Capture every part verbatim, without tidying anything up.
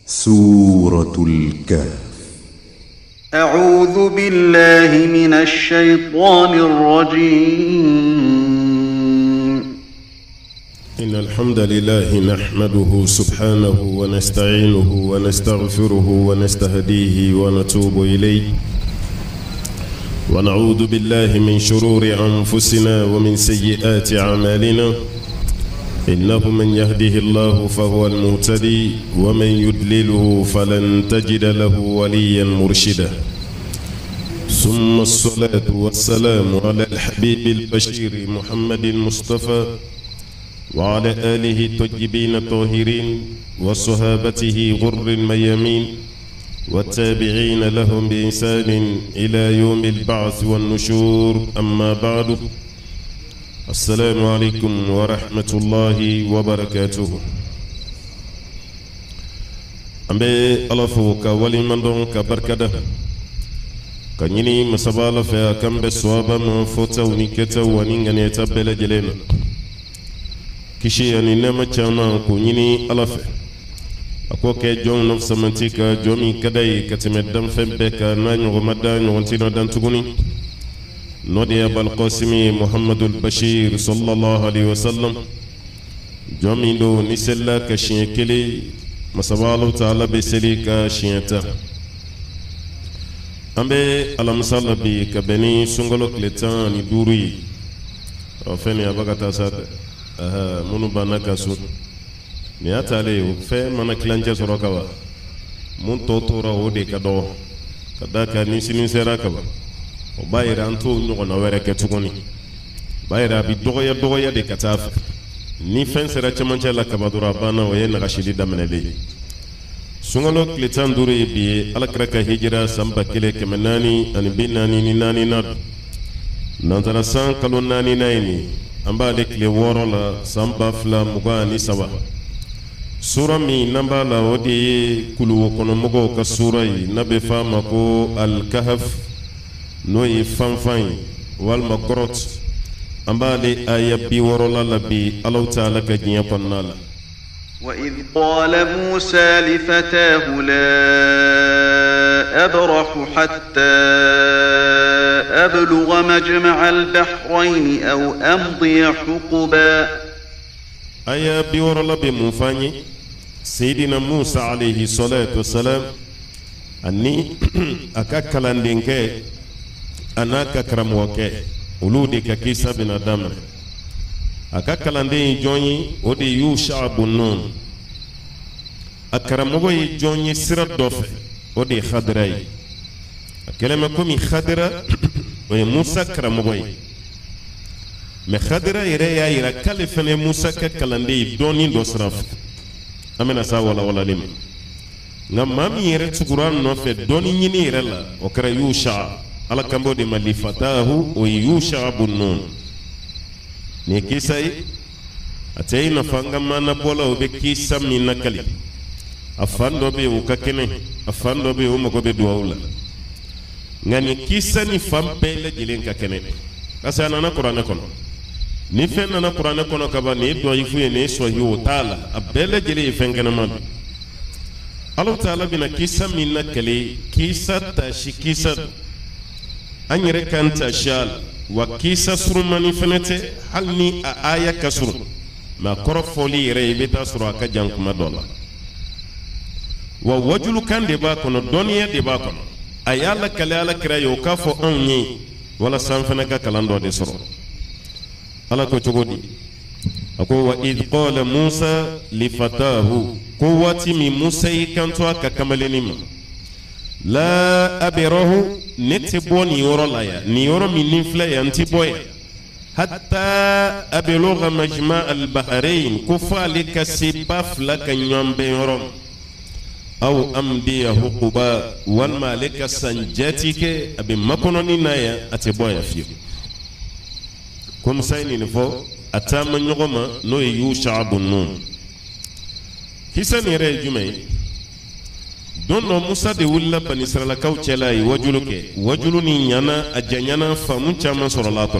سورة الكهف. أعوذ بالله من الشيطان الرجيم. إن الحمد لله نحمده سبحانه ونستعينه ونستغفره ونستهديه ونتوب إليه، ونعوذ بالله من شرور أنفسنا ومن سيئات أعمالنا. إنه من يهده الله فهو المهتدي، ومن يضلله فلن تجد له وليا مرشدا. ثم الصلاة والسلام على الحبيب البشير محمد المصطفى، وعلى آله الطيبين الطاهرين، وصحابته غر الميامين، والتابعين لهم بإحسان إلى يوم البعث والنشور. أما بعد، السلام عليكم ورحمة الله وبركاته. أمبي ألفو كولي مندون كبركده كنيني مسابالة في كم بسوابا من فوتا ونكتا ونغني تبلا جلين كشي يعني نما تشانا كنيني ألفو أكو كي جون نفس منتيكا جومي كداي كتمدن فنبكا نانيو غمدان وانتينو دان تغني نودي أبا القاسم محمد البشير صلى الله عليه وسلم جومي دو نسلا كشين كلي مسابالو تعالى بسلي كشينتا أمبي ألمسال بي كبني سنغلو كلتان ندوري وفني أبا كتاسات منو بانا كسو نياتا لي وفي مانا كلانجا سروكاوا من توتورا ودي كدو كداكا نيسي نيسيرا كوا وبايرا انتو نغنا وركة تغني بايرا بدوغيا دوغيا دي كتاف ni fen sera chamancha la kabadura bana waye na gashidi damnele sungalo kletan dure bi alakraka hijra samba kile kemenani ani binani ni nani nad nantara san kalonani naini amba de kle woro la samba fla mugani sawa sura mi namba la odi kulu kono mogo ka sura yi nabe fama ko al kahf noy fanfan wal makrot amba de ayabi woro la labi allah taala ka jiya pannala. وإذ قال موسى لفتاه لا أبرح حتى أبلغ مجمع البحرين أو أمضي حقبا. أيا بيور الله بمفاني سيدنا موسى عليه الصلاة والسلام أني أكاكلان دينك أنا ككرم وكي ولودي ككيسا بن أدم أكاكلان دين جوني ودي يوشع بنون أكرموي جوني سيرة دوفة ودي خضراي كلمة كومي خضرا وموسى كرموي مخضرا يريا يرا كالفن موسى ككلندي دوني دوسراف أمنا سا ولا ولا لم نمام يرى تقران نوفة دوني يني يرلا وكرا يوشع على كمبو دي مالي فتاه ويوشع بنون نيكيساي أتاي نفانغا مانا بولا وبكيسا من نكالي afando be ukakene afando be umako be duaula ngani kisa ni fampele jilenka kene kasa nana qur'ana kono ni fenna na qur'ana kono kaba ni do yifuye ne so yu taala abele jile fengena man allah taala bina kisa minna kale kisa ta shikisa anyere kanta shal wa kisa surmani fenete halni a aya kasur ma korofoli reybeta sura ka jankuma dola wa wajulu kan de ba kono doniya de ba kono ayala kala ala kira yo ka fo onyi wala sanfana ka kalando de soro ala ko chogodi ako wa id qala musa li fatahu quwwati mi musa kanto aka kamaleni ma la abirahu nete boni yoro laya ni yoro mi ninfla ya ntiboy hatta abilugha majma' al bahrain kufa likasiba flaka nyambe yoro أو أمدي حقوبا والمالك سنجاتك أبي مكونني نايا أتبويا فيه كم سيني نفو أتام نغما نو يوشع بنون كيسان يرى جمعي دون موسى دي ولا بني إسرائيل كاو تشلاي وجلوك وجلوني نانا أجانيانا فمون چاما سرالاتون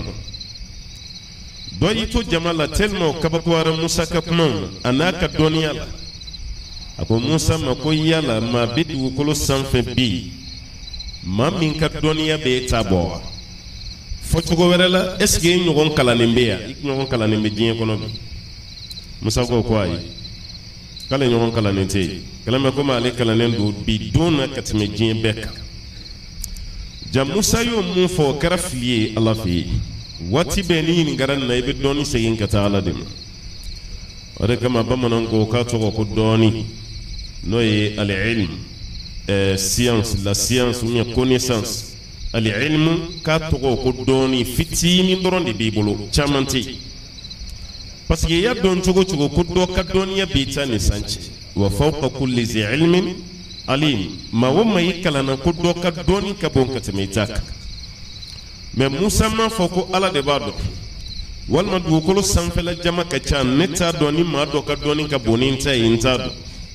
دو يتو جمالا تلمو كبكوار موسى كبنون أناك دونيالا ako Musa ma ko yala ma be dugukolo sanfɛ bi ma min ka dɔnniya bɛ ta bɔ fo cogo wɛrɛ la est ce que ɲɔgɔn kalannen bɛ yan i ɲɔgɔn kalannen bɛ diɲɛ kɔnɔ bi Musa ko ko ayi k'ale ɲɔgɔn kalannen tɛ yen kalama komi ale kalannen don bi don na ka tɛmɛ diɲɛ bɛɛ kan ja Musa y'o mun fɔ o kɛra fili ye Ala fɛ yen waati bɛɛ ni ɲininkara nin na i bɛ dɔɔni segin ka taa Ala de ma o de kama bamananw ko k'a tɔgɔ ko dɔɔni n'o ye al-ilm euh, science la science ou bien connaissance al-ilm k'a tɔgɔ ko dɔɔni fitinin dɔrɔn de b'i bolo caman tɛ yen parce que i y'a dɔn cogo cogo ko dɔ ka dɔnniya b'i ta ni san cɛ wa fawqa kulli zi ilmin alim maa o maa i kalanna ko dɔ ka dɔɔni ka bon ka tɛmɛ i ta kan mais Musa m'a fɔ ko Ala de b'a dɔn walima dugukolo sanfɛla jama ka ca ne t'a dɔn ni maa dɔ ka dɔɔni ka bon ni n ta ye n t'a dɔn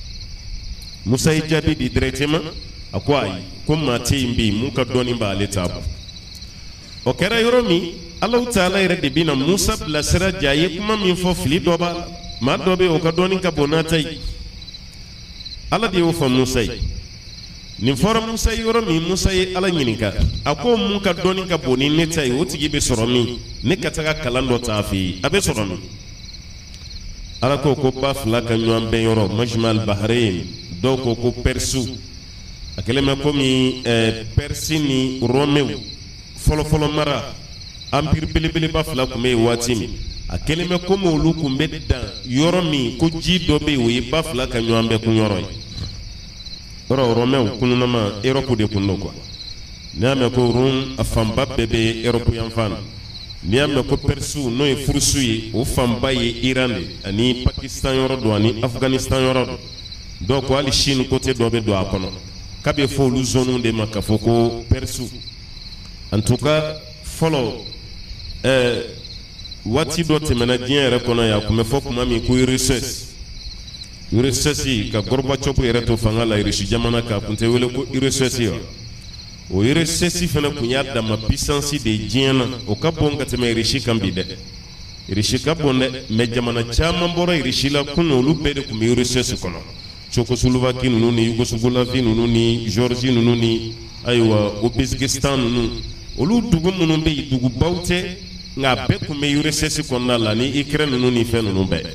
Musa ye jaabi di directement a ko ayi ko maa tɛ yen bi mun ka dɔɔni b'ale t'a bɔ o kɛra yɔrɔ min Alahu Taala yɛrɛ de bɛna Musa bilasira ja ye kuma min fɔ fili dɔ b'a la maa dɔ bɛ yen o ka dɔɔni ka bon n'a ta ye Ala de y'o fɔ Musa ye nin fɔra Musa ye yɔrɔ min Musa ye Ala ɲininka a ko mun ka dɔɔni ka bon ni ne ta ye o tigi bɛ sɔrɔ min ne ka taga kalan dɔ t'a fɛ yen a bɛ sɔrɔ min Ala ko ko ba fila ka ɲɔgɔn bɛn yɔrɔ Majma al-Bahrain dɔw ko ko Persiw a kɛlen bɛ komi Persi ni Romɛw fɔlɔfɔlɔ mara empire belebeleba fila tun bɛ yen waati min a kɛlen bɛ komi olu tun bɛ dan yɔrɔ min ko ji dɔ bɛ yen o ye ba fila ka ɲɔgɔn bɛn kun yɔrɔ ye yɔrɔ Romɛw kunnama Europe de kun don quoi n'i y'a mɛn ko Rome a fanba bɛɛ bɛ Europe yan fan na n'i y'a mɛn ko Persiw n'o ye furusu ye o fanba ye Iran de ani Pakistan yɔrɔ don ani Afghanistan yɔrɔ don dɔw ko hali Chine côté dɔ bɛ don a kɔnɔ k'a bɛ fɔ olu zone de ma k'a fɔ ko Persiw en tout cas fɔlɔ ɛɛ waati dɔ tɛmɛna diɲɛ yɛrɛ kɔnɔ yan a tun bɛ fɔ tuma min ko U R S S U R S S ka Gorbachev yɛrɛ to fanga la Russie jamana kan a tun tɛ wele ko U R S S wa o U R S S fana tun y'a dama puissance de diɲɛ na o ka bon ka tɛmɛ Russie kan bi dɛ Russie ka bon dɛ mais jamana caman bɔra Russie la kunun olu bɛɛ de tun bɛ U R S S kɔnɔ Tchécoslovaquie ninnu ni Yougoslavie ninnu ni Géorgie ninnu ni ayiwa Ouzbékistan ninnu olu dugu minnu bɛ yen dugubaw tɛ nka a bɛɛ tun bɛ U R S S kɔnɔna la ni Ukraine ninnu ni fɛn ninnu bɛɛ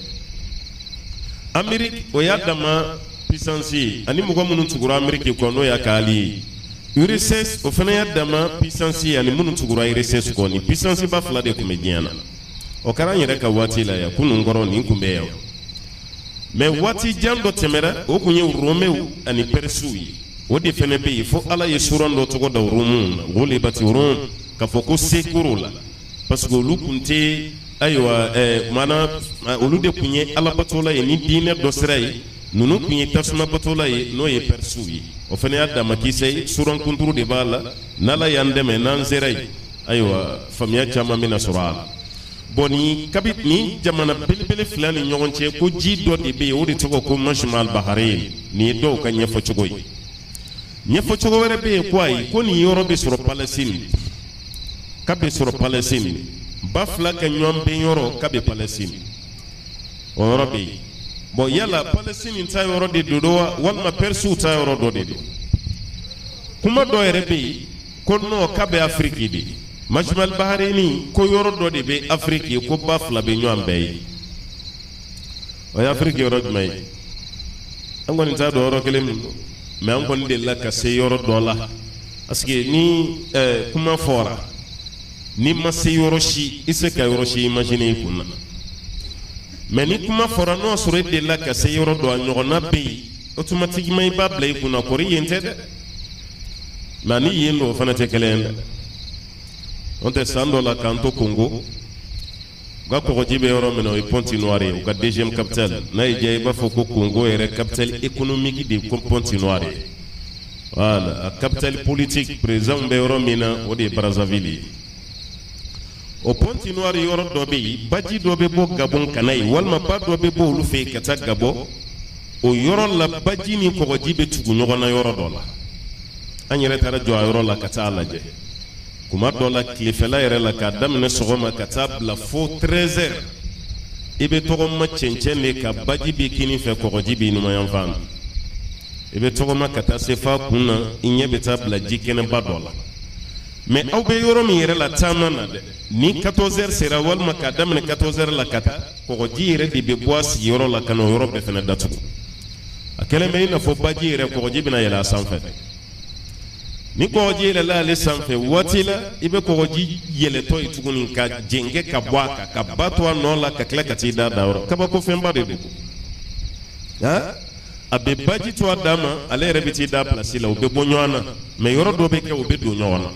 Amérique o y'a dama puissance ye ani mɔgɔ minnu tugura Amérique kɔ n'o y'a ka allié ye U R S S o fana y'a dama puissance ye ani minnu tugura U R S S kɔ ni puissance ba fila de tun bɛ diɲɛ na o kɛra an yɛrɛ ka waati la yan kunun kɔrɔ nin tun bɛ yan mais waati jan dɔ tɛmɛra o tun ye Romɛw ani Persiw ye o de fana bɛ yen fo Ala ye suran dɔ tɔgɔ da Romuw na gulibati Rum k'a fɔ ko se kor'o la parce que olu tun tɛ ayiwa ɛɛ maana olu de tun ye Alabatola ye ni diinɛ dɔ sira ye ninnu tun ye tasumabatola ye n'o ye Persiw ye o fana y'a dama kisɛ ye suran kunturu de b'a la n'Ala y'an dɛmɛ n'an sera yen ayiwa faamuya caman bɛna sɔrɔ a la bon ni kabi ni jamana belebele fila ni ɲɔgɔn cɛ ko ji dɔ de bɛ yen o de tɔgɔ ko Majma al-Bahrain nin ye dɔw ka ɲɛfɔcogo ye ɲɛfɔcogo wɛrɛ bɛ yen ko ayi ko nin yɔrɔ bɛ sɔrɔ Palestine k'a bɛ sɔrɔ Palestine ba fila ka ɲɔgɔn bɛn yɔrɔ k'a bɛ Palestine o yɔrɔ bɛ yen bon yala Palestine ta yɔrɔ de don wa walima Persiw ta yɔrɔ dɔ de don kuma dɔ yɛrɛ bɛ yen ko non k'a bɛ Afrique de Majma al-Bahrain ko yɔrɔ dɔ de bɛ Afrique ye ko ba fila bɛ ɲɔgɔn bɛɛ ye o ye Afrique yɔrɔ jumɛn ye an kɔni t'a dɔn yɔrɔ kelen min don mais an kɔni delila ka se yɔrɔ dɔ la parce que ni ɛɛ kuma fɔra ni ma se yɔrɔ si i se ka yɔrɔ si imaginer i kun na mais ni kuma fɔra n'o sɔrɔ i delila ka se yɔrɔ dɔ a ɲɔgɔnna bɛ yen automatiquement i b'a bila i kun na kɔri yen tɛ dɛ mais ni yen don o fana tɛ kelen ye dɛ n'o tɛ san dɔ la k'an to Congo u ka kɔgɔji bɛ yɔrɔ min na o ye Pointe Noire ye u ka deuxième capitale n'a y'i diya i b'a fɔ ko Congo yɛrɛ capitale économique de ye Pointe Noire ye voilà a capitale politique président bɛ yɔrɔ min na o de ye Brazzaville ye o Pointe Noire yɔrɔ dɔ bɛ yen baji dɔ bɛ bɔ Gabon ka na yen walima ba dɔ bɛ bɔ olu fɛ yen ka taa Gabon o yɔrɔ la baji ni kɔgɔji bɛ tugu ɲɔgɔn na yɔrɔ dɔ la an yɛrɛ taara jɔ a yɔrɔ la ka taa lajɛ kuma dɔ la tilefɛla yɛrɛ la k'a daminɛ sɔgɔma ka taa bila fo treize heures i bɛ tɔgɔma cɛncɛn de ka baji bɛ kini fɛ kɔgɔji bɛ numanyan fan ibe togoma kata sefa kunna inye beta bla jikene badola mais aw be yoro mi yere la tama na de ni quatorze heures sera wal makadam ne quatorze heures la kata ko jire di be bois yoro la kano yoro be fena datu akele me ina fo baji yere ko jibina yela sanfe ni ko jile la le sanfe watila ibe ko ji yele to ituguni ka jenge ka bwaka ka batwa no la ka kla kati da dawro ka ba ko femba de bu ha abe baji to adama ale rebiti da place la obe bonywana me yoro do be ke obe do nyona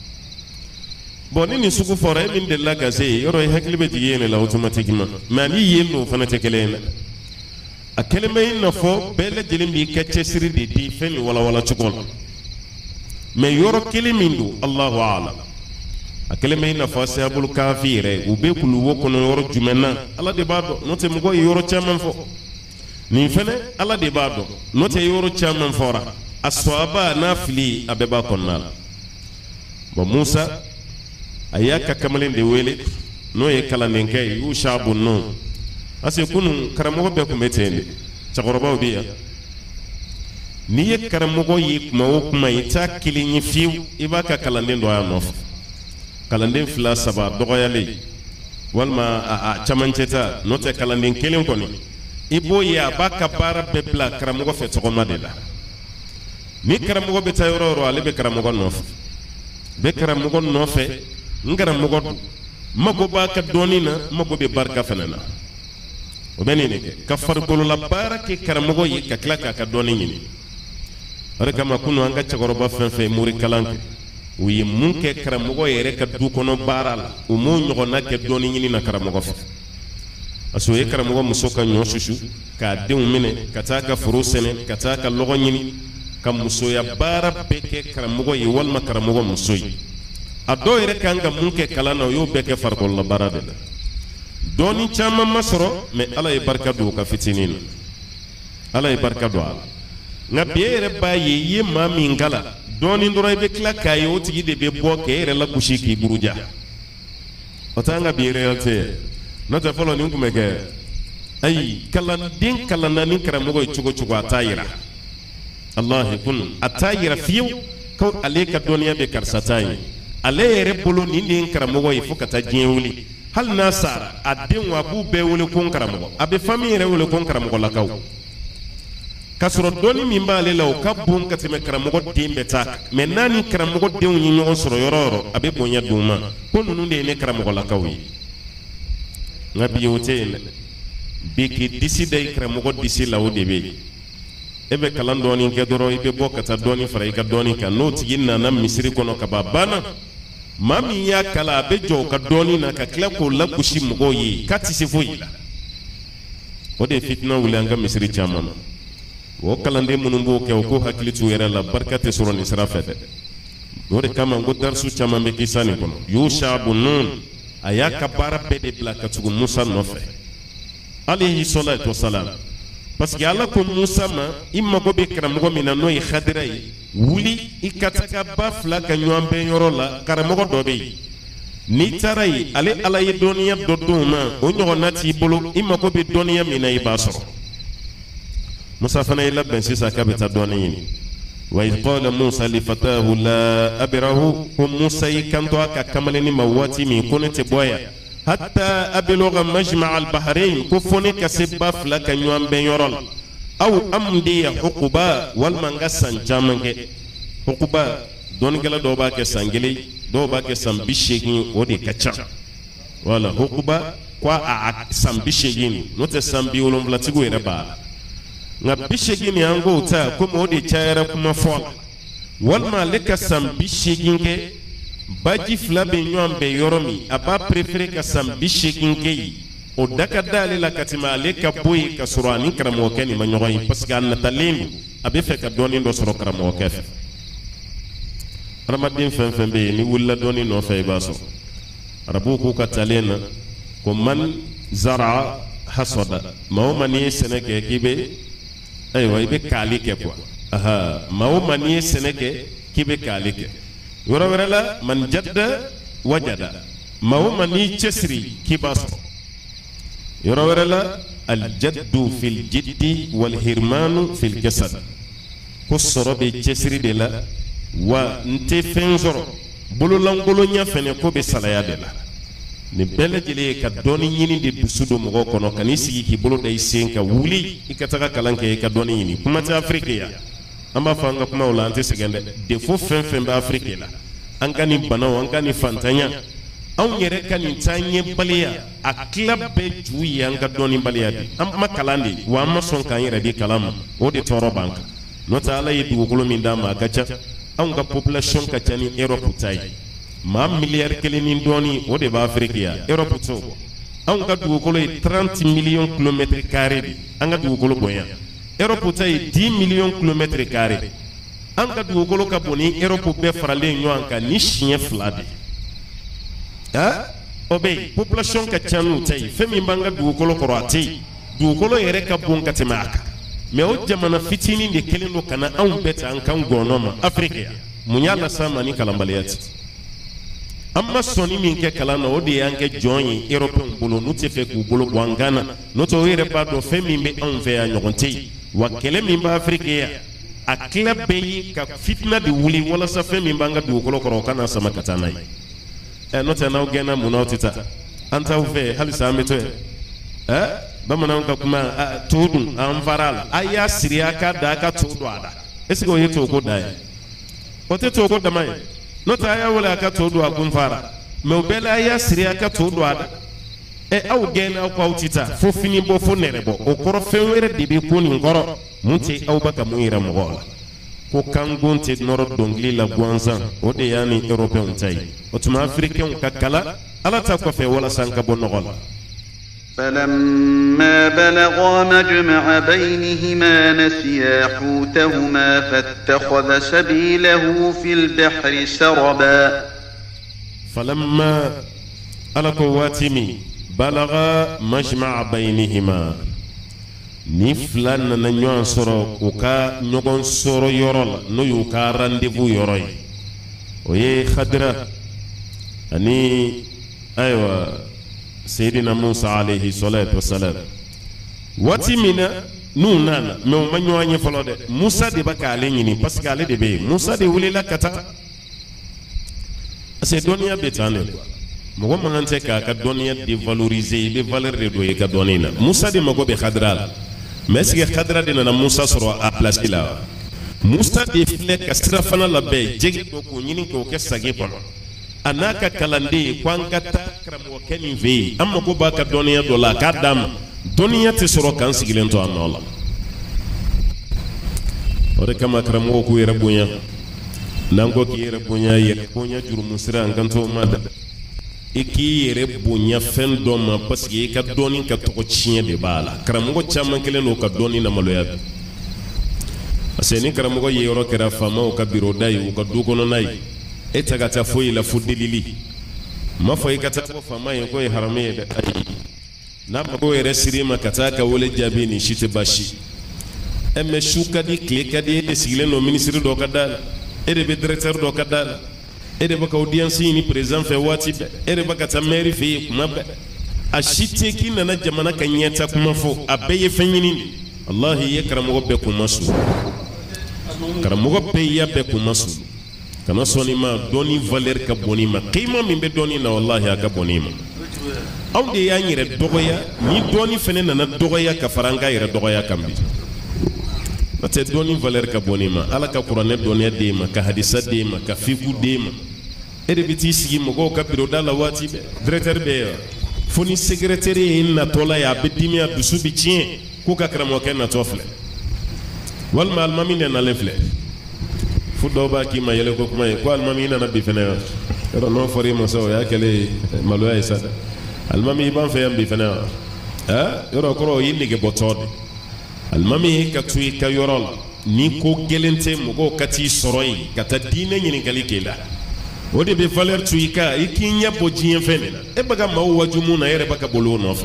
boni ni suku fora min de la gaze yoro hakli be jiyene la automatiquement mani yeno fana te kelena akele me ina fo bele jelim bi kecce siri di di fen wala wala chukol me yoro kelimindu Allahu a'lam akele me ina fo sabul kafire ube kulu wo kono yoro jumena ala de bado note mugo yoro chaman fo ni fene ala de bado note yoro chaman fora aswaba nafli abeba konnal bo Musa ayaka kamalin de wele no ye kalanen kay yu shabu no ase kunu karamo be ko metende chakoroba obiya ni ye karamo yi kuma o kuma ita kilinyi fiu ibaka kalanden do anof kalanden fila saba dogoyale walma a chamanceta note kalanden kelen koni ibo ya baka bara bebla karamo fe tokoma de la ni karamo be tayoro ro ale be karamo nof be karamo no fe ngara mogo mago ba ka donina mago be barka fanana o benene ke ka fargolo la barake karamogo yi ka klaka ka doni ni reka ma kunu anga chagoro ba fen fe muri kalanke wi munke karamogo yere ka du kono barala o mo nyogo na ke doni ni na karamogo fa aso ye karamogo musoka nyo shushu ka de umine kata ka furusene kata ka logo nyini ka musoya bara beke karamogo yi walma karamogo musoyi ado yere kanga munke kalana yo beke farkol la barade doni chama masro me ala e barka do ka fitinin ala e barka do ala nga biere baye ye mami ngala doni ndoro be kla kayo tigi de be boke yere la kushiki buruja otanga biere yalte nota folo ni ngume ke ay kalan din kalana ni karamogo chugo chugo atayira allah kun atayira fiu ko aleka doniya be karsatayi ale yere bolo ni den karamogo yi fukata jiewuli hal nasara adin wa bu be wole kon karamogo abe fami yere wole kon karamogo lakaw kasoro doni min ba le law ka bon katime karamogo dimbe tak men nani karamogo dew ni nyo soro yororo abe bonya duma ko nunu de ne karamogo lakaw yi ngabi yote biki disi day karamogo disi law debe ebe kalan doni ke doro ibe bokata doni fara ika doni ka no tiginna na misiri kono ka babana mami ya kala be jo ka doni na ka kla ko la kushi mugo yi kati se foyila o de fitna wulanga misiri chamana wo kalande munumbo ke ko hakilitu yera la barkate suron israfete do de kama go darsu chama be kisani kono yushabu nun ayaka bara be de plakatu musa nofe alayhi salatu wassalam parce que Allah ko Musa ma imma go be karamogo mina no yi khadira yi wuli ikataka bafla ka nyambe yorola karamogo dobe ni tarai ale ala yi doniya doduma o nyogona ti bolo imma go be doniya mina yi basoro Musa fana ila ben sisa ka beta doniya ni wa iz qala Musa li fatahu la abrahu hum Musa yikanto aka kamaleni mawati mi kunete boya hatta ablugha majma' al-bahrain kufuni kasibba flaka nyuam ben yorol aw amdi huquba wal mangasan jamange huquba don gela do ba ke sangeli do ba ke sambishegi odi kacha wala huquba kwa a sambishegi no te sambi wolom latigo ere ba nga bishegi ni ango ta ko modi chaira kuma fol wal malika sambishegi ke baji flabe nyombe yoromi aba prefere ka sambishi kinkei o daka dali la katima ale ka boy ka surani karamo keni ma nyoy parce que an talendu abe fe ka doni ndo soro karamo kef ramadin fen fen be ni wulla doni no fe baso rabu ko ka talena ko man zara hasada mawmani seneke kibe ay way be kalike quoi aha mawmani seneke kibe kalike yorawrela man jadda wajada mawma ni chesri kibaso yorawrela al jaddu fil jiddi wal hirmanu fil jasad ko sɔrɔ bɛ cɛsiri de la wa n tɛ fɛn sɔrɔ bololankolonya fɛnɛ ko bɛ salaya de la nin bɛɛ lajɛlen ye ka dɔɔni ɲini de dusu don mɔgɔ kɔnɔ ka n'i sigi k'i bolo da i sen ka wuli i ka taga kalan kɛ i ka dɔɔni ɲini kuma tɛ Afiriki yan an b'a fɔ an ka kumaw la an tɛ sɛgɛn dɛ defo fɛn fɛn bɛ Afiriki la an ka nin banaw an ka nin fantanya anw yɛrɛ ka nin taaɲɛbaliya a tila bɛɛ ju ye an ka dɔɔnibaliya de an ma kalan de wa an ma sɔn k'an yɛrɛ di kalan ma o de tɔɔrɔ b'an kan n'o tɛ Ala ye dugukolo min d'an ma a ka ca anw ka population ka ca ni Europe ta ye maa miliyari kelen ni dɔɔni o de b'a Afiriki yan Europe t'o bɔ anw ka dugukolo ye trente millions kilomètres carrés de an ka dugukolo bonya Europe ta ye dix millions kilomètres carrés de an ka dugukolo ka bon ni Europe bɛɛ faralen ɲɔgɔn kan ni siɲɛ fila de ah o bɛ yen population ka ca n'u ta ye fɛn min b'an ka dugukolo kɔrɔ a tɛ yen dugukolo yɛrɛ ka bon ka tɛmɛ a kan mais o jamana fitinin de kelen don ka na anw bɛɛ ta an kan gɔnɔ ma Afiriki yan mun y'a las'an ma ni kalanbaliya tɛ an ma sɔnni min kɛ kalan na o de y'an kɛ jɔn ye Européens bolo n'u tɛ fɛ k'u bolo bɔ an kan na n'o tɛ o yɛrɛ b'a dɔn fɛn min bɛ anw fɛ yan ɲɔgɔn tɛ yen wa kɛlɛ min b'a Afiriki yan a tila bɛɛ ye ka fitina de wuli walasa fɛn min b'an ka dugukolo kɔrɔ o kana sama ka taa n'a ye ɛ n'o tɛ n'aw gɛnna mun n'aw tɛ taa an t'aw fɛ halisa an bɛ to yen ɛ bamananw ka kuma to dun an fara la a y'a siri a ka da a ka to don a da est-ce que o ye to ko da ye o tɛ to ko dama ye n'o tɛ a y'a wele a ka to don a kun fara mais o bɛɛ la a y'a siri a ka to don a da ɛ aw gɛnna aw k'aw tɛ taa fo fini bɔ fo nɛrɛ bɔ o kɔrɔ fɛn wɛrɛ de bɛ ko nin kɔrɔ mun tɛ aw ba ka mun yira mɔgɔw la ko kangon tɛ nɔrɔ dɔnkili la gansan o de y'a ni Européens ta ye o tuma Afirikɛnw ka kala Ala ta kɔfɛ walasa an ka bɔ nɔgɔ la. فلما بلغا مجمع بينهما نسيا حوتهما فاتخذ سبيله في البحر سربا فلما ألقوا واتمي بلغا مجمع بينهما ni fila nana ɲɔgɔn sɔrɔ u ka ɲɔgɔn sɔrɔ yɔrɔ la n'o y'u ka rendez-vous yɔrɔ ye o ye Khadira ani ayiwa Seydina Musa alayhi salatu wassalam waati min na n'u nana mais u ma ɲɔgɔn ye fɔlɔ dɛ Musa de bɛ k'ale ɲini parce que ale de bɛ yen Musa de wulila ka taa parce que dɔnniya bɛ tan de mɔgɔ man kan tɛ k'a ka dɔnniya dévaloriser i bɛ valeur de don i ka dɔnni na Musa de mago bɛ Khadira la mais est-ce que Khadira de nana Musa sɔrɔ a place la Musa de filɛ ka sira fana labɛn jɛgɛ dɔ k'o ɲini k'o kɛ sagi kɔnɔ a n'a ka kalanden ko an ka taa karamɔgɔkɛ nin fɛ yen an mago b'a ka dɔnniya dɔ la a k'a d'a ma dɔnniya tɛ sɔrɔ k'an sigilen to a nɔ la o de kama karamɔgɔw k'u yɛrɛ bonya n'an ko k'i yɛrɛ bonya yɛrɛ bonya jurumu sira an kan t'o ma dɛ i k'i yɛrɛ bonya fɛn dɔ ma parce que i ka dɔnni ka tɔgɔ tiɲɛ de b'a la karamɔgɔ caman kelen don ka dɔnni na maloya parce que ni karamɔgɔ ye yɔrɔ kɛra faamaw ka bureau da ye u ka du kɔnɔna ye e tɛ ka taa foyi la fo delili ma fɔ i ka taa fɔ faama ye k'o ye haramu ye dɛ ayi n'a mago yɛrɛ siri ma ka taa ka wele jaabi nin si tɛ baasi ɛ mais su ka di tile ka di e de sigilen don ministre dɔ ka da la e de bɛ directeur dɔ ka da la e de bɛ ka audience ɲini président fɛ waati bɛɛ e de bɛ ka taa maire fɛ yen kuma bɛɛ a si tɛ k'i nana jamana ka ɲɛta kuma fɔ a bɛɛ ye fɛn ɲini de walahi i ye karamɔgɔ bɛɛ kun ma sulu karamɔgɔ bɛɛ y'a bɛɛ kun ma sulu kana sɔnni ma dɔnni valeur ka bon i ma qima min bɛ dɔnni na walahi a ka bon i ma anw de y'an yɛrɛ dɔgɔya ni dɔnni fɛnɛ nana dɔgɔya ka fara an ka yɛrɛ dɔgɔya kan bi n'o tɛ dɔnni valeur ka bon i ma ala ka kuranɛ dɔnniya d'e ma ka hadisa d'e ma ka fiqhu d'e ma e de bɛ t'i sigi mɔgɔw ka bureau da la waati bɛɛ directeur bɛ yen fo ni secrétaire ye natɔla ye a bɛ dimi a dusu bɛ tiɲɛ k'u ka karamɔgɔkɛ natɔ filɛ walima alimami de nalen filɛ fo dɔw b'a k'i ma yɛlɛ ko kuma ye ko alimami i nana bi fɛnɛ wa yɔrɔ n'o fɔra i ma sa o y'a kɛlen maloya ye sa dɛ alimami i b'an fɛ yan bi fɛnɛ wa ɛ yɔrɔ kɔrɔ o y'i negebɔtɔ de alimami ye ka to i ka yɔrɔ la ni ko gɛlɛn tɛ mɔgɔw ka t'i sɔrɔ yen ka taa diinɛ ɲininkali kɛ la o de bɛ valeur to i kan i k'i ɲɛ bɔ diɲɛ fɛn de la e bɛ ka maaw waju mun na e yɛrɛ bɛ ka boli o nɔfɛ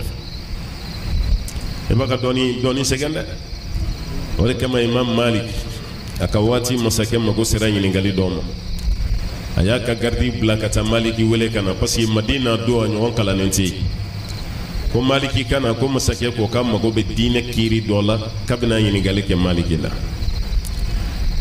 e bɛ ka dɔɔni dɔɔni sɛgɛn dɛ o de kama Imam Malik a ka waati masakɛ mago sera ɲininkali dɔ ma a y'a ka gardi bila ka taa Maliki wele ka na parce que Madina don a ɲɔgɔn kalannen tɛ yen ko Maliki ka na ko masakɛ ko k'a mago bɛ diinɛ kiiri dɔ la k'a bɛna ɲininkali kɛ Maliki la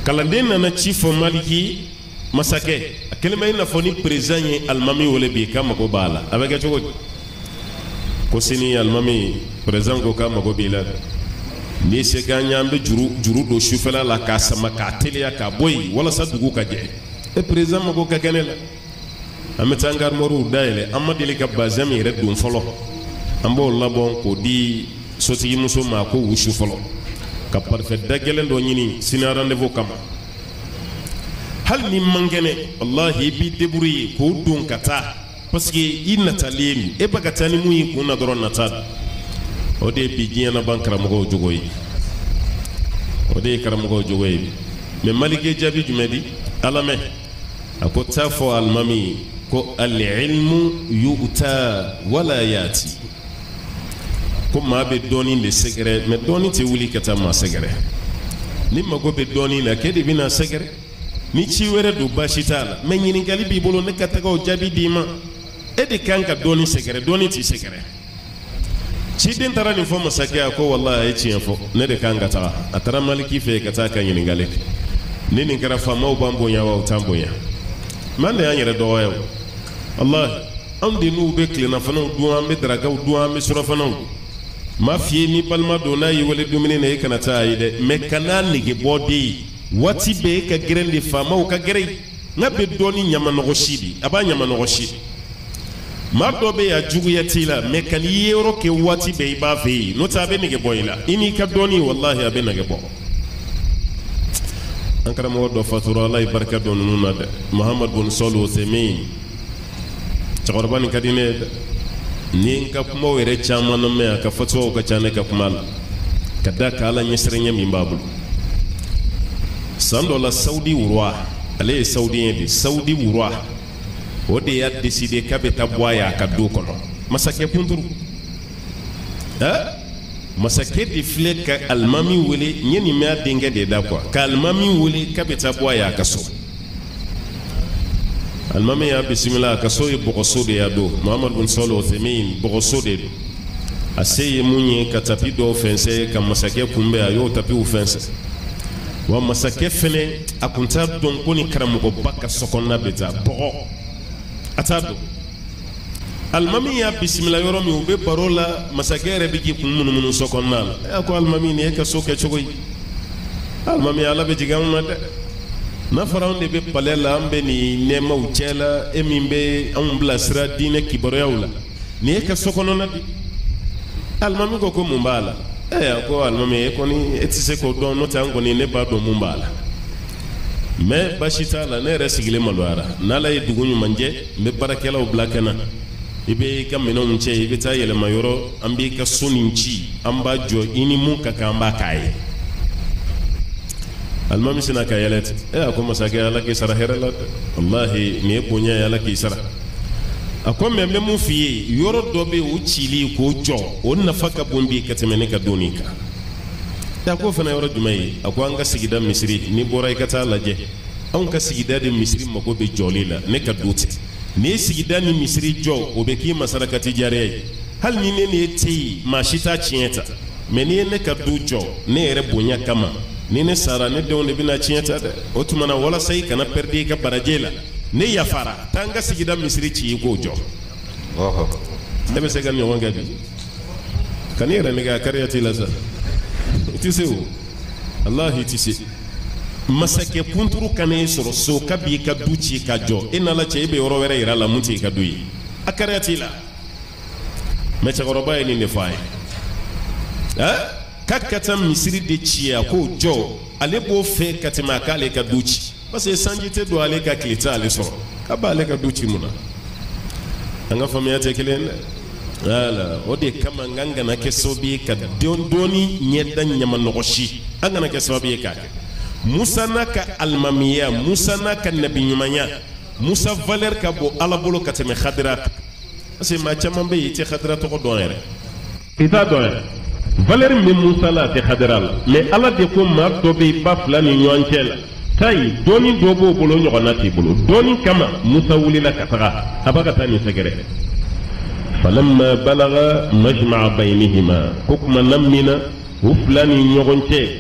kalanden nana ci fo maliki masakɛ a kelima ina fo ni président ye almami wele bi ka mago b'a la a bɛ kɛ cogo di ko sini almami président ko ka mago b'i la ni se ka ɲa an bɛ juru juru don sufɛla la k'a sama k'a teliya k'a bɔ yen walasa dugu ka jɛ e président mago ka kɛ ne la an bɛ taa an ka armoiries dayɛlɛ an ma deli ka bazin min yɛrɛ don fɔlɔ an b'o labɔn k'o di sotigimuso ma ko wusu fɔlɔ ka parfait da gɛlɛn dɔ ɲini sini rendez-vous kama hali ni man kɛnɛ wallahi i b'i débrouiller k'o don ka taa parce que i natalen min e bɛ ka taa ni mun y'i kun na dɔrɔn nata o de ye bi diɲɛ laban karamɔgɔw jogo ye o de ye karamɔgɔw jogo ye mais malike jaabi jumɛn di ala mɛn a ko taa fɔ alimami ko al-ilmu yu'ta wala yati ko maa bɛ dɔɔnin de sɛgɛrɛ mais dɔɔnin tɛ wuli ka taa maa sɛgɛrɛ ni mago bɛ dɔɔnin na k'e de bɛna sɛgɛrɛ ni ci wɛrɛ don baasi t'a la mais ɲininkali b'i bolo ne ka taga o jaabi d'i ma e de kan ka dɔɔnin sɛgɛrɛ dɔɔnin t'i sɛgɛrɛ ciden taara nin fɔ masakɛ a ko wallahi a ye tiɲɛ fɔ ne de kan ka taga a taara maliki fɛ ka taa ka ɲininkali kɛ ni nin kɛra faamaw b'an bonya wa u t'an bonya man de y'an yɛrɛ dɔgɔya o wallahi anw de n'u bɛ tilennafanaw dun an bɛ darakaw dun an bɛ surafanaw dun ma f'i ye ni balima don n'a y'i wele dumuni na e kana taa a ye dɛ mais kana nege bɔ de ye waati bɛɛ e ka gɛrɛn de faamaw ka gɛrɛ n'a bɛ dɔɔni ɲamanɔgɔ si de a b'a ɲamanɔgɔ si maa dɔ bɛ yen a juguya t'i la mais ka n'i ye yɔrɔ kɛ waati bɛɛ i b'a fɛ yen n'o tɛ a bɛ nege bɔ i la i n'i ka dɔɔni wallahi a bɛ nege bɔ an karamɔgɔ dɔ fatura ala ye barika dɔn ninnu na dɛ Muhammad bin Salih Uthaymin cɛkɔrɔba nin ka di ne ye dɛ ni n ka kumaw yɛrɛ caman na mɛn a ka fatuwaw ka ca ne ka kuma la ka da ka ala ɲɛsiranɲɛ min b'a bolo san dɔ la Saudi wura ale ye Saudi ye de Saudi wura o de y'a décidé k'a bɛ taa bɔ a ye a ka du kɔnɔ masakɛ kunturu ɛ masakɛ de filɛ ka alimami wele n ye nin mɛn a denkɛ de da quoi ka alimami wele k'a bɛ taa bɔ a ye a ka so alimami y'a bisimila a ka so ye bɔgɔso de y'a don Muhammad bin Salih Uthaymin bɔgɔso de don a se ye mun ye ka tapi dɔw fɛnsɛ ka masakɛ kunbɛn a y'o tapiw fɛnsɛ wa masakɛ fɛnɛ a kun t'a dɔn ko ni karamɔgɔba ka sokɔnɔna bɛ taa bɔgɔ a t'a dɔn alimami y'a bisimila yɔrɔ min u bɛ baro la masakɛ yɛrɛ bɛ k'i kun munumunu so kɔnɔna la a ko alimami nin ye ka so kɛ cogo ye alimami ala bɛ jigin anw na dɛ n'a fɔra anw de bɛ palais la an bɛ nin nɛɛmaw cɛ la e min bɛ anw bilasira diinɛ kibaruyaw la nin ye ka so kɔnɔna di alimami ko ko mun b'a la ɛ a ko alimami e kɔni e tɛ se k'o dɔn n'o tɛ an kɔni ne b'a dɔn mun b'a la mais baasi t'a la ne yɛrɛ sigilen maloyara n'ala ye dugu ɲuman jɛ n bɛ baarakɛlaw bila kɛnɛ i bɛ i ka minɛnw cɛ i bɛ taa yɛlɛma yɔrɔ an b'i ka so nin ci an b'a jɔ i ni mun ka kan an b'a k'a ye alimami sina ka yɛlɛ ten ɛ a ko masakɛ ala k'i sara hɛrɛ la dɛ walahi nin ye bonya ye ala k'i sara a ko mɛ n bɛ mun f'i ye yɔrɔ dɔ bɛ yen o cili k'o jɔ o nafa ka bon bi ka tɛmɛ ne ka donni kan a ko fana yɔrɔ jumɛn ye a ko an ka sigida misiri n'i bɔra i ka taa lajɛ anw ka sigida de misiri mago bɛ jɔli la ne ka du tɛ n'i ye sigida ni misiri jɔ o bɛ k'i masarakati jariya ye hali ni ne ni e tɛ yen maa si t'a tiɲɛ ta mɛ n'i ye ne ka du jɔ ne yɛrɛ bonya kama ni ne sara ne denw de bɛna tiɲɛ ta dɛ o tuma na walasa i kana pɛridi i ka baraje la ne yafara taa n ka sigida misiri ci i k'o jɔ ne bɛ se ka ɲɔgɔn kɛ bi ka n'i yɛrɛ nɛgɛ a kariya t'i la sa i tɛ se o walahi i tɛ se masakɛ kunturu kana e sɔrɔ so ka b'i ka du ci ka jɔ e n'ala cɛ e bɛ yɔrɔ wɛrɛ yira la mun t'i ka du ye a kariya t'i la mɛ cɛkɔrɔba ye nin de fɔ a ye ɛ k'a ka taa misiri de ci a k'o jɔ ale b'o fɛ ka tɛmɛ a k'ale ka du ci parce que sanji tɛ don ale ka tile tɛ ale sɔrɔ k'a b'ale ka du ci mun na an ka faamuya tɛ kelen dɛ wala o de kama n kan kana kɛ sababu ye ka dɔɔni ɲɛda ɲamanɔgɔ si an kana kɛ sababu ye k'a kɛ Musa n'a ka alimamiya Musa n'a ka nabiɲumanya Musa valeur ka bon ala bolo ka tɛmɛ Khadira kan parce que maa caman bɛ yen i tɛ Khadira tɔgɔ dɔn yɛrɛ i t'a dɔn yɛrɛ valeur min bɛ Musa la a tɛ Khadira la mais ala de ko maa dɔ bɛ yen ba fila ni ɲɔgɔn cɛ la tayi dɔɔni dɔ b'o bolo ɲɔgɔnna t'i bolo dɔɔni kama Musa wulila ka taga a b'a ka taa nin sɛgɛrɛ falamma balaga majma'a baynihima ko kuma na min na u fila ni ɲɔgɔn cɛ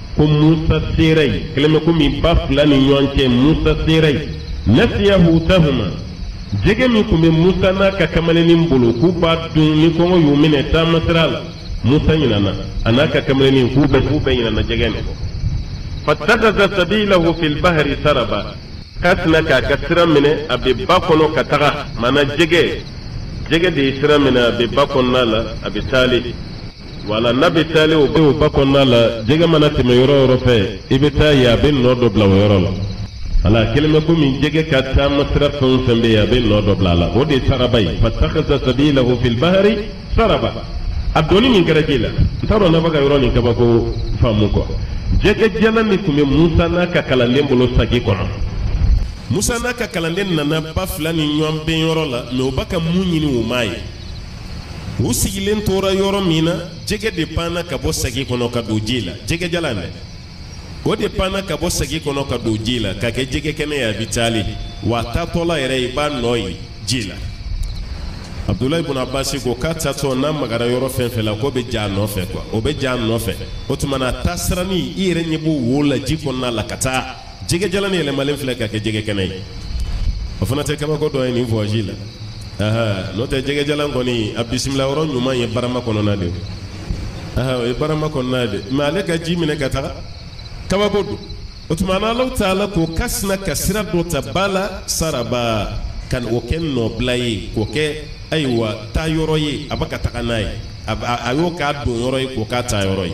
ko Musa serai keleme ko mi ba fulani nyonche Musa serai nasiya hutahuma jege mi ko me Musa na ka kamale ni mbulu ku ba dun ni ko yu mine ta masral Musa nyina anaka kamale ni ku be ku be nyina jege ne fattakaza sabilahu fil bahri saraba kasna ka kasira mine abi bakono kataga mana jege jege de isra mine abi bakonna la abi tali wala nabi tali o be bakonna la jege mana teme yoro yoro fe ibita ya ben no do bla yoro la ala kelme ko min jege ka ta masra fon sembe ya ben no do bla la o de sarabai fattakaza sabilahu fil bahri saraba abdoni min gara jela taro na baga yoro ni kaba ko famu ko jege jala ni kume Musa na ka kalanden bolo sagi kono Musa na ka kalanden nana ba fulani nyom ben yoro la me o baka munyini o mai o sigilen tora yoro mina jege de pana ka bo sagi kono ka do jila jege jala ne o de pana ka bo sagi kono ka do jila ka ke jege kene ya bitali wa ta tola ere ba noy jila Abdullah ibn Abbas ko ka ta to na magara yoro fenfela ko be ja no fe ko o be ja no fe o tumana tasrani ire nyibu wola jiko na la kata jege jalani le malen fle ka ke jege kenai o fana te kama ko do ni voyage la aha no te jege jalan ko ni abismillah woro nyuma ye barama ko na de aha e barama ko na de malaka jimine kata kama ko do o tumana Allah taala ko kasna kasira do tabala saraba kan o ken no blai ko ke aywa ta yoroyi abaka takanai ayo ka do yoroyi ko ka ta yoroyi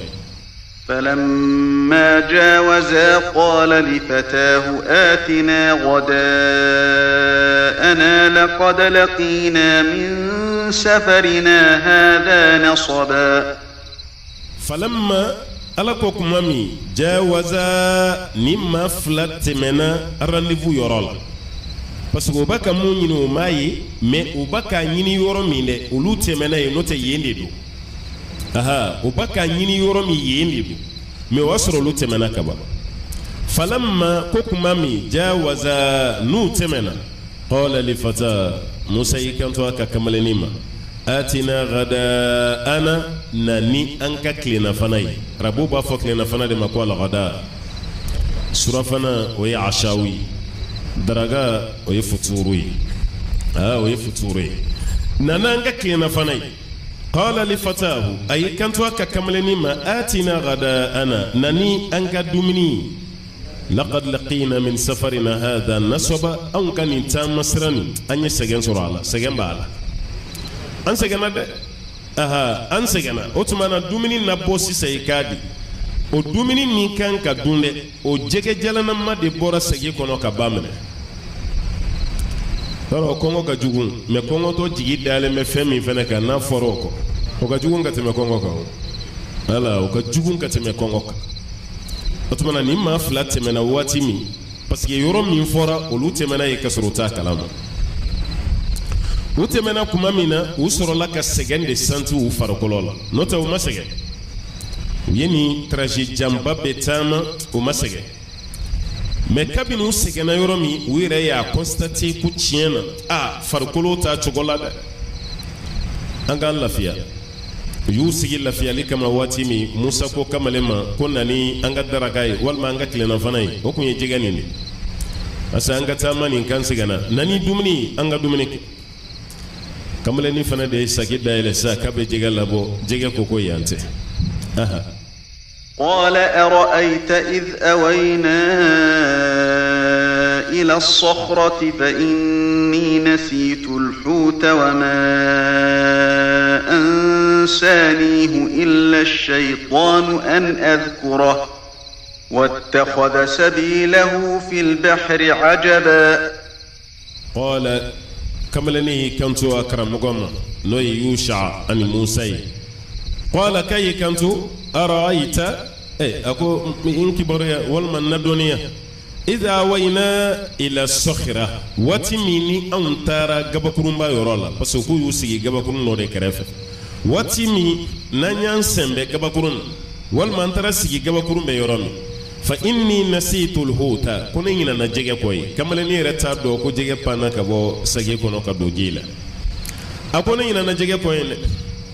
فلما جاوزا قال لفتاه آتنا غداءنا لقد لقينا من سفرنا هذا نصبا فلما ألقوك مامي جاوزا نما فلت منا رندفو يرولا parce que obaka mu nyini o mai me obaka nyini yoro mi ne olu temena e note yende do aha obaka nyini yoro mi yende do me wasoro lu temena kaba falamma kokumami jawaza nu temena qala li fata musa yikanto aka kamalenima atina gada ana nani anka klina fanai rabu ba fo klina fana de makwala gada surafana wa ya ashawi daraga oye futurui ah oye futurui nananga kina fanai qala li fatahu ay kantu aka kamaleni ma atina gada ana nani anga dumini laqad laqina min safarina hadha nasaba an kan tam masrani anya segen surala segen bala an segena de aha an segena otumana dumini na bosi sai kadi o dumini ni kan ka dunde o jege jalana ma de bora segi kono ka bamne toro kongo ka jugun me kongo to jigi dale me femi fene ka na foroko o ka jugun ka te me kongo ka ala o ka jugun ka te me kongo ka otumana ni ma flat me na wati mi parce que yoro mi fora o lu te me na e kasruta kalama o te me na kuma mina o soro la ka segende santu u farokolola nota o ma segen yeni trajet jamba betama o masege me kabinu segena yoromi wire ya constate ku tiena a farkolo ta chokolada angan lafiya yu sigi lafiya li kama wati mi musa ko kamalema ko nani anga darakai walma anga klena fanai o kun ye jigani ni asa anga tamani kan segena nani dumni anga dumni kamaleni fana de sagi daile sa kabe jigala bo jige ko ko yante aha قال أرأيت إذ أوينا إلى الصخرة فإني نسيت الحوت وما أنسانيه إلا الشيطان أن أذكره واتخذ سبيله في البحر عجبا قال كملني كنت أكرم قم نوي يوشع عن موسى قال كي كنت أرأيت إيه أكو إنك بريا والمن الدنيا إذا وينا إلى الصخرة واتميني أن ترى جبكرون بايرولا بس هو يوسي جبكرون نوري كرف واتمي نانيان سمبه جبكرون والمن ترى سي جبكرون بايرولا فإني نسيت الهوتا كونينا نجيجا كوي كمالني رتادو كو جيجا بانا كبو سجي كونو كدو جيلا أكونينا نجيجا كوي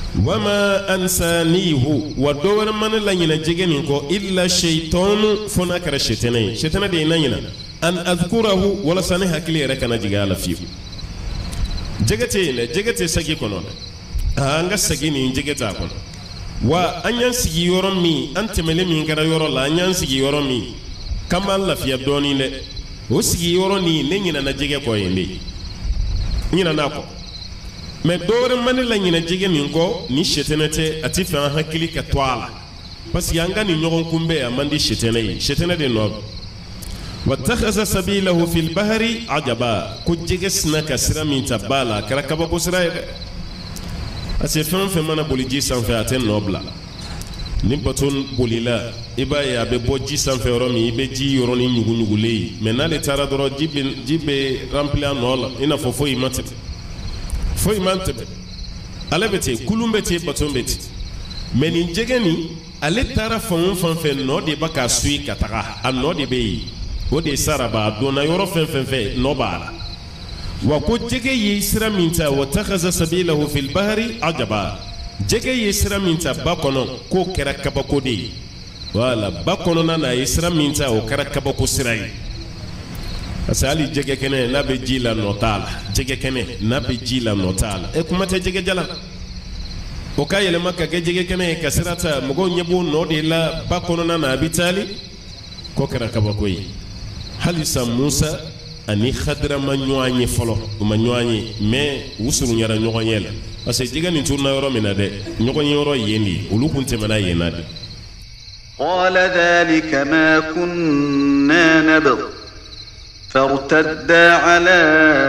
wama ansanihu wa dowar man la nyina jigeni ko illa shaytanu fona kara shaytana shaytana de nanyina an azkurahu wala sani hakili reka na jigala fi jigate ne jigate sagi kono anga sagi ni jigata kono wa anyan sigi yoron mi antemele mi ngara yoro la anyan sigi yoron mi kamal la fi abdoni ne o sigi yoron ni ne nyina na jige ko yende nyina nako me dore mani la nyina jige min ko ni shetenete ati fa hakili ka twala parce yanga ni nyogon kumbe amandi shetene yi shetene de no wattakhasa sabilahu fil bahri ajaba ko jige snaka sira min tabala kara kaba ko sira yede ase fem fem mana boliji san fa aten nobla ni baton bolila iba ya be boji san fa romi be ji yoroni nyugu nyugu lei me na le tara doro jibe jibe remplir nola ina fofo imate fo imante alebete kulumbete batombete meni jegeni ale tara fon fon fe no de baka sui kataka an no de be o de saraba dona yoro fen fen fe no bala wa ko jege yisra minta wa takhaza sabilahu fil bahri ajaba jege yisra minta bakono ko kera kabako de wala bakono na na yisra minta o kera kabako sirai asali jege kene na be jila notala jege kene na be jila notala e kuma te jege jala o kayele makka ge jege kene kasirata mugo nyebu no de la bakono na na bitali ko kera kabako yi halisa musa ani khadra ma nyoanye folo ma nyoanye me wusuru nyara nyogonyel parce que jega ni tourna yoro mina de nyogonye yoro yendi ulukunte mana yenade qala dhalika ma kunna nabgh فارتدا على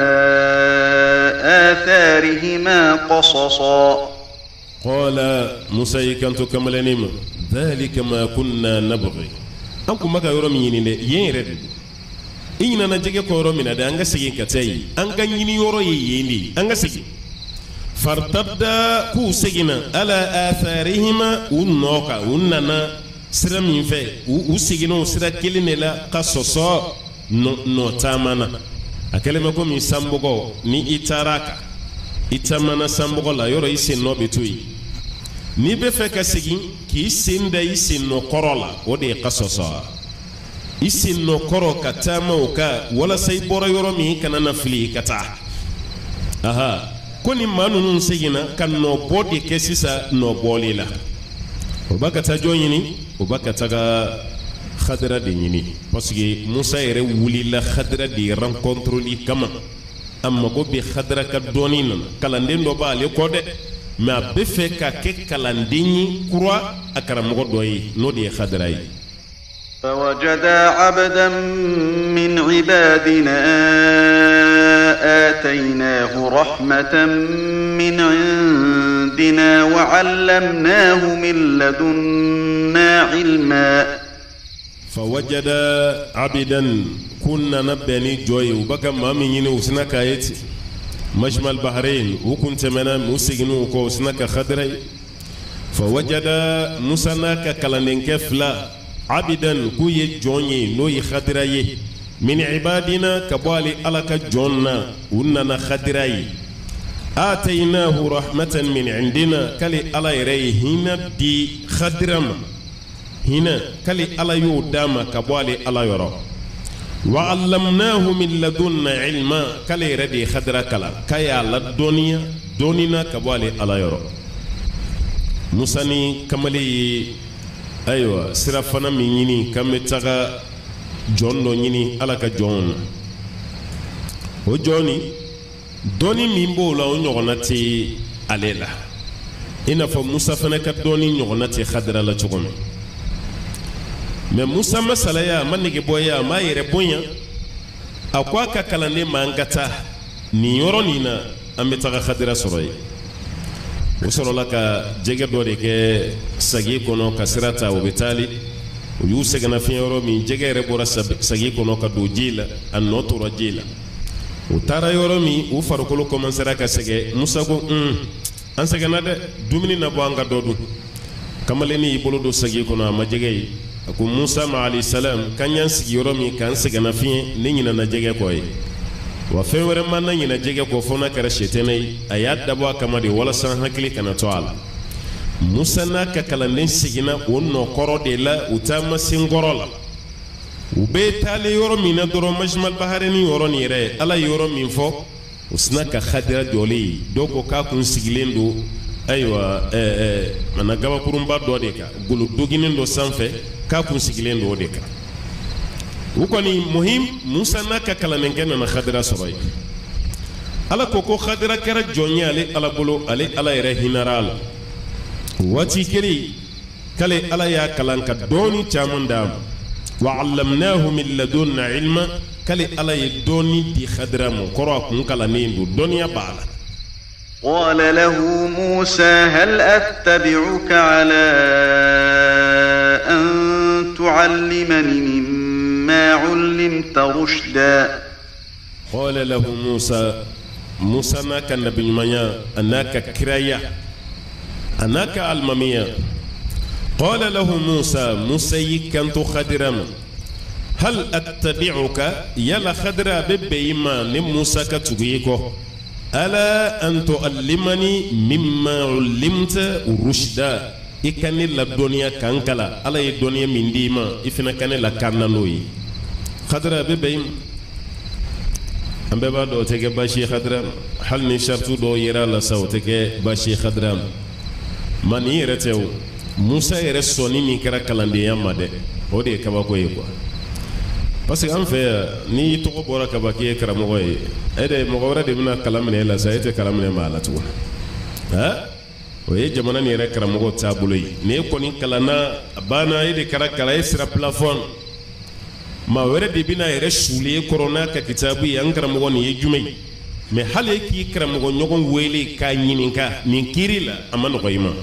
آثارهما قصصا قال موسى كنت كملنيم ذلك ما كنا نبغي أنكم ما كيرو مينين ينرد إننا نجيك كورو من هذا أنغا سيجين كتاي أنغا يني يورو ييني أنغا سيجين فارتدا كو سيجينا على آثارهما ونوكا وننا سرا من في وسيجينو سرا كلينلا قصصا no no tamana akele mako mi sambogo ni itaraka itamana sambogo la yoro ise no betui ni be fe ka sigi ki sinda ise no korola o de qasosa ise no koro katama o ka wala say boro yoro mi kanana fili kata aha koni manu nun sigina kan no bodi kesisa no bolila o bakata joyini o bakata ga khadra de nyini parce que Musa ere wulila khadra de rencontre li kama amma ko be khadra ka donina kalande ndo ba le ko de ma be fe ka ke kalandini croix akara mo doyi no de khadra yi فوجدا عبدا من عبادنا آتيناه رحمة من عندنا وعلمناه من لدنا علما فوجد عبدا كنا نبني جوي وبكى ما من ينو وسنك ايت مجمع البحرين وكنت منا مسجنو كو سنك خضري فوجد مسنك كلانك فلا عبدا كوي جوني نوي خضري من عبادنا كبالي علك جوننا وننا خضري آتيناه رحمة من عندنا كلي على ريهنا دي خضرم هنا كلي على يوداما كبالي على يرى وعلمناه من لدنا علما كلي ردي خضرا كلا كيا لدنيا دوننا كبالي على يرى مساني كمالي أيوة سرفنا منيني كمتاغا جون نيني على كجون وجوني دوني ميمبو لا نيغناتي عليلا إن فموسى فنك دوني نيغناتي خضرا لا تشغل mais Musa masalaya manige boya ma yere bonya akwa ka kalande mangata ni yoro ni na ambeta ga khadira soroy usoro laka jege dore ke sagi kono kasirata o betali o yuse gana fi yoro mi jege re bora sagi kono ka do jila an noto rajila o tara yoro mi u farukolo commencera ka sege Musa go um an sege na de dumini na bo anga dodu kamaleni ibolo do sagi kono ma jege ko Musa ma alayhi salam kanyan sigi yoro mi kan sega na fi ni nyina na jege koy wa fewere man na nyina jege ko fona kara shetene ayat dabo kama de wala san hakili kana to ala musa n'a ka kalanden seginna o nɔkɔrɔ de la u taama senkɔrɔ la u bɛ taalen yɔrɔ min na dɔrɔn majimal baharini yɔrɔ nin yɛrɛ ala ye yɔrɔ min fɔ u sina ka hadira jɔlen ye dɔw ko k'a kun sigilen don ayiwa ɛɛ ɛɛ mana gabakurunba dɔ de kan golo doginen dɔ sanfɛ k'a kun sigilen don o de kan u kɔni muhim musa n'a ka kalanden nana hadira sɔrɔ yen ala ko ko hadira kɛra jɔn ye ale ala bolo ale ala yɛrɛ hinɛra a la waati kelen k'ale ala y'a kalan ka dɔɔni caman d'a ma wa allamnahu min ladunna ilma k'ale ala ye dɔɔni di hadira ma kɔrɔ a kun kalannen don dɔnniya b'a la. قال له موسى هل أتبعك على أن تعلمني مما علمت رشدا قال له موسى موسى ناك النبي المنيا أناك كرايا أناك المميا قال له موسى موسى كنت خدرا هل أتبعك يلا خدرا ببيما لموسى كتغيكو ألا أن تعلمني مما علمت رشدا إكاني للدنيا كانكلا ألا الدنيا من ديما إفنا كان لكارنا نوي خدرا ببيما أمبابا دو تكي باشي خدرا هل نشرتو دو يرى لساو تكي باشي خدرا من يرتو موسى يرسوني ميكرا كالانديا مادي ودي كباكو يكوا parce que an fɛ ni tɔgɔ bɔra ka ba k'i ye karamɔgɔ ye e de mɔgɔ wɛrɛ de bɛna kalan minɛ e la sa e tɛ kalan minɛ maa la tugun ha o ye jamana nin yɛrɛ karamɔgɔ taabolo ye ni e kɔni kalanna a banna e de kɛra kalan e sera plafɔn maa wɛrɛ de bɛna yɛrɛ suuli e kɔrɔ n'a ka kitaabu ye an karamɔgɔ nin ye jumɛn ye mɛ hali e k'i karamɔgɔ ɲɔgɔn wele k'a ɲininka nin kiiri la a ma nɔgɔ i ma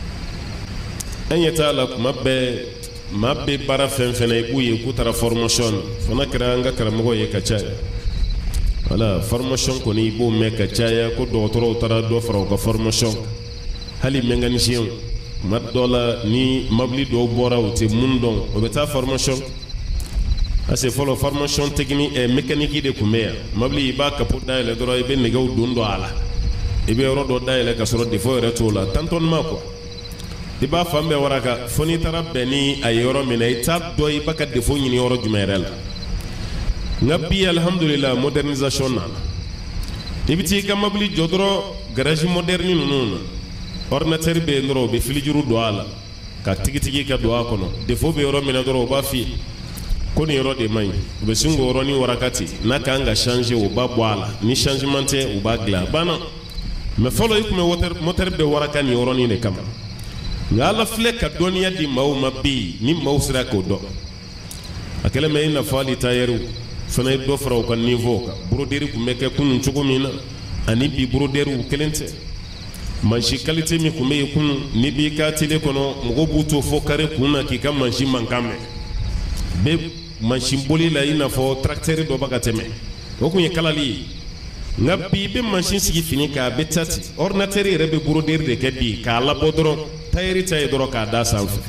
an ɲɛ t'a la kuma bɛɛ maa bɛ baara fɛn fɛn na i b'u ye k'u taara formation fana kɛra an ka karamɔgɔ ye ka caya wala formation kɔni i b'o mɛn ka caya ko dɔgɔtɔrɔw taara dɔ fara u ka formation hali mécanicien kuma dɔ la ni mobili dɔw bɔra u tɛ mun dɔn o bɛ taa formation parce que fɔlɔ formation technique ɛ mécanique de tun bɛ yan mobili i b'a capot dayɛlɛ dɔrɔn i bɛ nɛgɛw don dɔ a la i bɛ yɔrɔ dɔ dayɛlɛ ka sɔrɔ défaut yɛrɛ t'o la tâtonnement quoi i b'a fan bɛɛ waraka fo n'i taara bɛn ni a ye yɔrɔ min na i t'a dɔn i b'a ka défaut ɲini yɔrɔ jumɛn yɛrɛ la nka bi alhamdulillah modernisation nana i bɛ t'i ka mobili jɔ dɔrɔn garage moderne ninnu na ordinateur bɛ yen dɔrɔn u bɛ filijuru don a la ka tigitigi ka don a kɔnɔ défaut bɛ yɔrɔ min na dɔrɔn u b'a f'i ye ko nin yɔrɔ de man ɲi u bɛ sin k'o yɔrɔnin waraka ten n'a kan ka changer u b'a bɔ a la ni changement tɛ u b'a dilan a banna mais fɔlɔ i tun bɛ moteur bɛ waraka nin yɔrɔnin de kama nka ala filɛ ka dɔnniya di maaw ma bi ni maaw sera k'o dɔn a kɛlen bɛ i n'a fɔ hali tailleur fana ye dɔ fara u ka niveau kan broderi tun bɛ kɛ kunun cogo min na ani bi broderiw kelen tɛ mansi qualité min tun bɛ yen kunun n'i b'i ka atelier kɔnɔ mɔgɔw b'u to fo carré kun na k'i ka mansi mankan mɛn bɛ mansi boli la i n'a fɔ tracteur dɔ bɛ ka tɛmɛ o tun ye kalali ye nka bi i bɛ mansi sigi fini kan a bɛ ta ten ordinateur yɛrɛ bɛ broderi de kɛ bi k'a labɔ dɔrɔn tailleur ta ye dɔrɔn k'a da sanfɛ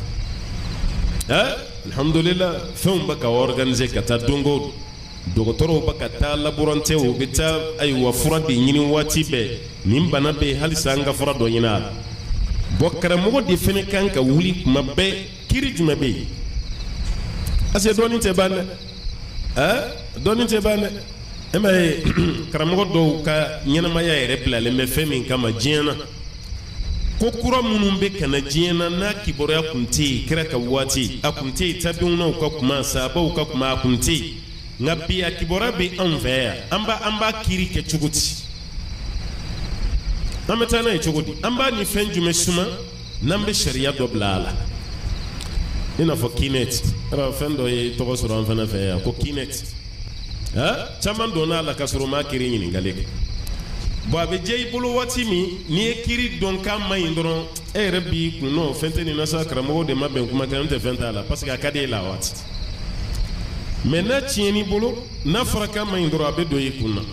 ɛ alhamdulillah fɛnw bɛ ka organiser ka taa don o don dɔgɔtɔrɔw bɛ ka taa laborantew u bɛ taa ayiwa fura de ɲini waati bɛɛ nin bana bɛ yen halisa an ka fura dɔ ɲini a la bɔn karamɔgɔ de fana kan ka wuli kuma bɛɛ kiiri jumɛn bɛ yen parce que dɔɔnin tɛ ban dɛ ɛ dɔɔnin tɛ ban dɛ e ma ye karamɔgɔ dɔw ka ɲɛnamaya yɛrɛ bilalen bɛ fɛn min kama diɲɛ na ko kura minnu bɛ ka na diɲɛ na n'a kibaruya tun tɛ yen kira ka waati a tun tɛ yen tabiɲɛnaw ka kuma sahabaw ka kuma a tun tɛ yen nka bi a kibaruya bɛ anw fɛ yan an b'a an b'a kiiri kɛ cogo di an bɛ taa n'a ye cogo di an b'a ni fɛn jumɛn suma n'an bɛ sariya dɔ bila a la i n'a fɔ kinet ara fɛn dɔ ye tɔgɔ sɔrɔ an fana fɛ yan ko kinet ɛ caman donna a la ka sɔrɔ maa kiiri ɲininkali kɛ bon a bɛ diya i bolo waati min n'i ye kiiri dɔn k'a ma ɲi dɔrɔn e yɛrɛ b'i kun non fɛn tɛ nin na sa karamɔgɔw de ma bɛn kuma kɛ n tɛ fɛn t'a la parce que a ka di e la waati mais n'a tiɲɛn'i bolo n'a fɔra k'a ma ɲi dɔrɔn a bɛ don i kun na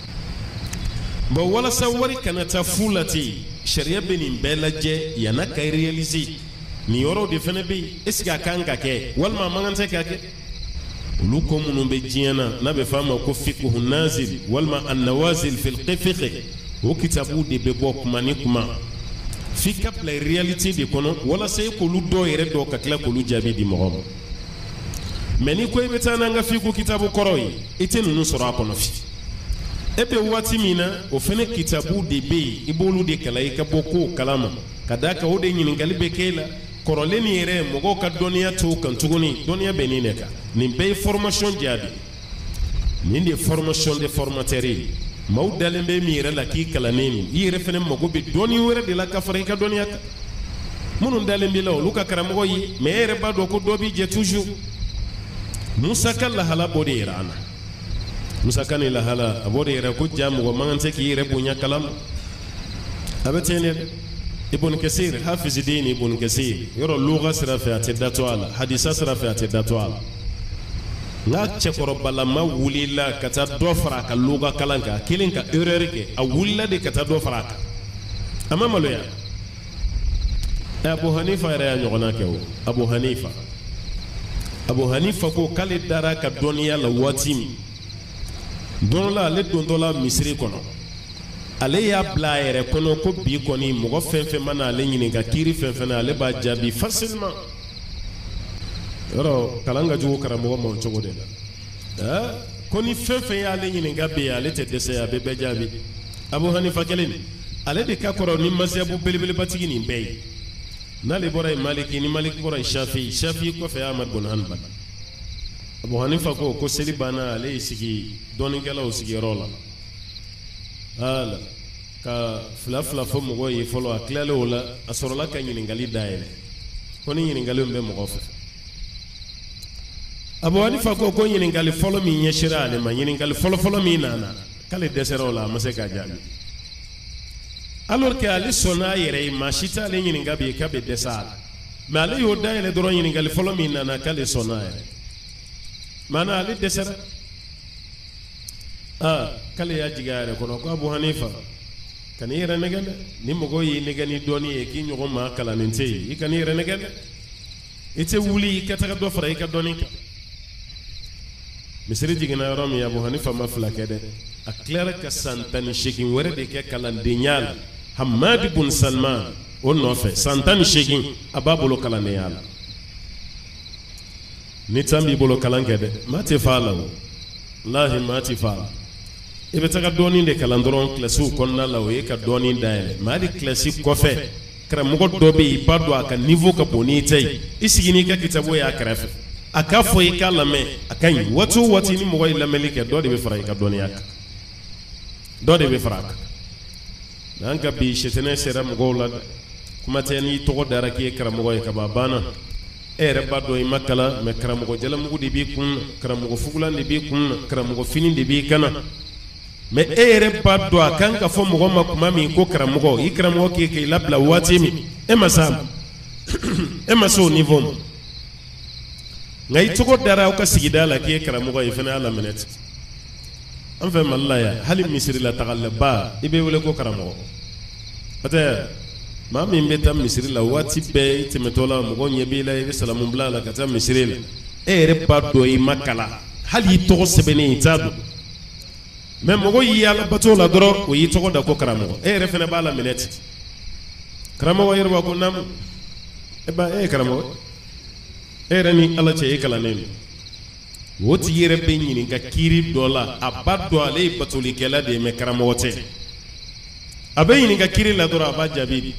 bon walasa wari kana taa fu la ten sariya bɛ nin bɛɛ lajɛ yan'a ka réaliser nin yɔrɔw de fana bɛ yen est ce que a kan ka kɛ walima a man kan tɛ ka kɛ olu ko minnu bɛ diɲɛ na n'a bɛ fɔ a ma ko fiqhu nazil walima an-nawazil fil fiqh o kitabu de bɛ bɔ kuma ni kuma fi ka bila reality de kono wala sai ko lu do yere do ka kila ko lu jabi di mo mais ni ko ibeta na nga fi ko kitabu koroyi ite nunu soro akono fi ebe wati mina o fene kitabu de be ibolu de kala ka boko kalama kadaka o de nyini galibe kela koroleni yere mogo ka doniya to kan tuguni doniya benine ka ni be formation jadi ni de formation de formateri maw dalembe mi yere la ki kala neni yere fene mogo be doni were de la ka fare ka doniya ka munun dalembe la luka karamo yi me yere ba do ko dobi je toujours musa kala hala bodi irana musa kan ila hala abodi yere ko jamu go mangante ki yere bunya kalam abetene ibn kasir hafiz din ibn kasir yoro lugha sirafa atdatwala hadisa sirafa atdatwala nga chekoro balama wulila kata do faraka lugha kalanka kilinka ererke a wulla de kata do faraka amama loya abu hanifa ya nyogona kew abu hanifa abu hanifa ko kale dara ka doniya la watimi donla le dondola misri kono ale ya bla yere kono ko bi koni mogo fenfe mana ale nyini ga kiri fenfe na ale ba jabi facilement yoro kalanga jugo karamo mo chogo de la koni fenfe ya ale nyini ga be ale te dese ya be be jabi abu hanifa keleni ale de ka koro ni mazhabu belbel batigi ni bey nale boray maliki ni maliki boray shafi shafi ko fe ahmad bin hanbal abu hanifa ko ko selibana ale sigi doni gala o sigi rola ala ka fla fla fo mo yi folo aklale wala asorola ka nyini ngali daele ko ni nyini ngali mbe mo gofa abu hanifa ko ko nyini ngali folo mi nyeshira ale ma nyini ngali folo folo mi nana kale deserola mase ka jabi alors que ali sona yere ma shita le nyini ngabi ka be desal mais ali yo daele doro nyini ngali folo mi nana kale sona yere mana ali desera ah kale ya jigare kono ko abu hanifa kan yere negande ni mogo yi negani doni e ki nyogo ma kala ninte yi kan yere negande ite wuli ka ta do fara ka doni ka misri jigina rom ya abu hanifa ma flakede a claire ka santani shekin were de ke kala dinyal hamad ibn salman on no fe santani shekin ababulo kala ne yala ni tambi bolo kala ngede mate fala wallahi mate fala ibe taka doni de kala ndron klasu konna lawo e ka doni daele mali klasi kofe kra mugo dobe ibado aka niveau ka boni tay isigini ka kitabo ya krafe aka foyi ka lame akan wato wati ni mugo lameli ke do de be fara ka doni aka do de be fara dan ka bi shetene sera mugo la kuma tani to dara ke kra mugo ka babana ere bado i makala me kra mugo jala mugo de bi kun kra mugo fugulan de bi kun kra mugo finin de bi kana mais ere bado akan ka fo mugo makuma mi ko kra mugo i kra mugo ke ke labla wati mi e masam e maso niveau ngai to dara o ka sigida la ke kra mugo i fena la minute an fe mallaya hali misri la tagallaba ibe wele ko kra mugo ata ma min beta misri la wati be timetola mugo nyebila ibe salamu bla la kata misri la ere bado i makala hali to sebene itadu mais mogo yi ala bato la doro o yi togo da ko karamo e refene bala minute karamo yerba ko nam e ba e karamo e rani ala che e kala nen woti yere be nyini ga kiri dola abado ale batoli kala de me karamo wote abe nyini ga kiri la doro abaja bi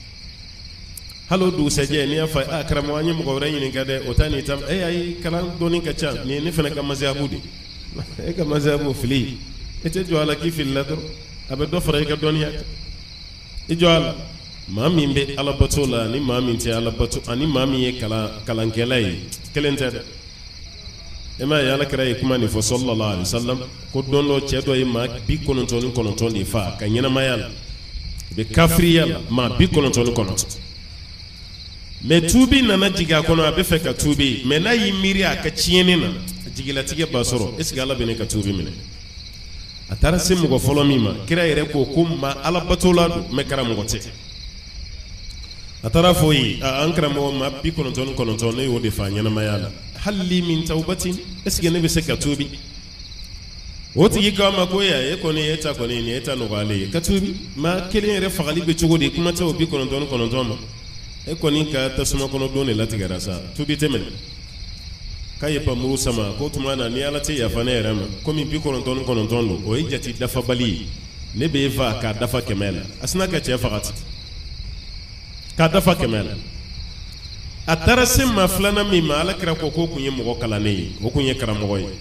halo du seje ni afa a karamo anyi mo gore nyini ga de otani tam e ay kala doni ka cha ni ni fene ka mazabudi e ka mazabu fili ete joala ki fil ladr abe do fara ka doniya e joala mami be ala batola ni mami ti ala batu ani mami e kala kalankelay kelente e ma yala kray kuma ni fo sallallahu alaihi wasallam ko donno cedo e ma bi konon ton konon ton di fa ka nyina mayal be kafriyal ma bi konon ton konon me tubi nana jiga kono abe fe ka tubi me na yimiri aka cieni na jigila tige basoro esgala bene ka tubi mine atara simu go folo mima kira yere ko kumma ala batola du me kara mo te atara foyi an kara mo ma bi kono ton kono ton ne wo de fa nyana mayala halli min tawbatin esge ne be se ka tubi woti ka ma ko ya e ko ni eta ko ni eta no gale ka tubi ma kelen re fagali be chugo de kuma tawo bi kono don kono don ma e ko ni ka tasuma kono don ne lati gara sa tubi temen kaye pa muru sama ko tuma na ni ala te ya fa ne rama ko mi bi kono don kono don lo o jati dafa bali ne be va ka dafa kemela asna ka che fagati ka dafa kemela atara semma flana mi ma ala kra ko ko kunye mo kala ne o kunye kra mo goy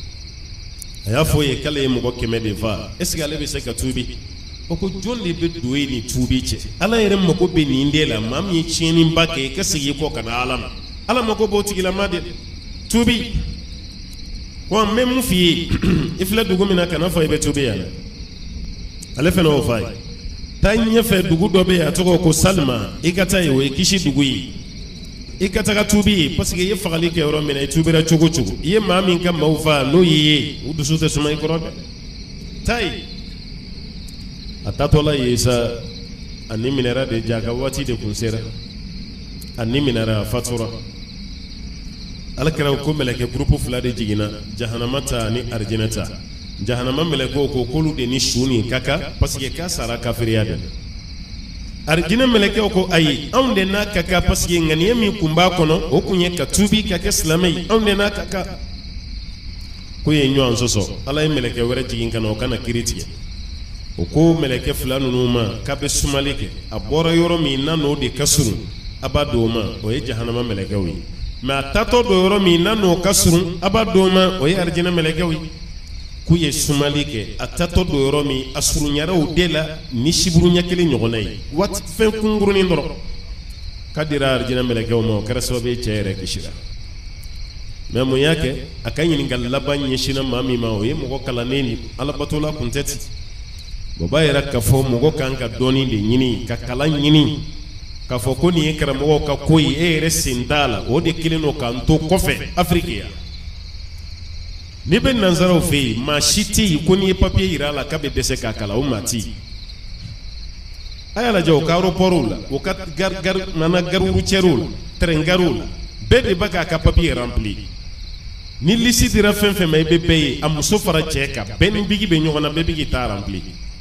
aya foye kala ye mo keme de va est-ce que ale be se ka tubi o ko jonde be doyi ni tubi che ala yere mo ko be ni ndela mam yi chini mbake ka sigi ko kana alam ala mo ko boti gila made tubi ko même fi ifla dugu mina kana fo be tubi yana ale fe no fay tanye fe dugu do be atoko ko salma ikata yo kishi dugu yi ikata ka tubi parce que ye fagali ke yoro mina tubira chugo chugo ye mami kam mawfa no yi udusu te sumay ko robe tay atatola yesa ani minera de jaga wati de kunsera ani minera fatura alakara ko meleke groupe fula de jigina jahannamata ni arjinata jahannama meleke ko kolu de ni shuni kaka parce que ka sara kafiriya de arjina meleke ko ayi onde na kaka parce que ngani mi kumba kono o kunye ka tubi ka ke islamai onde na kaka ko ye nyo ansoso alay meleke wara jigin kana o kana kiritiye o ko meleke fulanu numa ka be sumalike abora yoro mi nano de kasuru abadoma o ye jahannama meleke wi ma tato do yoro mi nano kasuru abadoma o ye arjina meleke wi ku ye sumalike atato do yoro mi asuru nyaraw dela ni shiburu nyakele nyogonay wat fen kunguru ni ndoro kadira arjina meleke mo karaso be chere kishira memo yake akanyi ngal laban yeshina mami ma o ye mo kala neni ala batola kunteti boba yera ka fo mo kanka doni de nyini ka kala nyini ka fo ko ni ekra mo ka koyi e resindala o de kilino kanto kofe afrika ni ben nanzaro fe ma shiti ko ni papier irala ka be dese ka kala o mati ayala jaw ka aeroporula o ka gar gar nana garuru cherul tren garula be de baka ka papier rempli ni lisi dira fen fen may be pay am so fara cheka ben bigi be nyogona be bigi ta rempli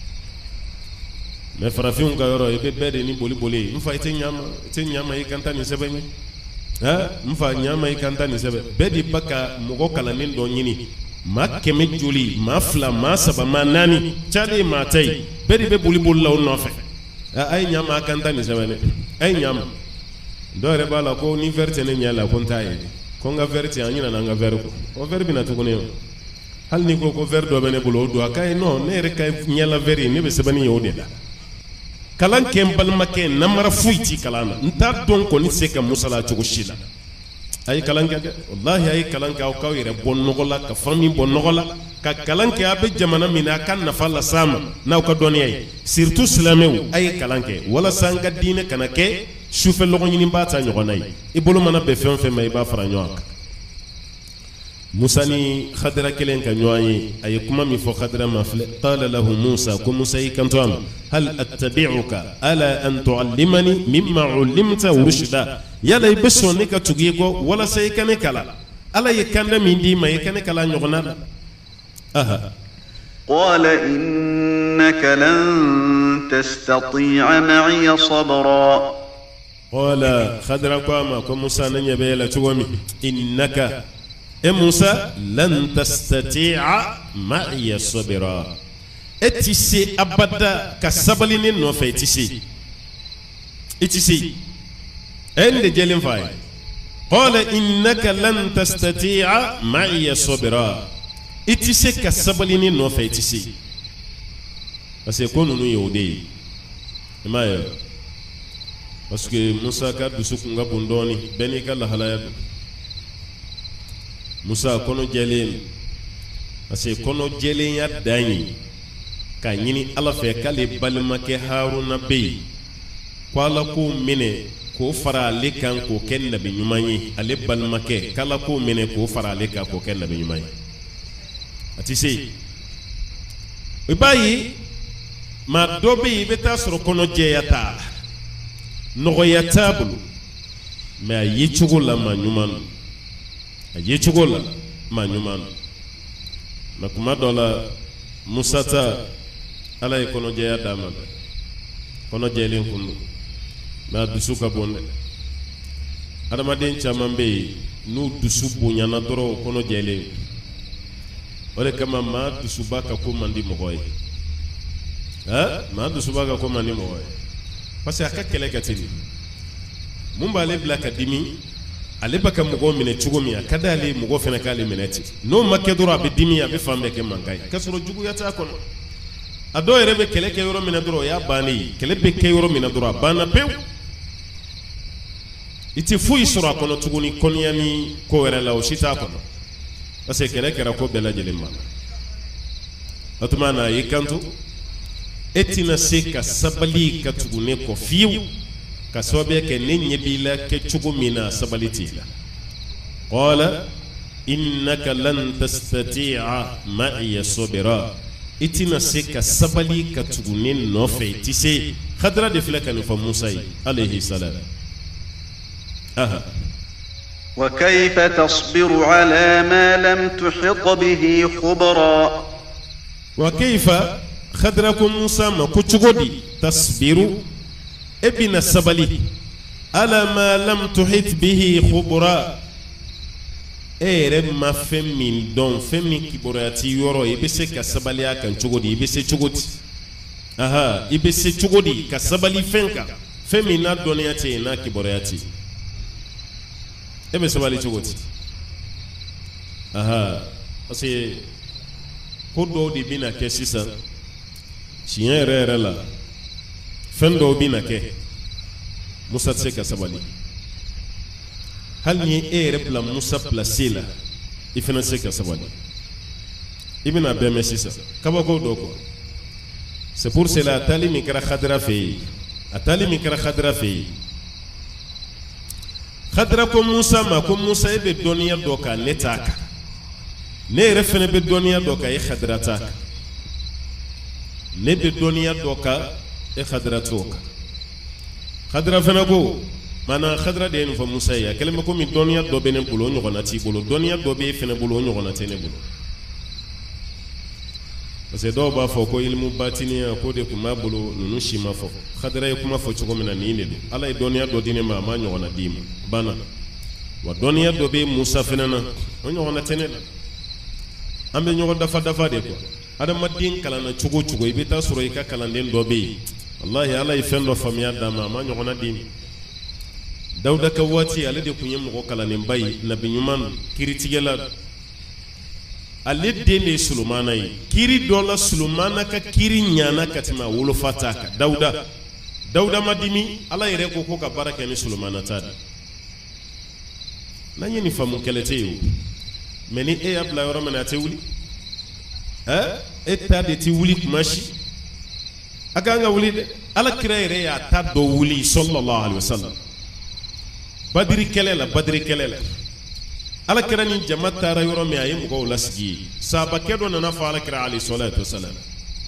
me farafin ga yoro e be be de ni boli boli mfa ite nyama ite nyama e kanta ni sebe ni ha mfa nyama e kanta ni sebe be di baka mugo kala nin do nyini ma keme juli ma fla ma saba ma nani chade ma tay be di be boli boli law no fe ay nyama kanta ni sebe ne ay nyama do re bala ko ni verte ne nyala ko ntaye ko nga verte anyina na nga ver ko o ver bi na to ko ne hal ni ko ko ver do bene bulo do kay no ne re kay nyala veri ne be sebani yode da kalan ken balma ken namara fuiti kalana nta don ko ni seka musala chugo shila ay kalan ka wallahi ay kalan ka ka yere bonnogola ka fami bonnogola ka kalan ka abe jamana mina kan nafala sama na ka doni ay surtout islamew ay kalan ke wala sanga dine kana ke shufe logo nyini mbata nyogonay ibolo mana be fen fen may ba fara nyoaka موسى ني خضرا كلين كنيواني أي كما مي فو خضرا مفل قال له موسى كم موسى كنتم هل أتبعك ألا أن تعلمني مما علمت ورشدا يلا يبسوني كتوغيكو ولا سيكني كلا ألا يكند من دي ما يكني كلا نغنا أها قال إنك لن تستطيع معي صبرا قال خضرا كما كم موسى نيبيلا تومي إنك e Musa lan tastati'a ma'iya sabira etisi abada ka sabalini no fe etisi etisi ende jelin fay qala innaka lan tastati'a ma'iya sabira etisi ka sabalini no fe etisi parce que konu no yode mayo parce que Musa ka dusu kunga bundoni beni kala halaya Musa kono jelen parce kono jelen ya dani ka nyini ala fe kale balma ke Haruna be ko ala ko mine ko fara le kan ko ken nabi nyumanyi ale balma ke kala ko mine ko fara le kan ko ken nabi nyumanyi ati se e bayi ma dobe beta soro kono jeyata no ya tablu ma yichugo la ma nyumanu aje chugola ma nyumanu na kuma dɔ la Musa ta Ala ye kɔnɔjɛya d'a ma dɛ kɔnɔjɛlen kun don mɛ a dusu ka bon dɛ adamaden caman bɛ yen n'u dusu bonyana dɔrɔn kɔnɔjɛlen o de kama maa dusuba ka ko man di mɔgɔ ye ɛ maa dusuba ka ko man di mɔgɔ ye parce que a ka kɛlɛ ka teli mun b'ale bila ka dimi ale bɛ ka mɔgɔ minɛ cogo min a ka d'ale mɔgɔ fana k'ale minɛ ten n'o ma kɛ dɔrɔn a bɛ dimi a bɛ fan bɛɛ kɛ mankan ye k'a sɔrɔ juguya t'a kɔnɔ a dɔw yɛrɛ bɛ kɛlɛ kɛ yɔrɔ min na dɔrɔn o y'a bannen ye kɛlɛ bɛ kɛ yɔrɔ min na dɔrɔn a banna pewu i tɛ foyi sɔrɔ a kɔnɔ tuguni kɔniya ni ko wɛrɛ la o si t'a kɔnɔ parce que kɛlɛ kɛra ko bɛɛ lajɛlen banna o tuma na a y'i kanto e tɛna se ka sabali ka tugu ne kɔ fiyewu ka sababuya kɛ ne ɲɛ b'i la kɛ cogo min na sabali t'i la qala innaka lan tastati'a ma'iya sabira i tɛna se ka sabali ka tugu ne nɔfɛ i tɛ se Khadra de filɛ ka nin fɔ Musa ye alayhi salam aha وكيف تصبر على ما لم تحط به خبرا وكيف خدركم موسى ما كتشغدي تصبر ابن السبلي على ما لم تحط به خبرا ere ma fɛn min dɔn fɛn min kiborati yɔrɔ i bɛ se ka sabali a kan cogo di i bɛ se cogo di aha i bɛ se cogo di ka sabali fɛn kan fɛn min n'a dɔnniya tɛ yen n'a kiboraya tɛ yen e bɛ sabali cogo di aha parce que ko dɔw de bɛ na kɛ sisan tiɲɛ yɛrɛ yɛrɛ la fɛn dɔw bɛ na kɛ Musa tɛ se ka sabali hali ni e yɛrɛ bila Musa place la i fana tɛ se ka sabali i bɛna bɛɛ mɛn sisan kabako dɔ kɔ c'est pour cela a taali min kɛra Khadra fɛ yen a taali min kɛra Khadra fɛ yen Khadra ko Musa ma ko Musa e bɛ dɔnniya dɔ kan ne t'a kan ne yɛrɛ fana bɛ dɔnniya dɔ kan e Khadra t'a kan ne bɛ dɔnniya dɔ kan e Khadra t'o kan Khadra fana ko maanaam Khadra de ye nin fɔ Musa ye a kɛlen bɛ komi dɔnniya dɔ bɛ ne bolo o ɲɔgɔnna t'i bolo dɔnniya dɔ bɛ e fana bolo o ɲɔgɔnna tɛ ne bolo parce que dɔw b'a fɔ ko ilimu batiniya ko de tun b'a bolo ninnu si ma fɔ Khadra ye kuma fɔ cogo min na nin de don Ala ye dɔnniya dɔ di ne ma a ma ɲɔgɔnna d'i ma banna wa dɔnniya dɔ bɛ Musa fana na o ɲɔgɔnna tɛ ne la an bɛ ɲɔgɔn dafa dafa de kɔ adamaden kalanna cogo cogo i bɛ taa sɔrɔ i ka kalanden dɔ bɛ yen wallahi Ala ye fɛn dɔ faamuya d'a ma a ma ɲɔgɔnna d'i ma Dawuda ka waati ale de tun ye mɔgɔ kalannenba ye nabi ɲuman kiiritigɛla ale den de ye Sulumana ye kiiri dɔ la Sulumana ka kiiri ɲana ka tɛmɛ a wolofa ta kan Dawuda Dawuda ma dimi Ala yɛrɛ ko ko ka baara kɛ ni Sulumana ta de n'an ye nin faamu kɛlɛ tɛ yen o mais ni e y'a bila yɔrɔ min na a tɛ wuli ɛ e ta de tɛ wuli kuma si a kan ka wuli dɛ Alakira yɛrɛ y'a ta dɔ wuli sallallahu alaihi wasallam Badiri kɛlɛ la Badiri kɛlɛ la Alakira ni jama taara yɔrɔ min a ye mɔgɔw lasigi yen sahabakɛ dɔ nana fɔ Alakira alayhi salatu wasalam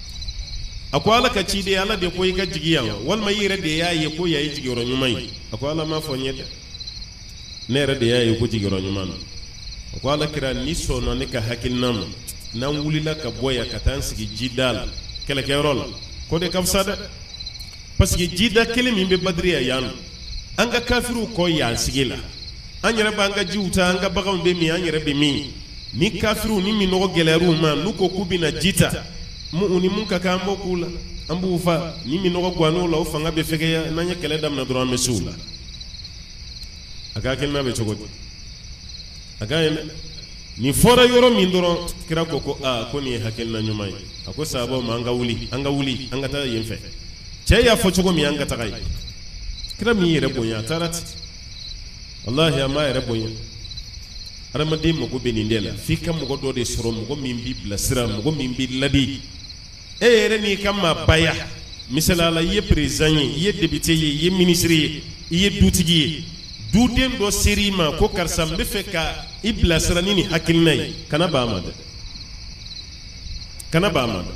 a ko Ala ka ciden Ala de ko i ka jigi yan walima i yɛrɛ de y'a ye ko yan ye jigiyɔrɔ ɲuman ye a ko Ala m'a fɔ n ye dɛ ne yɛrɛ de y'a ye ko jigiyɔrɔ ɲuman na a ko Alakira ni sɔnna ne ka hakilina ma n'an wulila ka bɔ yan ka taa an sigi jida la kɛlɛkɛyɔrɔ la ko de ka fisa dɛ parce que jida kelen min bɛ Badiri yan nɔ an ka kafiruw kɔ yan sigi la an yɛrɛ b'an ka jiw ta an ka baganw bɛ min an yɛrɛ bɛ min ni kafiruw ni minɔgɔ gɛlɛyar'u ma n'u ko k'u bɛna ji ta mu ni mun ka kan an b'o k'u la an b'u fa ni minɔgɔ guwan'u la o fanga bɛ fɛgɛya n'an ye kɛlɛ daminɛ dɔrɔn an bɛ se u la a ka hakilina bɛ cogo di a ka ɲi dɛ nin fɔra yɔrɔ min dɔrɔn kira ko ko aa ko nin ye hakilina ɲuman ye a ko sahabaw ma an ka wuli an ka wuli an ka taa yen fɛ cɛ y'a fɔ cogo min an ka taga yen kira min yɛrɛ bonya a taara ten wallahi a ma yɛrɛ bonya adamaden mago bɛ nin de la f'i ka mɔgɔ dɔ de sɔrɔ mɔgɔ min b'i bilasira mɔgɔ min b'i ladi e yɛrɛ n'i ka maabaya misaliyala i ye président ye i ye député ye i ye ministre ye i ye dutigi ye duden dɔ ser'i ma ko karisa n bɛ fɛ ka i bilasira ni nin hakilina ye kana ban a ma dɛ kana ban a ma dɛ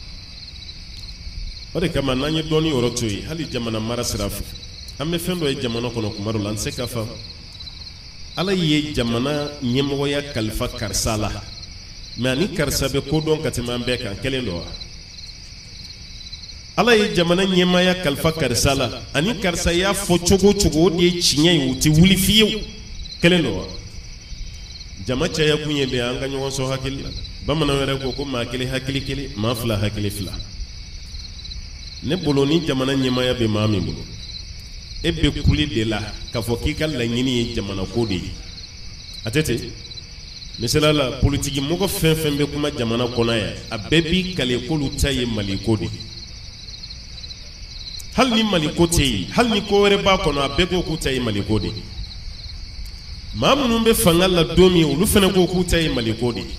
o de kama n'an ye dɔɔni yɔrɔ to yen hali jamana mara sira fɛ an bɛ fɛn dɔ ye jamana kɔnɔ kuma dɔ la an tɛ se ka faamu Ala ye jamana ɲɛmɔgɔya kalifa karisa la mais ani karisa be ko dɔn ka tɛmɛ an bɛɛ kan kelen don wa ala ye jamana ɲɛmaya kalifa karisa la ani karisa y'a fɔ cogo cogo o de ye tiɲɛ ye u tɛ wuli fiyewu kelen don wa jama caya kun ye de an ka ɲɔgɔn sɔn hakili la bamanan wɛrɛ ko ko maa kelen hakili kelen maa fila hakili fila ne bolo ni jamana ɲɛmaya bɛ maa min bolo e bɛ kuli de la k'a fɔ k'i ka laɲini ye jamana ko de ye a tɛ ten misala la politiki mɔgɔ fɛn fɛn bɛ kuma jamana kɔnɔ yan a bɛɛ b'i kale k'olu ta ye mali ko de ye hali ni mali ko tɛ yen hali ni ko wɛrɛ b'a kɔnɔ a bɛɛ ko k'u ta ye mali ko de ye maa minnu bɛ fanga la don min olu fana ko k'u ta ye mali ko de ye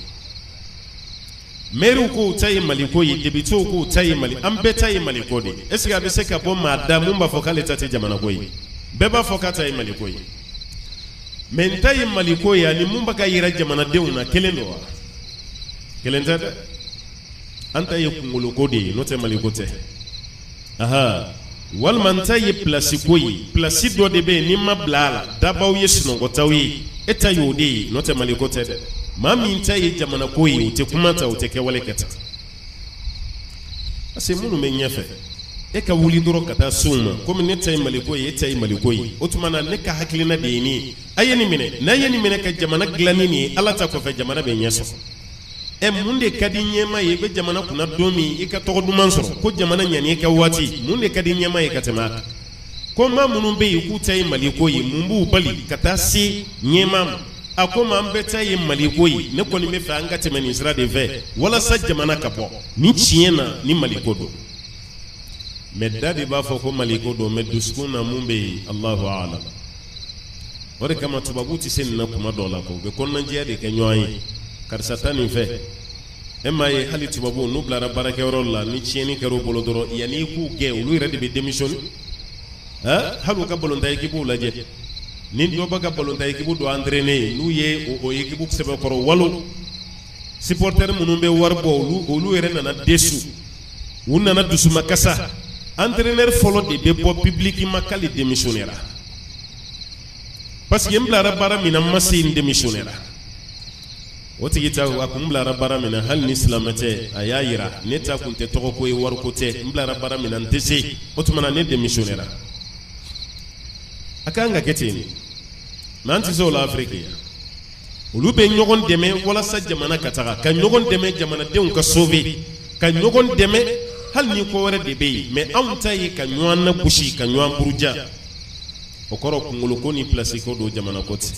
maires k'u ta ye mali ko ye députés k'u ta ye mali an bɛɛ ta ye mali ko de ye est ce que a bɛ se ka bɔ maa da mun b'a fɔ k'ale ta tɛ jamana ko ye bɛɛ b'a fɔ k'a ta ye mali ko ye mais n ta ye mali ko ye ani mun bɛ ka yira jamanadenw na kelen don wa kelen tɛ dɛ an ta ye kunkolo ko de ye n'o tɛ mali ko tɛ aha walima n ta ye place ko ye place dɔ de bɛ yen n'i ma bila a la dabaw ye sunɔgɔtaw ye e ta y'o de ye n'o tɛ mali ko tɛ dɛ maa min ta ye jamana ko ye o tɛ kuma ta o tɛ kɛwale kɛ ta parce que minnu bɛ ɲɛfɛ e ka wuli dɔrɔn ka taa s'u ma komi ne ta ye mali ko ye e ta ye mali ko ye o tuma na ne ka hakilina de ye nin ye a ye nin minɛ n'a ye nin minɛ ka jamana dilan ni nin ye ala ta kɔfɛ jamana bɛ ɲɛ sɔrɔ ɛ mun de ka di ɲɛmaa ye i bɛ jamana kunna don min i ka tɔgɔ duman sɔrɔ ko jamana ɲani i ka waati mun de ka di ɲɛmaa ye ka tɛmɛ a kan ko maa minnu bɛ yen k'u ta ye mali ko ye mun b'u bali ka taa se ɲɛmaa ma a ko maa an bɛɛ ta ye mali ko ye ne kɔni bɛ fɛ an ka tɛmɛ nin sira de fɛ walasa jamana ka bɔ ni tiɲɛ na ni mali ko don mais da de b'a fɔ ko mali ko don mais dusukun na mun bɛ yen alahu alam o de kama tubabu tɛ se nin na kuma dɔw la ko u bɛ kɔnɔnajɛya de kɛ ɲɔgɔn ye karisa ta nin fɛ e m'a ye hali tubabu n'u bilara baarakɛyɔrɔ la ni tiɲɛni kɛra u bolo dɔrɔn yanni i k'u gɛn olu yɛrɛ de bɛ démissionner hali u ka balontan équipe lajɛ ni dɔ bɛ ka balontan équipe dɔ entraîner n'u ye o équipe sɛbɛkɔrɔ walo supporter minnu bɛ wari bɔ olu olu yɛrɛ nana déçu u nana dusumakasa entraîneur fɔlɔ de bɛ bɔ publiquement k'ale démissionnera parce que n bilara baara min na n ma se n démissionnera o tigi ta a kun bilara baara min na hali ni silamɛ tɛ a y'a yira ne ta kun tɛ tɔgɔ ko ye wari ko tɛ n bilara baara min na n tɛ se o tuma na ne démissionnera a kan ka kɛ ten mais an tɛ se o la Afiriki yan olu bɛ ɲɔgɔn dɛmɛ walasa jamana ka taga ka ɲɔgɔn dɛmɛ jamanadenw ka sauver ka ɲɔgɔn dɛmɛ hali ni ko wɛrɛ de bɛ yen mais anw ta ye ka ɲɔgɔn lagosi ka ɲɔgɔn buruja o kɔrɔ kunkolo ko ni place ko don jamana ko tɛ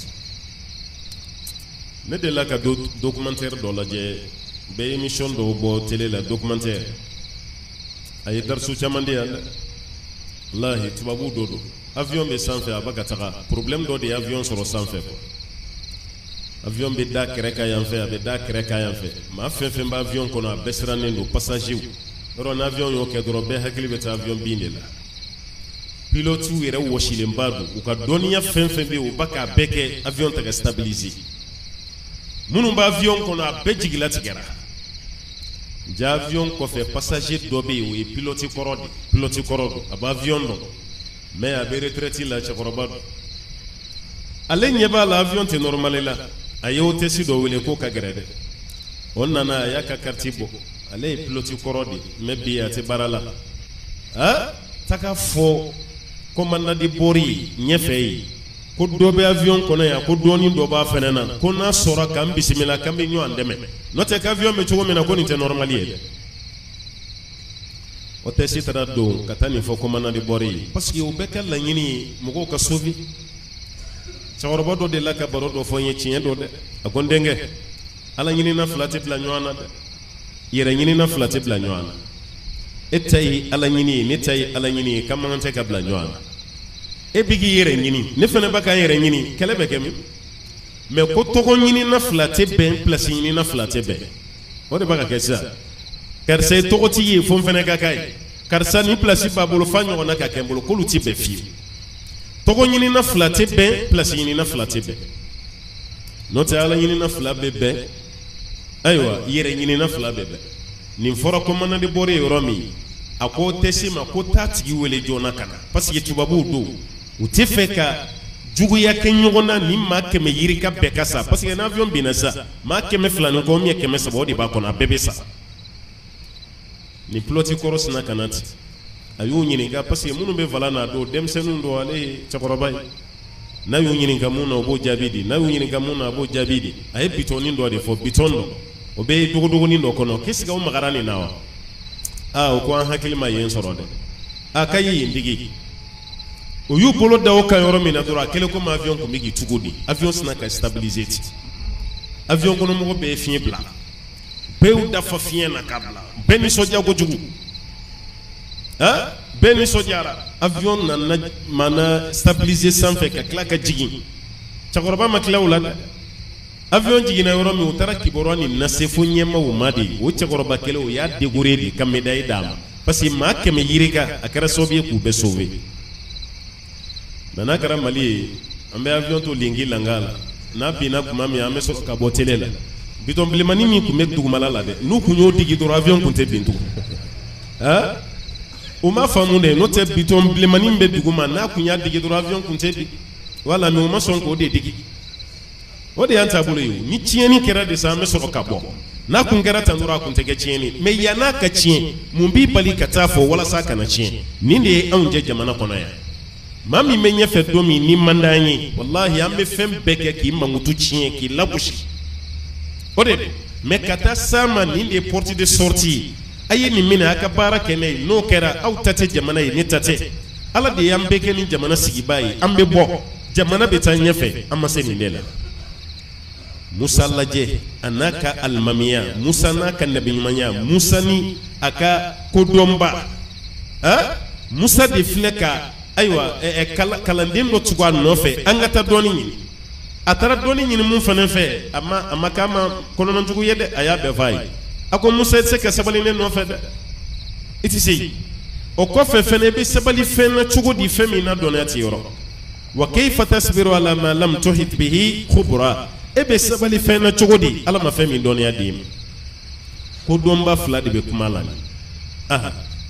ne delila ka documentaire dɔ lajɛ bɛ émission dɔw bɔ télé la documentaire a ye darisu caman di yan dɛ walahi tubabu dɔ don avion bɛ sanfɛ a bɛ ka taga problème dɔ de ye avion sɔrɔ sanfɛ quoi avion bɛ da kɛrɛ kan yan fɛ a bɛ da kɛrɛ kan yan fɛ maa fɛn fɛn bɛ avion kɔnɔ a bɛɛ sirannen don passager yɔrɔ ni avion y'o kɛ dɔrɔn bɛɛ hakili bɛ taa avion bin de la pilote yɛrɛ wɔsilenba don u ka dɔnniya fɛn fɛn bɛ yen u bɛ k'a bɛɛ kɛ avion ta ka stabiliser minnu bɛ avion kɔnɔ a bɛɛ jigilatigɛra ja avion kɔfɛ passager dɔ bɛ yen o ye pilote kɔrɔ de pilote kɔrɔ don a bɛ avion dɔn mais a bɛ retraite la cɛkɔrɔba don ale ɲɛ b'a la avion tɛ normal la a ye hôtesse dɔ wele ko ka gɛrɛ dɛ o nana a y'a ka carte bɔ ale ye pilote kɔrɔ de mais bi a tɛ baara la ah taga fɔ commandant de bord ye ɲɛfɛ ye ko dɔ bɛ avion kɔnɔ yan ko dɔɔnin dɔ b'a fɛnɛ na ko n'a sɔrɔ k'an bisimila k'an bɛ ɲɔgɔn dɛmɛ n'o tɛ k'avion bɛ cogo min na ko nin tɛ normal ye dɛ hôtesse taara don ka taa nin fɔ commandant de bord ye parce que o bɛɛ ka laɲini ye mɔgɔw ka sauver cɛkɔrɔba dɔ de la ka baro dɔ fɔ n ye tiɲɛ dɔ dɛ a ko n denkɛ ala ɲinina fila tɛ bila ɲɔgɔn na dɛ yɛrɛ ɲinina fila tɛ bila ɲɔgɔn na e ta ye ala ɲini ye ne ta ye ala ɲini ye ka man tɛ ka bila ɲɔgɔn na e bɛ k'i yɛrɛ ɲini ne fana bɛ k'an yɛrɛ ɲini kɛlɛ bɛ kɛ min mais ko tɔgɔ ɲinina fila tɛ bɛn place ɲinina fila tɛ bɛn o de bɛ ka kɛ sisan karisa ye tɔgɔtigi ye fo n fana ka k'a ye karisa ni place b'a bolo fa ɲɔgɔn na ka kɛ n bolo k'olu tɛ bɛn fiyewu tɔgɔ ɲinina fila tɛ bɛn place ɲinina fila tɛ bɛn n'o tɛ ala ɲinina fila bɛ bɛn ayiwa yɛrɛ ɲinina fila bɛ bɛn nin fɔra commandant de bord ye yɔrɔ min a ko hôtesse ma ko taa tigi wele joona ka na parce que tubabuw don u tɛ fɛ ka juguya kɛ ɲɔgɔn na ni maa kɛmɛ yirika bɛɛ ka sa parce que n'avion binna sa maa kɛmɛ fila ni kɔ min ye kɛmɛ saba o de b'a kɔnɔ a bɛɛ bɛ sa ni pilɔti kɔrɔ sina ka na ten a y'u ɲininka parce que minnu bɛ valla n'a don denmisɛnninw don ale ye cɛkɔrɔba ye n'a y'u ɲininka mun na o b'o jaabi di n'a y'u ɲininka mun na a b'o jaabi di a ye bitɔnnin dɔ de fɔ bitɔn dɔ o bɛ ye dogodogonin dɔ kɔnɔ qu'est-ce que o magara nin na wa aa o ko an hakili ma yen sɔrɔ dɛ a ka ye yen digi o y'u bolo da o kan yɔrɔ min na dɔrɔn a kɛlen komi avion tun bɛ k'i cogo di avion sina ka stabiliser ten avion kɔnɔmɔgɔ bɛɛ ye fiɲɛ bila bɛɛ y'u dafa fiɲɛ na k'a bila bɛɛ nisɔndiya kojugu ah bɛɛ nisɔndiyara avion nana mana stabiliser sanfɛ ka tila ka jigin cɛkɔrɔba ma tila o la dɛ avion jiginna yɔrɔ min u taara kibaruya nin lase fo ɲɛmaaw ma de o cɛkɔrɔba kelen o y'a décoré de ka médaille d'a ma parce que maa kɛmɛ yirika a kɛra sababu ye k'u bɛɛ sauver mais n'a kɛra Mali ye an bɛ avion to lingi langa la n'a binna tuma min an bɛ sɔrɔ ka bɔ télé la bitɔn bilenmanin min tun bɛ dugumala la dɛ n'u kun y'o digi dɔrɔn avion kun tɛ bin tugun ah o ma faamu dɛ n'o tɛ bitɔn bilenmanin bɛ duguma n'a kun y'a digi dɔrɔn avion kun tɛ bin wala mais o ma sɔn k'o de digi o de y'an taabolo ye ni tiɲɛni kɛra de sa an bɛ sɔrɔ ka bɔ n'a kun kɛra tan dɔrɔn a kun tɛ kɛ tiɲɛni mais yann'a ka tiɲɛ mun b'i bali ka taa fɔ walasa a kana tiɲɛ nin de ye anw jɛ jamana kɔnɔ yan maa min bɛ ɲɛfɛ don min ni man d'an ye walahi an bɛ fɛn bɛɛ kɛ k'i mankutu tiɲɛ k'i lagosi o de don mais ka taa s'a ma nin de ye porte de sortie ye a ye nin minɛ a ka baara kɛ n'a ye n'o kɛra aw ta tɛ jamana ye ne ta tɛ ala de y'an bɛɛ kɛ ni jamana sigibaa ye an bɛ bɔ jamana bɛ taa ɲɛfɛ an ma se nin de la Musa lajɛ a n'a ka alimamiya Musa n'a ka nabiɲumanya Musa ni a ka kodɔnba ah Musa de filɛ ka ayiwa kalanden dɔ tugu a nɔfɛ an ka taa dɔɔni ɲini a taara dɔɔni ɲini mun fana fɛ a ma a ma k'a ma kɔnɔnajugu ye dɛ a y'a bɛɛ f'a ye a ko Musa i tɛ se ka sabali ne nɔfɛ dɛ i tɛ se yen o kɔfɛ fɛnɛ i bɛ sabali fɛn na cogo di fɛn min na dɔnniya tɛ yɔrɔ wa kayfa tasbiru ala ma lam tuhit bihi khubra e bɛ sabali fɛn na cogo di ala ma fɛn min dɔnniya d'i ma ko dɔnba fila de bɛ kuma la aha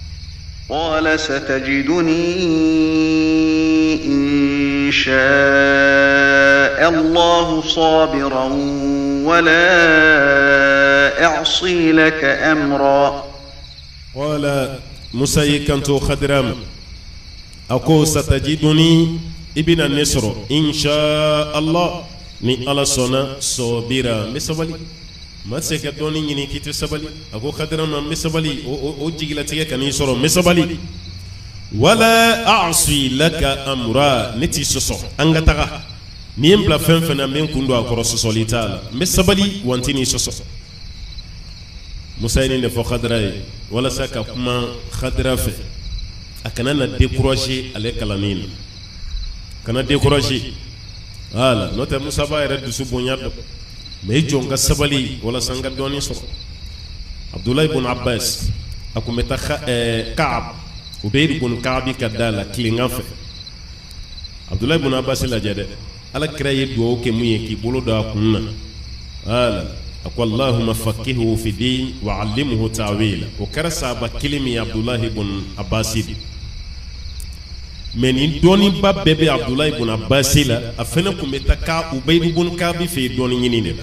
قال ستجدني إن شاء الله صابرا ولا أعصي لك أمرا قال موسى كنتو خدرام أكو ستجدني ابن النصر إن شاء الله ni ala sɔnna sɔbira n bɛ sabali ma se ka dɔɔni ɲini k'i tɛ sabali a ko kadira ma n bɛ sabali o jigilatigɛ ka n'i sɔrɔ n bɛ sabali wala a'si laka amra ne t'i sɔsɔ an ka taga n'i ye n bila fɛn fɛn na n bɛ n kun don a kɔrɔ sɔsɔli t'a la n bɛ sabali wa n tɛ n'i sɔsɔ Musa ye nin de fɔ kadira ye walasa ka kuma kadira fɛ a kana na décourager ale kalanni na kana décourager Voilà, n'o Musa b'a yɛrɛ dusu bonya dɔn mais i jɔ n ka sabali walasa n ka dɔɔni sɔrɔ Abdulahi ibn Abbas a kun bɛ taa Kaab Ubayr ibn Kaabi ka da la tilengan fɛ Abdulahi ibn Abbas lajɛ dɛ ala kira ye dugawu kɛ mun ye k'i bolo don a kun na voilà a ko Allahumma faqihu fi din wa allimhu ta'wila o kɛra sahaba kelen min ye Abdulahi ibn Abbas de mais ni dɔɔniba bɛɛ bɛ Abdulahi ibn Abbas la a fɛnɛ kun bɛ taa ka Ubayr ibn Kaabi fɛ yen dɔɔni ɲini de la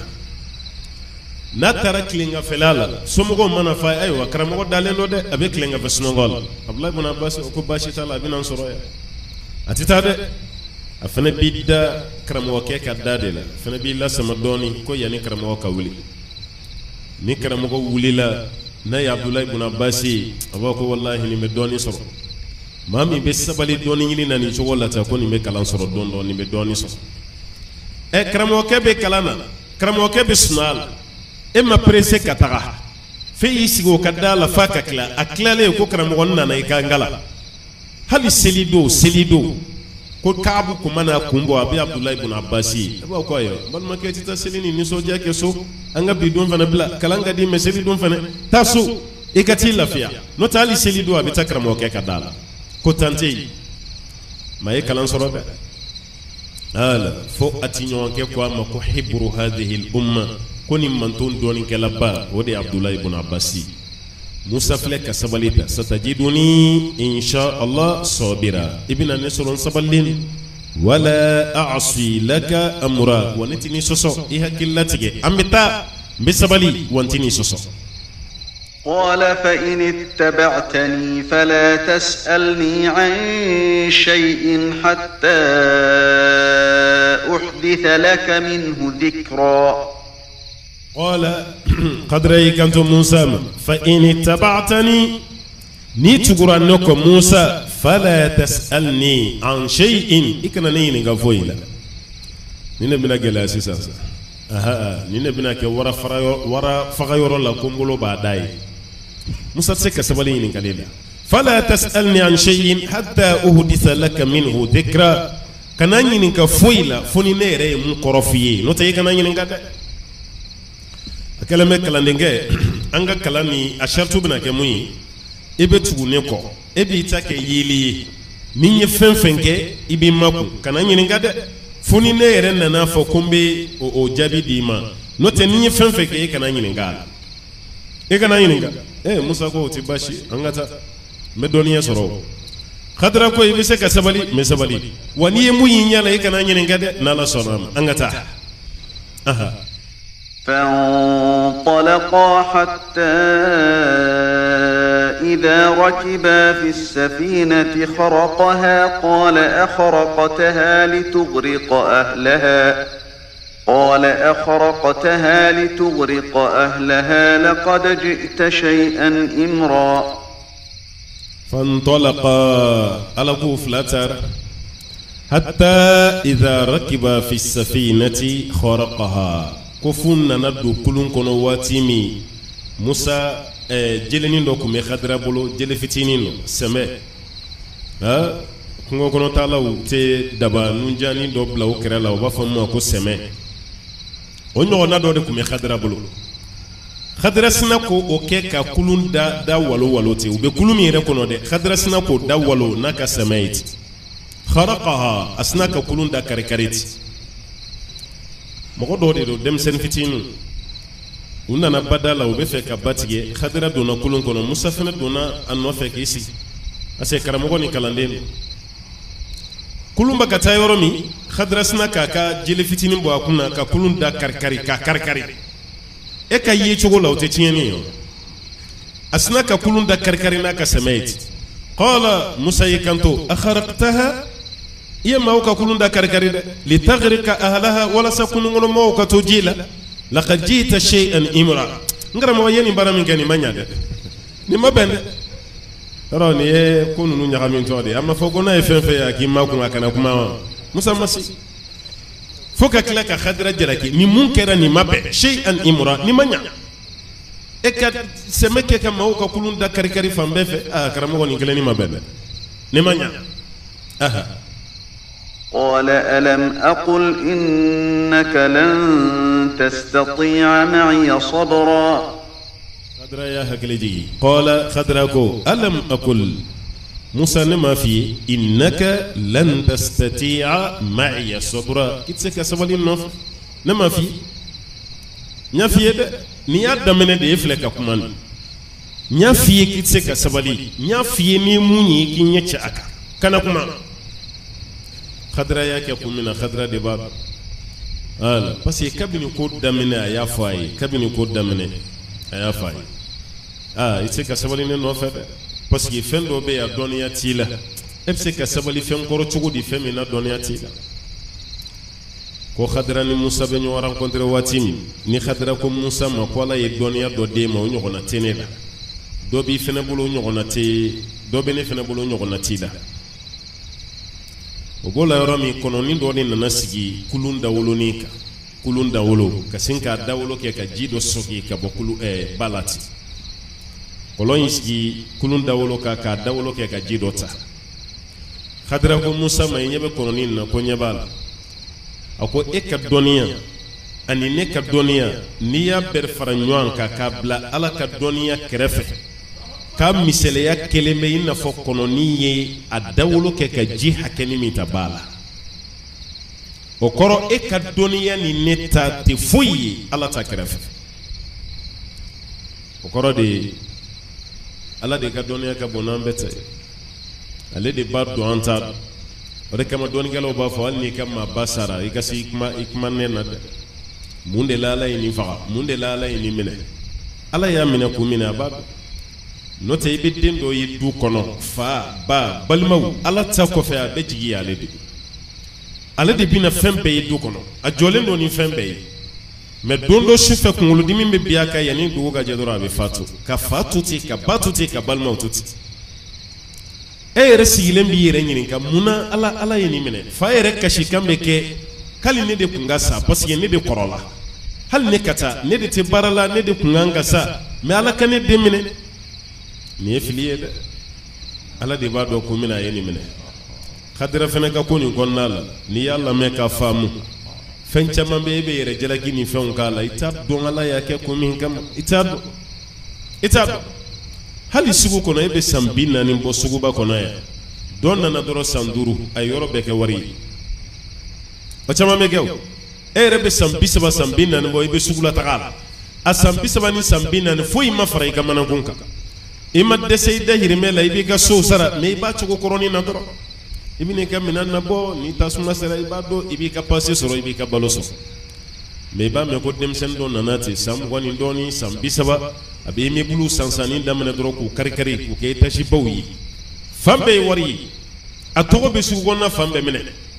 n'a taara tilengafɛla la somɔgɔw mana fɔ a ye ayiwa karamɔgɔ dalen dɔ dɛ a bɛ tilengafɛ sunɔgɔ la Abdulahi ibn Abbas o ko baasi t'a la a bɛ na n sɔrɔ yan a tɛ taa dɛ a fɛnɛ b'i da karamɔgɔkɛ ka da de la a fɛnɛ b'i lasama dɔɔni ko yanni karamɔgɔ ka wuli ni karamɔgɔ wulila n'a ye Abdulahi ibn Abbas ye a b'a ko walahi nin bɛ dɔɔni sɔrɔ maa min bɛ sabali dɔɔni ɲini na nin cogo la ten ko nin bɛ kalan sɔrɔ dɔɔni dɔɔni nin bɛ dɔɔni sɔrɔ ɛ karamɔgɔkɛ bɛ kalan na karamɔgɔkɛ bɛ sunɔgɔ a la e ma pressé ka taga f'e y'i sigi o ka da la f'a ka tila a tilalen ko karamɔgɔ nana i ka ngala hali seli don seli don ko Kaabu kun mana kun bɔ a bɛ Abdulahi ibn Abbas ye a b'a ko ayiwa balimakɛ tɛ taa seli ni nisɔndiya kɛ so an ka bi don fana bila kalan ka di mais seli don fana taa so i ka t'i lafiya n'o tɛ hali seli don a bɛ taa karamɔgɔkɛ ka da la ko tan tɛ yen maa ye kalan sɔrɔ dɛ ala fo a ti ɲɔgɔn kɛ ko a ma ko hibru hadhihi al-umma ko nin manton dɔɔnikɛlaba o de ye Abdulahi ibn Abbas Musa filɛ ka sabali ta satajiduni insha Allah sabira i bɛna ne sɔrɔ n sabalilen ولا أعصي لك أمرا ونتني سوسو إيه كلاتك أمبتا بسبلي وانتني سوسو. قال فإن اتبعتني فلا تسألني عن شيء حتى أحدث لك منه ذكرا. قال قد رأيك أنت موسى فإن اتبعتني نيتقرأ نكو موسى فلا تسألني عن شيء إكنا نيني غفويلا نينا بنا جلاسي ساسا أها نينا بنا كي ورا ورا فغير لكم بلو بعداي موسى سكا سباليني كليلا فلا تسألني عن شيء حتى أحدث لك منه ذكرى كنا نيني غفويلا فني نيري مقرفيه نوتا يكنا نيني غدا كلامك كلام دينغ أنغا كلامي أشرتو بنا كموي ebe tugune ko ebe itake yili ninye fenfenke ibi maku kana nyininga de funi ne yere nana fo kumbe o, o jabi dima note ninye fenfenke kana nyininga e kana nyininga eh musa ko tibashi angata me doniya soro khadra ko ibi se ka sabali me sabali wani mu yinyala e kana nyininga de nala sonam angata aha فانطلقا حتى إذا ركبا في السفينة خرقها قال أخرقتها لتغرق أهلها قال أخرقتها لتغرق أهلها لقد جئت شيئا إمرا. فانطلقا على فلاتر حتى إذا ركبا في السفينة خرقها كفنا ندو كلون كنو واتيمي موسى جلنين دو كمي خدرا بولو جل فتينين سمي ها كنو كنو تالاو تي دابا نونجاني دو بلاو كرالاو بافمو كو سمي ونو ندو دو كمي خدرا بولو خدرا سنكو اوكي كا كلون دا دا والو والو تي وبي كلون مي ركونو دي خدرا سنكو دا والو ناكا سميت خرقها اسناكا كلون دا كاريكاريت mako do de do dem sen fitinu unna na badala o be fe ka batige khadira do na kulun kono musa fena do na anno fe ke isi ase karamo ni kalanden kulun ba ka tayoro mi khadira sna ka ka jeli fitinin bo akuna ka kulun da karkari ka karkari e ka yi chogo law te tieni yo asna ka kulun da karkari na ka samait qala musa yikanto akharaqtaha iya mauka kulunda karkarida litaghriqa ahlaha wala sakunu ngono mauka tujila laqad jita shay'an imra ngara mo yeni barami ngani manyade ni mabende roni e kunu nu nyaga min todi amma fogona e fenfe ya ki maku ngakana kuma musa masi foka klaka khadra jaraki ni munkera ni mabe shay'an imra ni manya e ka semeke ka mauka kulunda karkari fambe fe ah karamo ni ngani mabende ni manya aha قال ألم أقل إنك لن تستطيع معي صبرا. خدرا يا هكلجي قال خدراكو ألم أقل موسى نما في إنك لن تستطيع معي صبرا كتسك سبالي نوف نما في نفي يد نياد دمنا دي فلك كمان نفي كتسك سبالي نفي نيموني كي نيتشاك كان كمان خضرا yake kumina khadra de bab ala parce que kabini ko damene aya fay kabini ko damene aya fay ah ite ka sabali ne no fede parce que fendo be ya doniya tila epse ka sabali fen koro chugo di femi na doniya tila ko khadra ni musa be ñu rencontrer watim ni khadra ko musa ma ko la ye doniya do de ma ñu gona tenela do bi fene bulu ñu gona te do be ne fene bulu ñu gona tila o bola yoro mi kono ni do ni nana sigi kulun dawolo ni ka kulun dawolo ka sinka dawolo ke ka jido soki ka bokulu e balati kolon sigi kulun dawolo ka ka dawolo ke ka jido ta khadra ko musa may nyebe kono ni na ko nyebal ako e ka doniya ani ne ka doniya ni ya ber faranyon ka kabla ala ka doniya kerefe ka miseleya keleme ina fo kono ni ye a dawolo ke ka ji hakeni mitabala o koro e ka doniya ni neta te foyi ala ta kerefe o koro de ala de ka doniya ka bonan bete ale de bar do anta ode kama don gelo ba fo ni kama basara ikasi ikma ikma nena de munde lala ni faga munde lala ni mine ala ya mina ku mina ba no te bidin do yidu kono fa ba balmaw ala ta ko fe be jigi ya le de ala de bina fembe yidu kono a jolen do ni fembe mais dondo shifa kungulu dimi be biya ka yani dugo ga jedora be fatu ka fatu ti ka batu ti ka balmaw tuti e resigilen bi yere nyinin ka muna ala ala yini mine fa yere kashi kambe ke kali ne de kunga sa parce que ne de korola hal ne kata ne de te barala ne de kunga sa mais ala kane de mine ne filiye de ala de ba do ko mina yeni mine khadira fene ka ko ni gonnala ni yalla me ka famu fen chama be be yere jalagi ni fen kala itab do ala ya ke ko min kam itab itab hali sugu kono ebe sambina ni bo sugu ba kono ya don na doro sanduru ay yoro be ke wari o chama me gew e rebe sambi saba sambina ni bo ebe sugu la tagala a sambi saba ni sambina ni foi ma fara ka manan kunka imma de sayda hirme la ibe ka so sara me ba chugo koroni na doro ibine ka minan na bo ni tasuna sara ibado ibi ka passe soro ibi ka baloso me ba me ko dem sen don nanati sam woni doni sambi saba abe me bulu sansani damana doro ko kari kari ko ke tashi bawi fambe wari atogo be su gonna fambe mene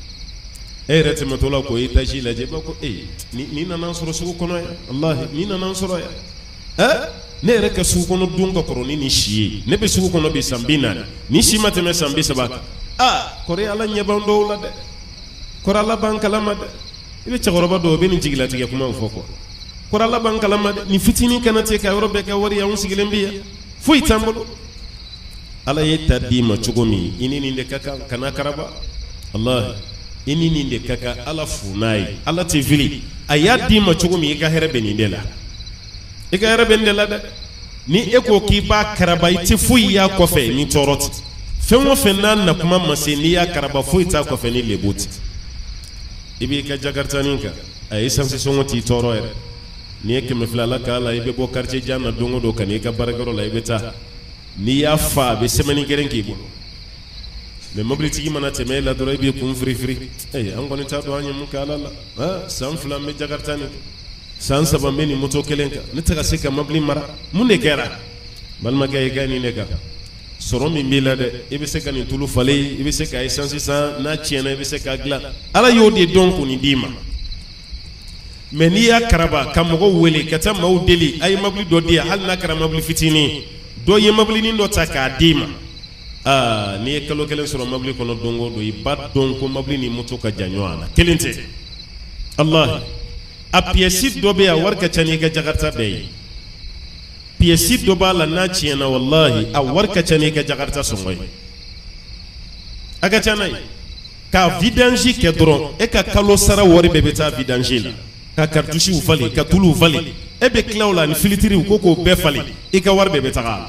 e rete matola ko e tashi la je ba ko e ni ni nanan soro su ko no ya allah ni nanan soro ya eh ne reke su ko no dunga ko ni ni shi ne be su ko no be sambina ni shi mate me sambi sabaka ah kore ala nyebando la de kore ala bankala ma de ibe chagoroba do be ni jigila tige kuma foko kora la bankala ma ni fitini kanate ka yoro be ka wari ya unsigilen biya fu itambolo ala yetta dima chugomi inini de kaka kana karaba allah inini de kaka ala funai ala tivili ayat dima chugomi ka herebe ni dela e ka herebe ndela de ni eko ki ba karaba iti fu ya kofe ni torot fenwo fenan na kuma maseni ya karaba fu ita kofe ni lebuti ibi ka jakarta ninka ay samsi songoti toro ere ni ke me flala kala ibe bo quartier janna dongo do kan ka baragaro la ibe ta ni ya fa be semani geren ki bo me mobility gi mana te me la do ibe kum free free eh an goni ta do anyum kala la ha sam flam me jakarta ni san saba me ni moto kelenka ni ta se ka mabli mara mun ne kera bal ma gay gani ne ka soro mi mila de ibe se kan tulu fale ibe se ka essence sa na chiena ibe se ka gla ala yodi donc ni dima mais ni ya karaba kamogo wele kata maudeli ay mabli do dia hal na kara mabli fitini do ye mabli ni do taka dima ah ni kalo kelen soro mabli kono dongo do ibat donko mabli ni muto ka janyoana kelente allah a pièce do be a warka chani ga jagarta be pièce do bala na chiena wallahi a warka chani ga jagarta songoy aga chanai ka vidange ke dron e ka kalo sara wori be beta vidange la ka kartushi u fali ka tulu u fali e be klawla ni filtri ko ko be fali e ka war be be taga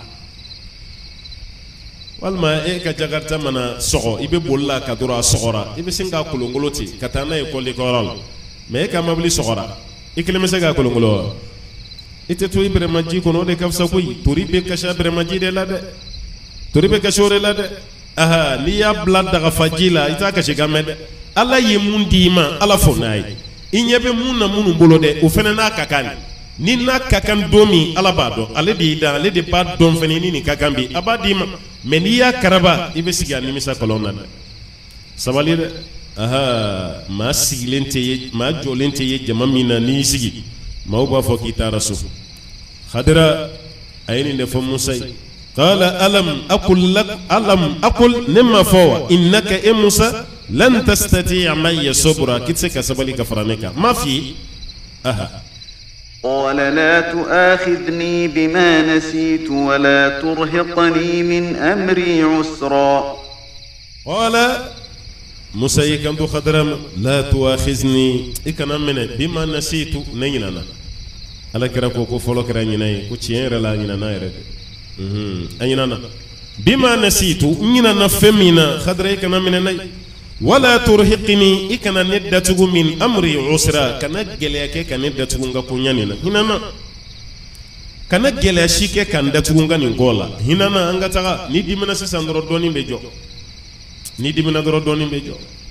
walma e ka jagarta mana sogo ibe bolla ka dura sogora ibe singa kulungoloti katana e kolli koral me ka mabli sogora ikileme sega kulungulo ite to ibre maji kono de kafsa koy turi be ka shabre maji de la de turi be ka shore la de aha ni ya blad daga fajila ita ka shiga med alla yimundima ala fonai inyebe munna munu bolo de o fene na kakani ni na kakan domi alabado ale di da ale de ba don fene ni kakambi abadima meni ya karaba ibe siga ni misa kolonna sabali de aha ma silente ye ma jolente ye jamamina ni sigi ma uba fo kita rasul khadira ayni ne fo musay qala alam aqul lak alam aqul nimma fawa innaka e musa lan tastati' ma sabra kitse sabali kafraneka ma fi aha قال لا تؤاخذني بما نسيت ولا ترهقني من أمري عسرا قال موسى كنت خضرم لا تؤاخذني إكنا من بما نسيت نيننا على كراكو كفلو كرانيناي كوتشين رلا نيننا يرد أيننا بما نسيت نيننا فمينا خضر إكنا من ناي ولا ترهقني إكنا ندتو من أمري عسرا كنا جليك كنا ندتو نغاكونيانينا هنا كنا جليشيك كنا ندتو نغانينغولا هنا أنغتاغا ندي من سيساندرو دوني بيجو ندي من دوني بيجو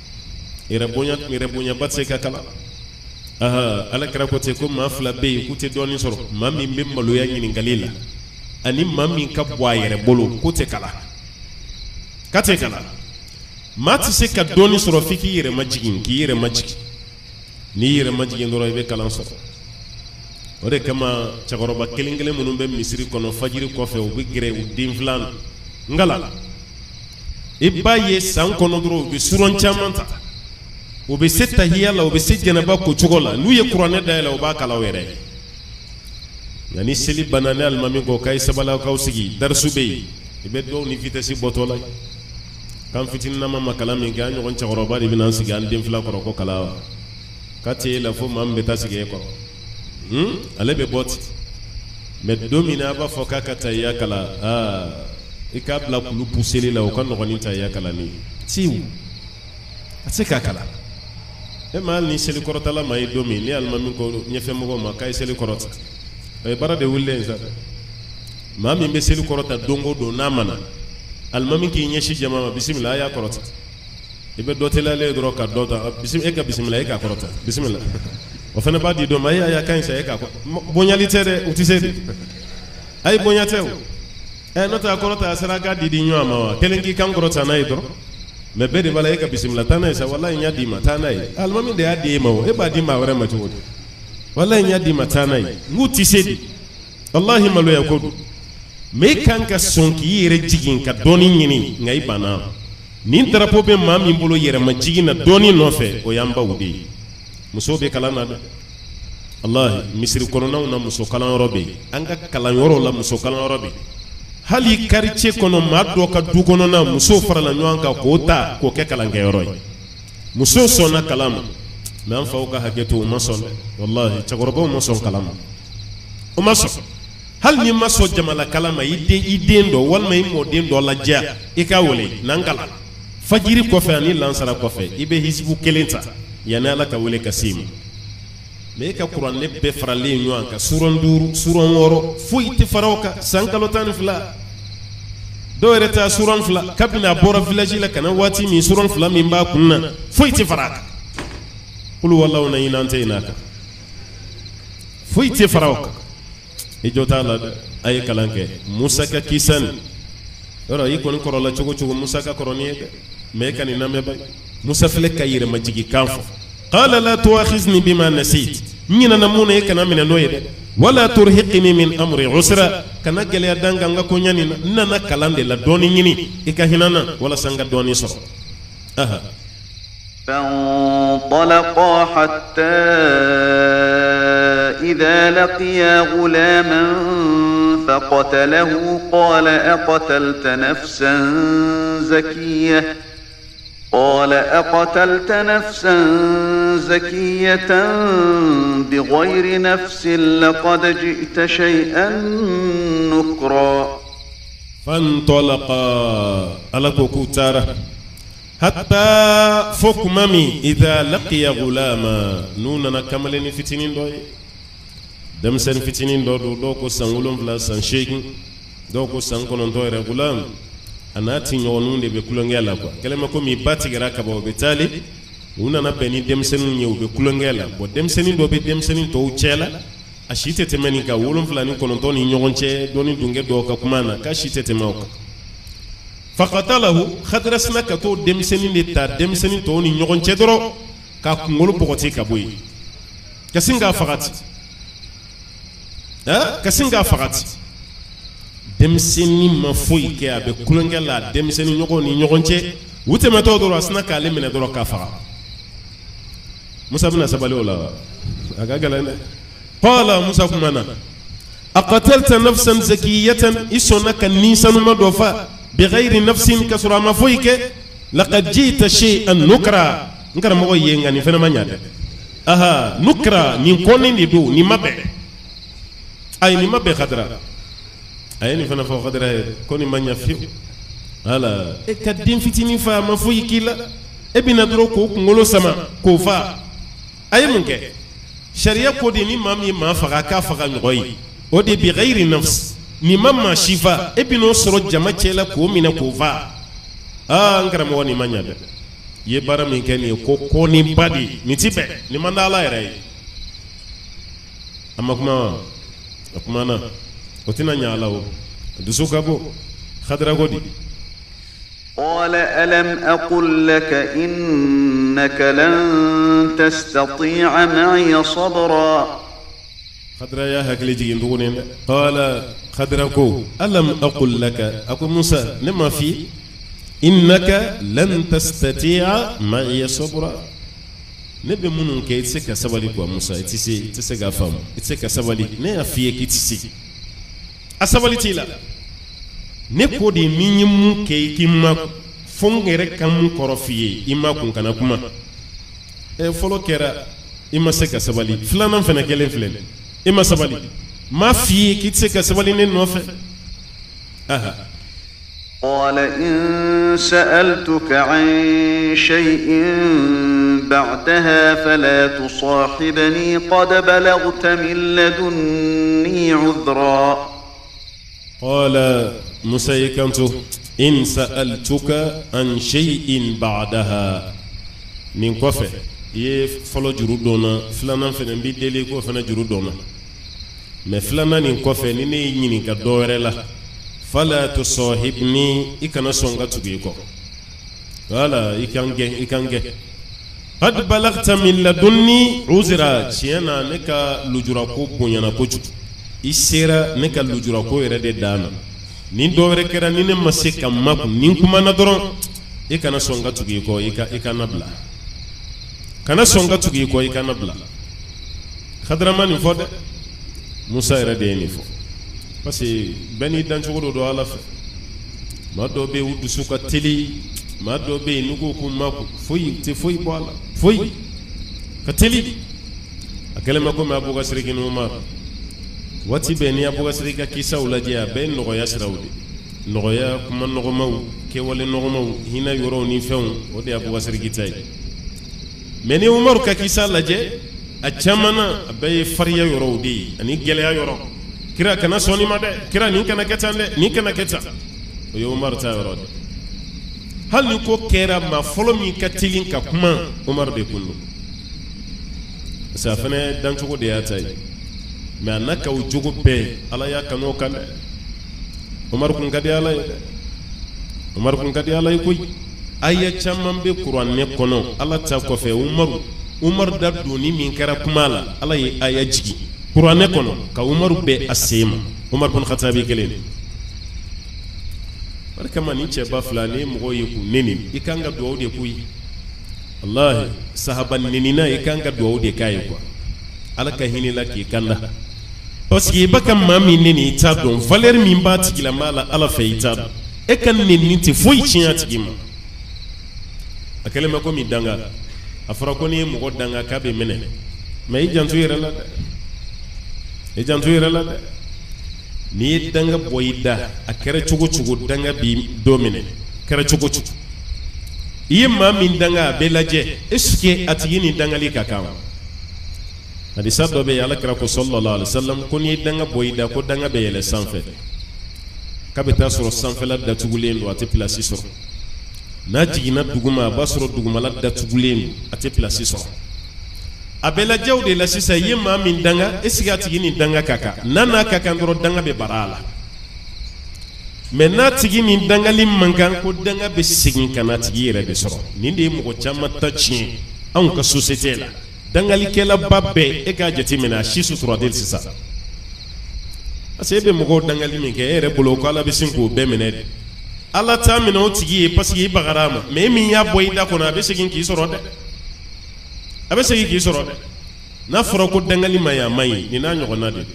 ira bonya ira bonya batse ka kala aha ala kira ko te ko ma fla be ku te doni soro mami be malu ya ngini galila ani mami ka boyere bolo ku te kala ka te kala mati se ka doni soro fiki yire majigin ki yire majigi ni yire majigin doro be kala soro ore kama chagoroba kelingele munum be misiri kono fajiri ko fe o be gire u dimflan ngala ibaye san kono doro be suron chamanta o be setta hiyala o be sejjana ba ko chogola nu ye qur'ane dayla o ba kala were yani seli banane al mami go kay sabala kaw sigi darsu be be do ni vitesi botola kam fitin na mama kala mi ga nyon chagoroba de binan sigi an dimfla ko ko kala kati la fo mam be tasige ko hmm ale be bot me domina ba foka kata ya kala ah ikabla kulu puseli la o kan no ni ta ya kala ni tiw atseka kala e mal ni seli korota la may domi ni almami ko nyefe mo ma kay seli korota e bara de wulle za mami be seli korota dongo do namana almami ki nyeshi jama bismillah ya korota ibe dotela le dro ka dota bismillah e ka bismillah e ka korota bismillah o fana ba di do may ya kan sa e ka ko bonyalité de utisede ay bonyatew e nota korota sara ga di di nyama wa kelengi kan korota na idro me be de bala e ka bismillah tana sa wallahi nya di mata nai almami de ya di mawo e ba di ma wara mata wodi wallahi nya di mata nai nguti sedi wallahi malu ya kodu me kan ka sonki yere jigin ka doni nyini ngai bana nin drapo be mami mbolo yere ma jigina doni nofe o yamba wudi muso be kala na wallahi misri kono na muso kala robe anga kala yoro la muso kala robe hali quartier kono maddo ka du kono na muso farala nyanka ko ta ko ke kala ngeyoroy muso sona kalama nan fawka hageto mason wallahi tagorbo mason kalama o maso hal ni maso jamala kalama ide idendo wal may mo dendo la ja e ka wole nangala fajiri ko fe ani lansara ko fe ibe hisbu kelenta yana ala ka wole kasim me ka qur'an le be farale nyanka suron duru suron woro fuiti faroka sankalo tan fla do reta suron fla kabina bora village la kana wati mi suron fla mi ba kunna fuiti faraka qul wallahu na inante inaka fuiti faroka e jota la ay kalanke musa ka kisan ora yi kon korola chogo chogo musa ka koroni me kan ina me bay musa fle kayire majigi kanfo qala la tuakhizni bima nasit nyina namuna kana mina noyede wala turhiqni min amri usra kana gele danga nga ko nyani nana kalande la doni nyini ika hinana wala sanga doni so aha فانطلقا حتى إذا لقيا غلاما فقتله قال أقتلت نفسا زكية قال أقتلت نفسا زكية بغير نفس لقد جئت شيئا نكرا فانطلقا على كوكوتارا حتى فكممي إذا لقي غلاما نوننا كملني فتنين دوي دمسن فتنين دو دو دوكو سنغولون فلا سنشيكين دوكو سنغولون دوي غلام anati nyonu de be kulongela kwa kelema ko mi batigara ka bo betali una na beni demsenu nyew be kulongela bo demseni do be demseni to uchela ashite temeni ka wolum fulani kono to ni nyogonche doni dunge do ka kumana ka shite temauka faqatalahu khadrasna ka to demseni de ta demseni to ni nyogonche doro ka ngolu bogoti ka boy kasinga faqati ha kasinga faqati demseni ma foyi ke abe kulongela demseni nyogo ni nyogonche wute meto doro asna ka le mena doro ka faqa musa bin sabali wala aga galana qala musa kumana aqatalta nafsan zakiyatan isonaka nisanu madofa bighairi nafsin kasura ma foyi ke laqad jita shay'an nukra ngara mo yenga ni fena manyade aha nukra ni konni ni do ni mabe ay ni mabe khadra ayeni fana fo khadra koni manya fi ala e kadim fitini fa ma fo yikila e bina dro ko ngolo sama ko fa ay munke sharia ko de ni mami ma fa ka fa ngoy o de bi ghairi nafs ni mamma shifa e bino soro jama chela ko mina ko fa ah ngara mo woni manya de ye bara min kɛ nin ye ko ko ni ba de nin ti bɛn nin man da Ala yɛrɛ ye a ma kuma wa a kumana o tɛna ɲa Ala o dusu ka bon Khadra ko di قال ألم أقل لك إنك لن تستطيع معي صبرا خضرا يا هكلي جيجين تقولين قال خضرا كو ألم أقل لك أكو موسى لما في إنك لن تستطيع معي صبرا نبي منون كي تسكى سبالي كوا موسى تسي تسكى فام تسكى سبالي نيا فيه تسي أسبالي تيلا neko de minyimu ke kimma fongere kam korofiye imma kun kana kuma e folo kera imma se ka sabali flanan fene kelen flen imma sabali ma fi ki se ka sabali ne no fe aha قال إن سألتك عن شيء بعدها فلا تصاحبني قد بلغت من لدني عذرا قال موسى كنتو إن سألتك عن شيء بعدها من كفة يفلو جرودونا فلانا فنن بيدلي كو فنا جرودونا ما فلانا نين كفة نيني نيني كدوره لا فلا تصاحبني إكنا سونغا تبيكو ولا إكانجه إكانجه قد بلغت من لدني عذرا شينا نكا لجراكو بنيانا كوجو isera ne ka lujura ko yɛrɛ de dana ni dɔ wɛrɛ kɛra ni ne ma se ka maku ni kuma na dɔrɔn e kana sɔn ka tugu i kɔ i ka i kana bila kana sɔn ka tugu i kɔ i kana bila Khadra ma nin fɔ dɛ Musa yɛrɛ de ye nin fɔ parce que bɛɛ n'i dancogo dɔ don Ala fɛ maa dɔw bɛ yen u dusu ka teli maa dɔw bɛ yen n'u ko ko maku foyi tɛ foyi bɔ a la foyi ka teli a kɛlen ma komi Abu Bakar ni Umar wati bɛ ni Abu Bakar ka kisaw lajɛ a bɛɛ nɔgɔya siraw de nɔgɔya kuma nɔgɔmaw kɛwale nɔgɔmaw hinɛ yɔrɔw ni fɛnw o de Abu Bakar ta ye mais ni Umar ka kisa lajɛ a caman na a bɛɛ ye fariya yɔrɔw de ye ani gɛlɛya yɔrɔ kira kana sɔn nin ma dɛ kira nin kana kɛ tan dɛ nin kana kɛ tan o ye Umar ta yɔrɔ de hali ni ko kɛra maa fɔlɔ min ka teli ka kuma Umar de kun don parce que a fana dancogo de y'a ta ye mais a n'a ka o jogo bɛɛ Ala y'a kanu o kan dɛ Umar kun ka di Ala ye dɛ Umar kun ka di Ala ye koyi aya caman bɛ kuranɛ kɔnɔ Ala ta kɔfɛ Umaru Umar da doni min kɛra kuma la Ala ye aya jigi kuranɛ kɔnɔ ka Umaru bɛ a sen ma Umar bin Khattabi kelen bari kama ni cɛba fila ni mɔgɔ ye kun neni i kan ka duwawu de koyi wallahi sahaba nenina i kan ka duwawu de k'a ye quoi Ala ka hinɛ la k'i kanda parce que i bɛ ka maa min neni i t'a dɔn valeur min b'a tigila maa la Ala fɛ i t'a dɔn e ka neni tɛ foyi tiɲɛ a tigi ma a kɛlen bɛ komi danga a fɔra ko n'i ye mɔgɔ danga k'a bɛ minɛ mais i janto i yɛrɛ la dɛ i janto i yɛrɛ la dɛ n'i ye danga bɔ i da a kɛra cogo cogo danga b'i dɔ minɛ kɛra cogo cogo i ye maa min danga a bɛ lajɛ est ce que a tigi ni dangali ka kan hadisa dɔ bɛ yen Alakira ko sallallahu alaihi wasallam ko n'i ye danga bɔ i da ko danga bɛ yɛlɛ sanfɛ k'a bɛ taa sɔrɔ sanfɛla datugulen don a tɛ place sɔrɔ n'a jiginna duguma a b'a sɔrɔ dugumala datugulen don a tɛ place sɔrɔ a bɛ lajɛ o de la sisan i ye maa min danga est ce que a tigi ni danga ka kan n'a n'a ka kan dɔrɔn danga bɛ bara a la mais n'a tigi ni dangali man kan ko danga bɛ segin ka na tigi yɛrɛ de sɔrɔ nin de ye mɔgɔ caman ta tiɲɛ anw ka société la dangalikɛlaba bɛɛ e k'a jateminɛ a si suturaden sisan parce que e bɛ mɔgɔw dangali min kɛ e yɛrɛ bolo ko Ala bɛ sin k'o bɛɛ minɛ de Ala t'a minɛ o tigi ye parce que i bagara a ma mais e min y'a bɔ i da kɔnɔ a bɛ segin k'i sɔrɔ dɛ a bɛ segin k'i sɔrɔ dɛ n'a fɔra ko dangali ma ɲi a ma ɲi nin n'a ɲɔgɔnna de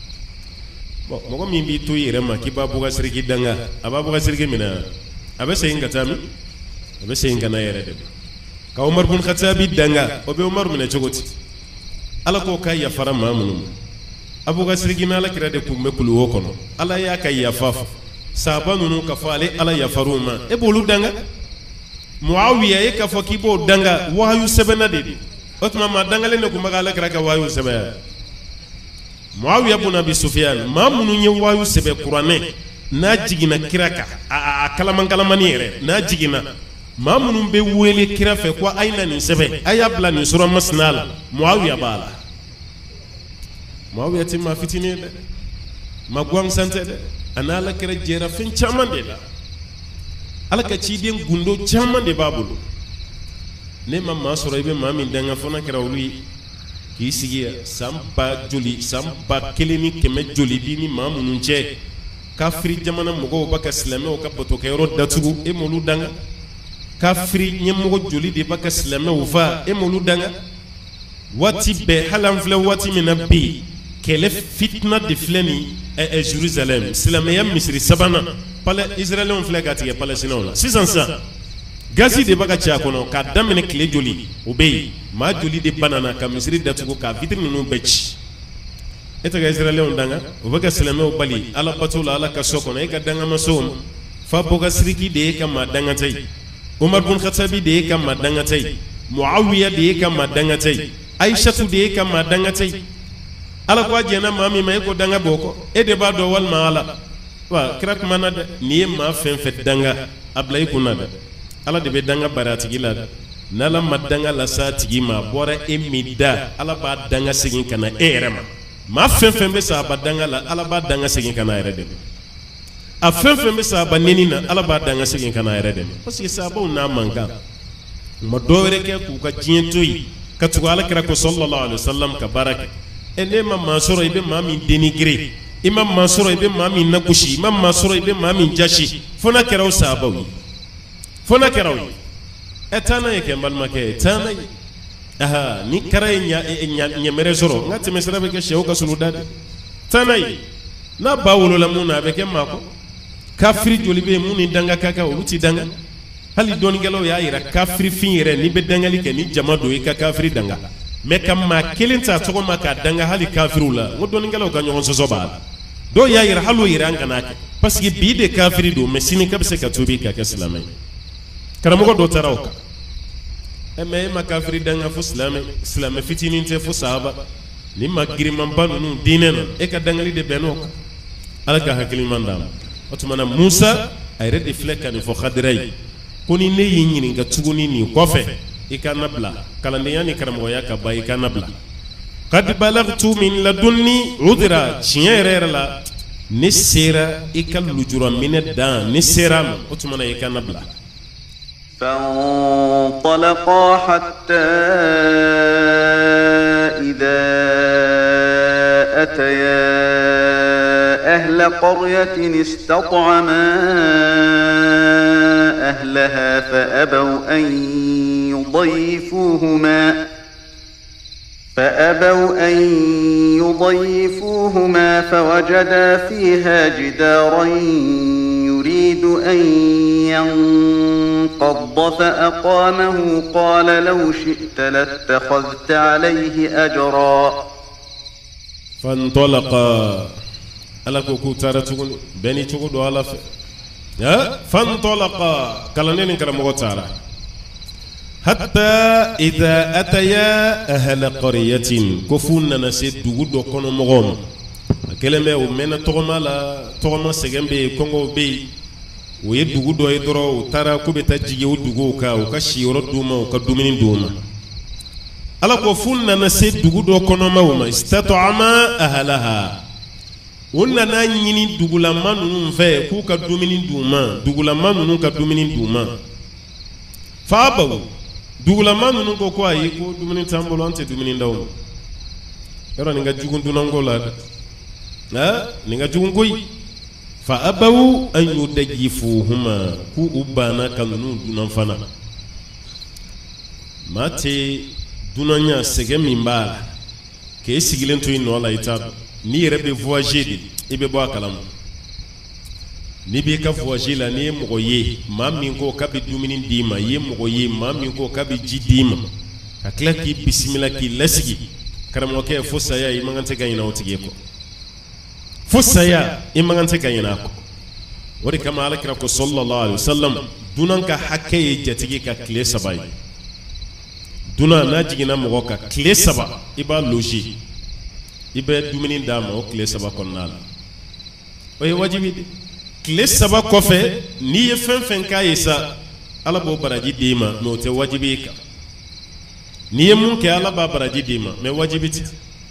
bon mɔgɔ min b'i to i yɛrɛ ma k'i b'a Abu Bakar danga a b'a Abu Bakar minɛ a bɛ segin ka taa min a bɛ segin ka na yɛrɛ de ka Umar bin Khattabi danga o bɛ Umar minɛ cogo di Ala k'o ka yafara maa minnu ma Abu Bakar ni Alakira de kun bɛ kulu o kɔnɔ Ala y'a ka yafa fɔ sahaba ninnu ka fɔ ale Ala yafar'u ma e b'olu danga Muawiya e ka fɔ k'i b'o danga wahayu sɛbɛnna de don o tuma maa dangalen de kun bɛ ka Alakira ka wahayu sɛbɛn Muawiya bin Abi Sufyan maa minnu ye wahayu sɛbɛn kuranɛ n'a jiginna kira kan a kalaman kalamani yɛrɛ n'a jiginna maa minnu bɛ wele kira fɛ ko a ye na nin sɛbɛn a y'a bila nin sura masina la Muawiya b'a la Muawiya tɛ maa fitinin ye dɛ maa gansan tɛ dɛ a n'a Ala kira jɛra fɛn caman de la Ala ka ciden gundo caman de b'a bolo ne ma maa sɔrɔ i bɛ maa min danga fɔ n'a kɛra olu ye k'i sigi san ba joli san ba kelen ni kɛmɛ joli bi ni maa minnu cɛ kafiri jamana mɔgɔw b'a ka silamɛw ka batokɛyɔrɔ datugu e m'olu danga kafiri ɲɛmɔgɔ joli de b'a ka silamɛw fa e m'olu danga waati bɛɛ hali an filɛ waati min na bi kɛlɛ fitina de filɛ nin ɛ Jerusalem silamɛya misiri sabanan palɛ Israɛlɛnw filɛ ka tigɛ Palestinaw la sisan sisan gazi de b'a ka cɛ a kɔnɔ k'a daminɛ tile joli o bɛ yen maa joli de banana ka misiri datugu ka vitre ninnu bɛɛ ci e tɛ ka Israɛlɛnw danga o bɛ ka silamɛw bali Ala bato la Ala ka so kɔnɔ e ka dangamaso ma fa Bokasiriki de ye ka maa dangata ye Umar bun Khatabi de ye ka maa dangata ye Muawiya de ye ka maa dangata ye Aishatu de ye ka maa dangata ye Ala ko a jɛna maa min ma e ko danga b'o kɔ e de b'a dɔn walima Ala wa kira kuma na dɛ n'i ye maa fɛn fɛn danga a bila i kun na dɛ Ala de bɛ danga bari a tigi la dɛ n'Ala ma danga lase a tigi ma a bɔra e min da Ala b'a danga segin ka na e yɛrɛ ma maa fɛn fɛn bɛ sa a ba danga la Ala b'a danga segin ka na a yɛrɛ dɛmɛ a fɛn fɛn bɛ sa a ba neni na Ala b'a danga segin ka na a yɛrɛ dɛmɛ parce que sahabaw n'a mankan u ma dɔ wɛrɛ kɛ k'u ka diɲɛ to yen ka tugu Ala kira kɔ sallallahu alaihi wasallam ka baara kɛ e ne ma maa sɔrɔ i bɛ maa min dénigré i ma maa sɔrɔ i bɛ maa min nagosi i ma maa sɔrɔ i bɛ maa min jasi fo n'a kɛra o sahabaw ye fo n'a kɛra o ye ɛ taa n'a ye kɛ n balimakɛ taa n'a ye aha ni kara ye ɲɛmɛrɛ sɔrɔ n ka tɛmɛsira bɛ kɛ sɛw ka sulu da dɛ taa n'a ye n'a ba wolola mun na a bɛ kɛ maa kɔ kafiri joli bɛ yen mun ni danga ka kan olu ti danga hali dɔɔnikɛlaw y'a yira kafiri fin yɛrɛ n'i bɛ dangali kɛ ni jama don i ka kafiri danga mɛ ka maa kelen ta tɔgɔ ma k'a danga hali kafiriw la n ko dɔɔnikɛlaw ka ɲɔgɔn sɔsɔ b'a la dɔw y'a yira hali o yɛrɛ an kana kɛ parce que bi de kafiri don mɛ sini ka bɛ se ka tuubi ka kɛ silamɛ ye karamɔgɔ dɔ taara o kan ɛ mɛ e ma kafiri danga fo silamɛ silamɛ fitinin tɛ fo sahaba ni ma girimanba ninnu diinɛ na e ka dangali de bɛnn'o kan Ala ka hakiliman d'a ma o tuma na Musa a yɛrɛ de filɛ ka nin fɔ Khadira ye ko ni ne y'i ɲininka tuguni nin kɔfɛ i ka na bila kalandenya ni karamɔgɔya ka ban i ka na bila qad balagtu min ladunni udra tiɲɛ yɛrɛ yɛrɛ la ne sera i ka lujura minɛ dan ne sera ma o tuma na i ka na bila فانطلقا حتى إذا أتيا أهل قرية استطعما أهلها فأبوا أن يضيفوهما فأبوا أن يضيفوهما فوجدا فيها جدارا يريد أن ينقض فأقامه قال لو شئت لاتخذت عليه أجرا فانطلقا ala ko k'u taara tuguni bɛɛ ni cogo don Ala fɛ fantalaqa kalanden ni karamɔgɔ taara hatta idha ataya ahla qaryatin ko f'u nana se dugu dɔ kɔnɔ mɔgɔw ma a kɛlen bɛ u mɛnna tɔgɔma la tɔgɔma sɛgɛn bɛ yen kɔngɔw bɛ yen u ye dugu dɔ ye dɔrɔn u taara k'u bɛ taa jigin o duguw kan u ka siyɔrɔ d'u ma u ka dumuni d'u ma Ala ko f'u nana se dugu dɔ kɔnɔmaw ma istata'ama ahlaha u nana ɲini dugulama ninnu fɛ k'u ka dumuni d'u ma dugulama ninnu ka dumuni d'u ma fa abaw dugulama ninnu ko ko ayi ko dumuni t'an bolo an tɛ dumuni d'aw ma yɔrɔ nin ka jugu dunanko la dɛ aa nin ka jugu koyi fa abaw an yudajifuhuma k'u u banna ka ninnu dunan fana maa tɛ dunanya sɛgɛn min b'a la k'e sigilen to i nɔ la i t'a dɔn n'i yɛrɛ bɛ voyager de i bɛ bɔ a kalama n'i b'i ka voyager la n'i ye mɔgɔ ye maa min ko k'a bɛ dumuni d'i ma i ye mɔgɔ ye maa min ko k'a bɛ ji d'i ma ka tila k'i bisimila k'i lasigi karamɔgɔkɛ fo saya i man kan tɛ ka ɲinɛ o tigi kɔ fo saya i man kan tɛ ka ɲinɛ a kɔ o de kama Alakira ko sallallahu alaihi wasallam dunan ka hakɛ ye jatigi ka tile saba ye dunan n'a jiginna mɔgɔ kan tile saba i b'a loger i bɛ dumuni d'a ma o tile saba kɔnɔna la o ye wajibi de tile saba kɔfɛ n'i ye fɛn fɛn k'a ye sa ala bo baraji dima me o te wajibi ka ni ye mun ke ala ba baraji dima me wajibi ti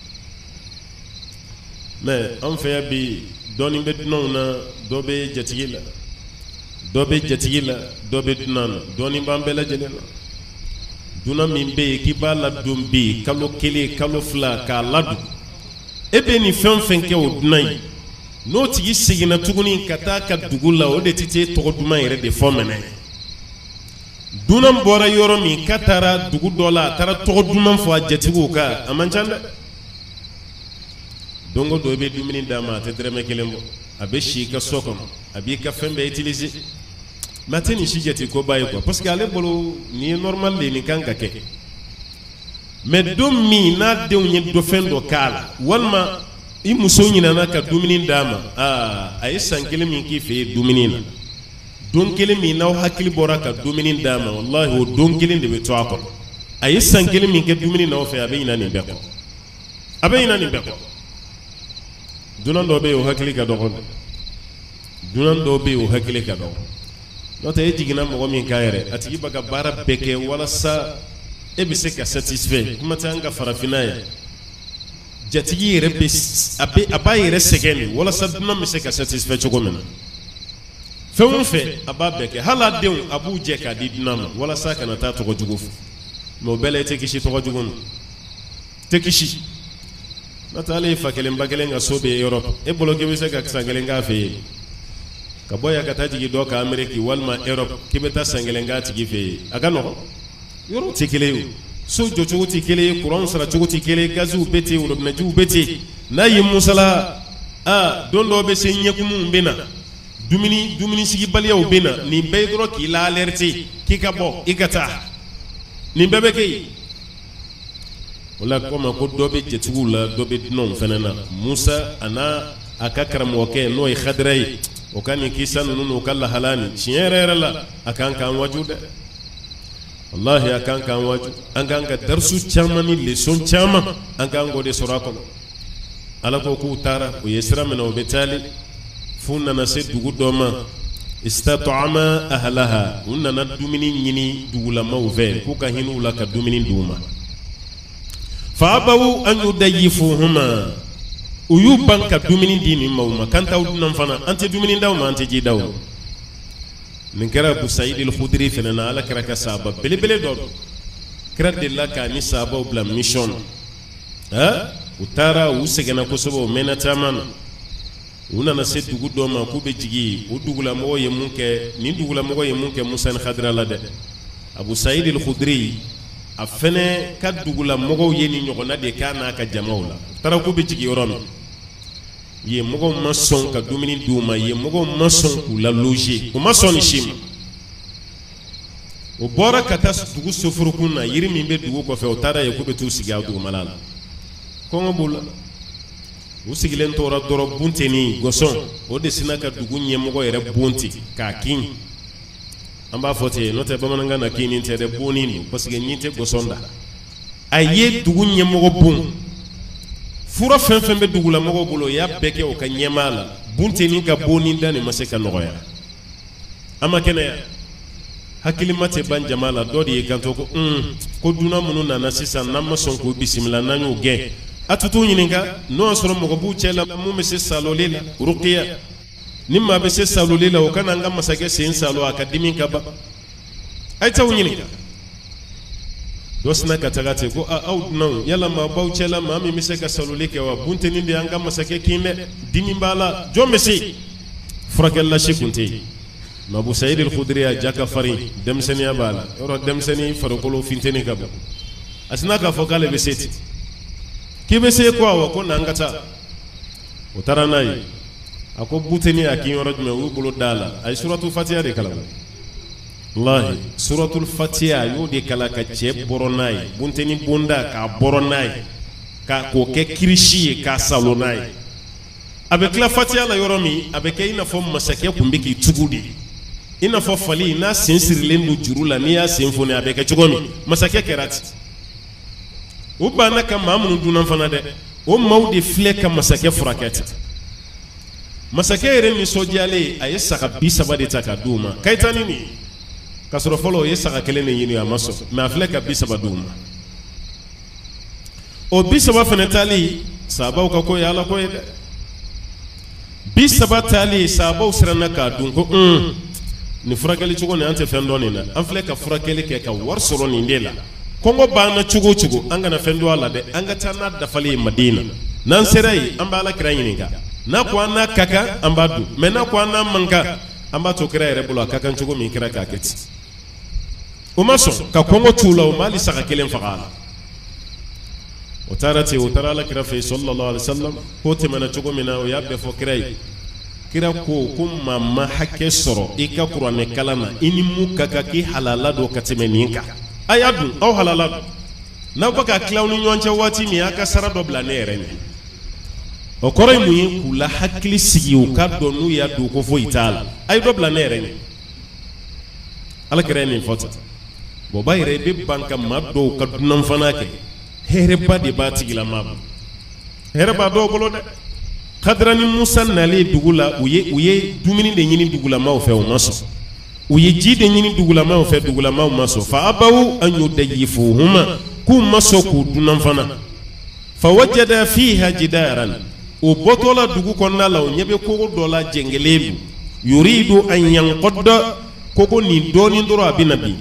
mais an fe ya bi doni be dunon na do be jatigi la do be jatigi la do be dunan doni bambela jelela duna min be ki ba la dum bi kalo kele kalo fla ka ladu ebe ni fen fen ke o dunai no tigi sigina tuguni kata ka dugula o de tite to duma yere de fomene dunam bora yoro mi katara dugu dola tara to duma fo jatigo ka amancanda dongo do be dumini dama te dreme kelembo abe shi ka sokon abi ka fembe utiliser mateni shi jati ko baye ko parce que ale bolo ni normal le ni kanga ke mais dum mi na de unye do fendo kala walma i muso nyina na ka dumini dama ah ay sankele mi ki fe dumini na don kele mi na hakili bora ka dumini dama wallahi o don kele de be to akon ay sankele mi ke dumini na o fe abe ina ni beko abe ina ni beko dunan do be o hakili ka do dunan do be o hakili ka do no te jigina mo mi kayere atigi baga bara beke wala sa e be se ka satisfait kuma tanga farafina ya jatigi rebe abe abaye resegeni wala sa dunan me se ka satisfait chogomena fewon fe aba beke hala deun abu je ka di dunan wala sa kana ta to jugufu mo bele te kishi to jugun te kishi natale fa kelen bagelen ga sobe Europe e bologe be se ka sangelen ga fe ka boya ka taji do ka America walma Europe kibeta sangelen ga tigi fe aga no yoro tikele yu so jojo tikele Quran sara jojo tikele gazu beti wuro na ju beti na yi musala a dondo be se nyekumu mbena dumini dumini sigi baliya ubena ni beydro ki la alerti ki ka bo igata ni bebe ke wala koma ko dobe jetugu la dobe non fenana Musa ana akakram woke no y khadrai o kan kisan nunu kala halani chiere la akan kan wajude wallahi akan kan waju an kan ga darsu chamani leson chama an kan gode sorako ala ko ku tara o yesra mena o betali funna na se dugu doma istat'ama ahlaha unna na dumini nyini dugula mawve ku ka hinu la ka dumini duma فابوا أن يضيفوهما ويبان كدومين دين موما كان تاودنا فانا أنت دومين داوما أنت جي داو من كرا أبو سعيد الخدري فلنا على كرا كسابة بلي بلي دور كرا دلا كاني سابة وبلا ميشون ها وتارا وسجنا كسبوا منا تامان ونا نسيت دوغو دوما كوبي جيجي ودوغلا مو يمونك ني دوغلا مو يمونك موسى خضر الله ده أبو سعيد الخدري afene ka dugula mogo yeni nyogona de kana ka jamawla tara ko be jigi yoron ye mogo mason ka dumini duma ye mogo mason ku la loger ko mason shim o bora kata dugu sofuru kunna yiri min be dugu ko fe o tara ye ko be tu siga dugu malala ko ngobula o sigilen tora doro bunteni goson o de sinaka dugu nye mogo yere bunti ka kin amba fote note bamananga na kini tere bonini parce que nyite gosonda aye dugu nyemogo bun fura fen fen be dugu la mogo bolo ya beke o ka nyemala bunte ni ka boni ndani maseka noya ama kene hakili mate ban jamala dodi kanto ko mm ko duna munu na nasisa namma son ko bismillah nanyu ge atutu nyininga no soro mogo bu chela mu mese salolela ruqiya nimma be se salulila o kana ngam masake sen salo akadimi kaba ay tawnyini dosna katagate go out no yala ma bawchela ma mi miseka salulike wa bunte nindi ngam masake kinde dimi bala jomesi furakel la shikunti mabu sayyid al-khudri jaka fari demseni abala oro demseni farokolo finteni kaba asna ka fokale be seti kibe se ko wa ko nangata utaranai ako buteni akin yoro jume wu bulu dala ay suratul fatiha de kala wallahi suratul fatiha yo de kala ka che boronay bunteni bonda ka boronay ka ko ke kirishi ka salonay avec la fatiha la yoro mi avec ina fo masake kumbiki tugudi ina fo fali na sensirilen du jurula ni ya sinfoni avec chugomi masake kerati o bana ka mamunu dunan fana de o mawdi fleka masake furakati masake yere ni sojale aye saka bisaba de taka duma kaitani ni kasoro folo ye saga kelen ne yini amaso me afle ka bisaba duma o bisaba fene tali sabaw ka ko ya ala ko yede bisaba tali sabaw sirana ka dun ko mm ni furakeli chugo ne ante fendo ni na afle ka furakeli ke ka war soro ni ndela kongo bana chugo chugo anga na fendo ala de anga tana dafali madina nan serai amba ala kira yininga na kwa na kaka ambadu me na kwa na manka amba to kira ere bulo kaka chugo mi kira ka keti o maso ka kongo tula o mali saka kelen faqala o tarati o tarala kira fe sallallahu alaihi wasallam ko te mana chugo mina o yabbe fo kira kira ko kuma ma hakke soro ika qur'ane kalama ini mu kaka ki halala do katime ninka ayadu aw halala na baka klawni nyonche wati mi aka sara do blanere ni o koray mu yin kula hakli sigi o ka do nu ya do ko fo itala ay do blanere ni ala kire ni fota bo bayre be banka maddo ka dunam fana ke here badi batigila mab here ba do bolo de khadrani musa nali dugula uye uye dumini de nyini dugula ma o fe o maso uye jide nyini dugula ma o fe dugula ma o maso fa abawu an yudayifuhuma ku maso ku dunam fana fa wajada fiha jidaran o botola dugu konna law nyebe ko dola jengelelu yuridu an yanqadda koko ni doni ndoro abinabi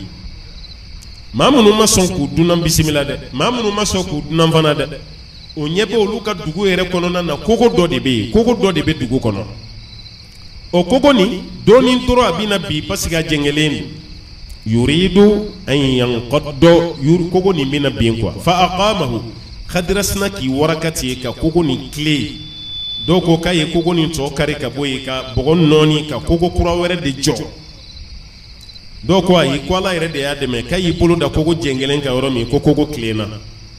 mamunu mason ku dunam bismillah de mamunu maso ku dunam fana de o nyebe oluka dugu ere kono na koko do de be koko do de be dugu kono o koko ni doni ndoro abinabi pasiga jengelenu yuridu an yanqadda yur koko ni binabi kwa fa aqamahu khadrasna ki warakati ka koko ni clé doko kay koko ni to kare ka boy ka bogon noni ka koko kura were de jo doko ay ko ala ire de ademe kay bulu da koko jengelen ka woromi ko koko clé na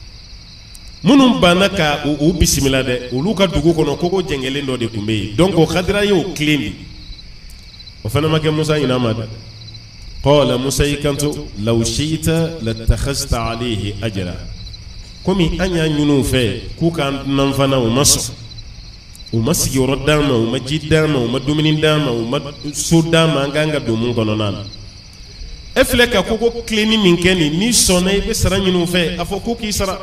munum banaka u bismillah de uluka dugu kono koko jengelen do de kumbe donc khadra yo clé ni o fana make musa ina ma qala musa kantu law shi'ta latakhasta alayhi ajra komi anya nyunu fe ku kan nan fana o maso o masigi rodama o majidama o madumini dama o sudama nganga do mun kono nan efle ka koko kleni minkeni ni sonay be sara nyunu fe afoko ki sara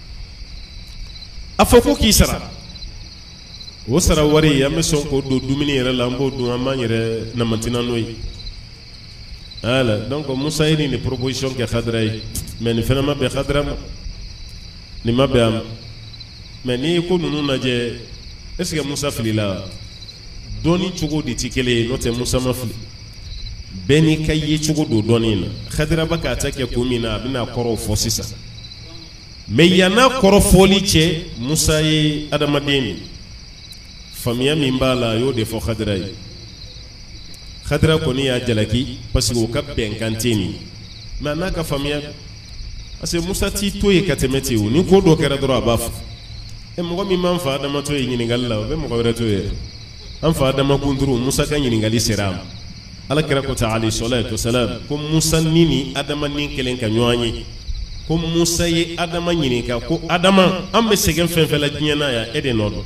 afoko ki sara o sara wari ya meson ko do dumini yere lambo do amanyere na mantina noy ala donc musa yini ni proposition ke khadray mais ni fena ma be khadram ni mabe am mais ni ko nunu naje est-ce que musa filila doni chugo di tikele note musa mafli beni kayi chugo do doni na khadira baka take ko mina bina koro fosisa mais yana koro foli che musa yi adama deni famiya min bala yo de fo khadira yi khadira ko ni ya jalaki parce que o ka benkanteni mais naka famiya ase musa ti toye katemeti u ni ko do kera dro abafu e mo mi man fa adama toye nyini ngalla be mo ko toye am fa adama kunduru musa kan nyini ngali siram ala kera ko ta'ala salatu wassalam ko musa nini adama nin kelen ka nyoanyi ko musa ye adama nyini ka ko adama am be segen fen fela nyana ya ede nodo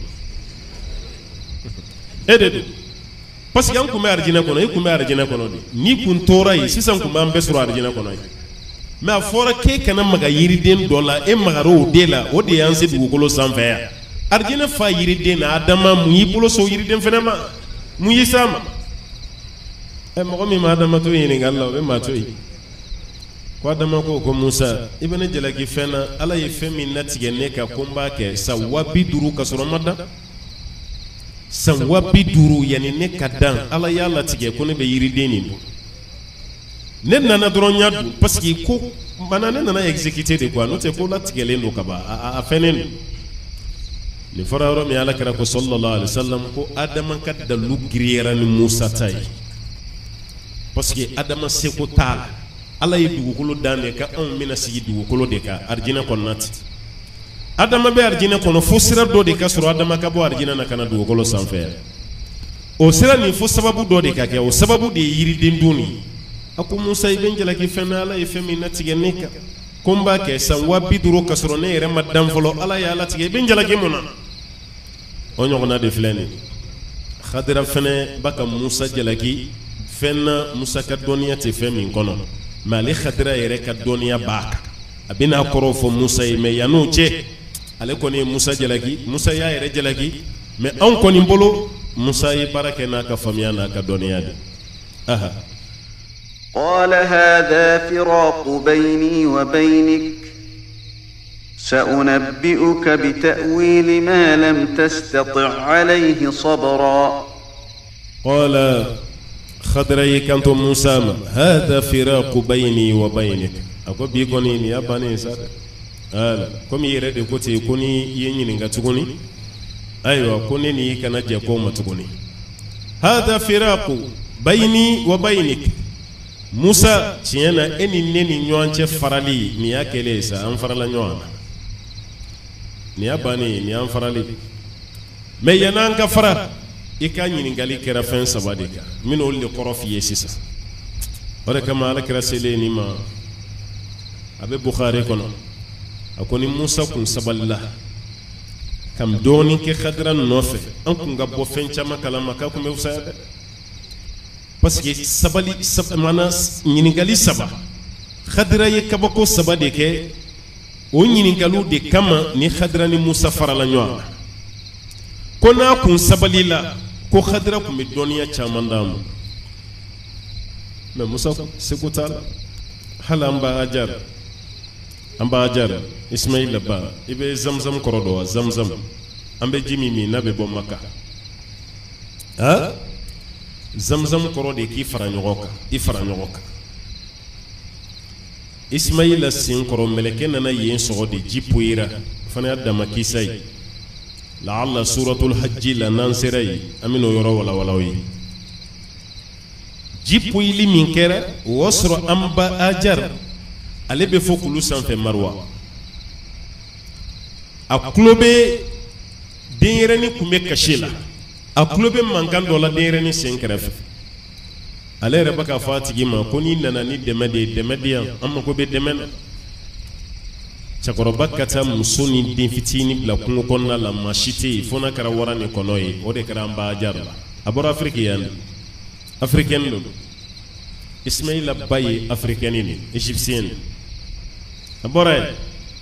ede parce que an kuma arjina kono e kuma arjina kono ni kun tora yi sisan kuma am be sura arjina kono mais a fora ke kana maga yiriden dola e magaro de la o de yanse dugukolo sanfɛ ya arjina fa yiriden adama mu yi bolo so yiriden fana ma mu yi sama e mɔgɔ min ma adama to ɲini ngalla o be ma to yi ko adama ko ko musa i bɛ ne jalaki fɛn na ala ye fɛn min natigɛ ne ka ko n b'a kɛ san wa bi duuru ka sɔrɔ ma dan san wa bi duuru yanni ne ka dan ala y'a latigɛ ko ne bɛ yiriden nin don ne nana dɔrɔn y'a dun parce que ko mana ne nana exécuter de quoi n'o tɛ ko latigɛlen don ka ban a a fɛnnen don nin fɔra yɔrɔ min ala kɛra ko sallallahu alaihi wasallam ko adama ka dalu giriyara ni musa ta ye parce que adama seko t'a la ala ye dugukolo dan de ka anw bɛna sigi dugukolo de kan arijinɛ kɔnɔna ten adama bɛ arijinɛ kɔnɔ fo sira dɔ de ka sɔrɔ adama ka bɔ arijinɛ na ka na dugukolo sanfɛ o sira nin fo sababu dɔ de ka kɛ o sababu de ye yiriden dun nin a ko musa i bɛ n jalaki fɛn na ala ye fɛn min latigɛ ne kan ko n b'a kɛ san wa bi duuru ka sɔrɔ ne yɛrɛ ma dan fɔlɔ ala y'a latigɛ i bɛ n jalaki mun na o ɲɔgɔnna de filɛ nin khadira fɛnɛ b'a ka musa jalaki fenna Musa ka dɔnniya tɛ fɛn min kɔnɔ mais ale Khadira yɛrɛ ka dɔnniya b'a kan a bɛna kɔrɔ fɔ Musa ye mais yan'o cɛ ale kɔni ye Musa jalaki Musa y'a yɛrɛ jalaki mais anw kɔni bolo Musa ye baara kɛ n'a ka faamuya n'a ka dɔnniya de aha قال هذا فراق بيني وبينك سأنبئك بتأويل ما لم تستطع عليه صبرا قال خضري كنت موسى هذا فراق بيني وبينك أقول بيكوني يا بني إسرائيل قال كم يرد كوتي كوني ينين غتغني أيوة كوني ني كان جاكوما تغني هذا فراق بيني وبينك موسى تيانا اني نيني نيوانچه فرالي نيا كليسا ان فرلا نيوانا نيا باني نيا فرالي مي ينان كفرا إكا نينغالي كرا فين سباديكا من أولي قرف يسيسا ولكن ما على كرا سيليني ما أبي بخاري كنا أكوني موسى كن سبالله كم دوني كي خدرا نوفي أنكم غبو فين چما كلام كاكم يوسا parce que sabali sab mana ñiningali saba khadra ye kabako saba de ke o ñiningalu de kama ni khadra ni Musa farala ñoa ko na kun sabali la ko khadra ko mi doniya chamandam mais Musa sekutal halamba ajar amba ajar Ismaïla ba ibe zamzam korodo zamzam ambe jimi mi nabe bo makka ha zamzam koro de ki fara ɲɔgɔn kan i fara ɲɔgɔn kan Ismaïla sin koro meleke nana yen sɔgɔ de ji poyira fana y'a dama kisa ye la'alla suratul hajji la n'an sera ye an bɛn'o yɔrɔ walawalaw ye ji poyili min kɛra o y'a sɔrɔ an ba Ajar ale bɛ fɔ kulu sanfɛ Marwa a tulo bɛ denyɛrɛnin kun bɛ kasi la a tulo bɛ mankan dɔ la denyɛrɛnin sen kɛrɛfɛ ale yɛrɛ bɛ ka fɔ a tigi ma ko n'i nana ni dɛmɛ de ye dɛmɛ di yan an mago bɛ dɛmɛ na cɛkɔrɔba ka taa muso ni den fitinin bila kungo kɔnɔna la maa si tɛ yen fo n'a kɛra wara ni kɔnɔ ye o de kɛra an ba Ajar la a bɔra Afiriki yan Africaine don Ismaïla ba ye Africaine de Égyptienne a bɔra yen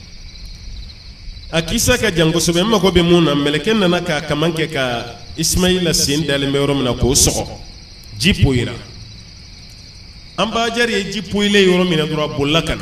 a kisa ka jan kosɛbɛ n mago bɛ mun na mɛlɛkɛ nana k'a kaman kɛ ka Ismaïla sen dalen bɛ yɔrɔ min na k'o sɔgɔ ji poyira an ba Ajar ye ji poyilen yɔrɔ min na dɔrɔn a bolila ka na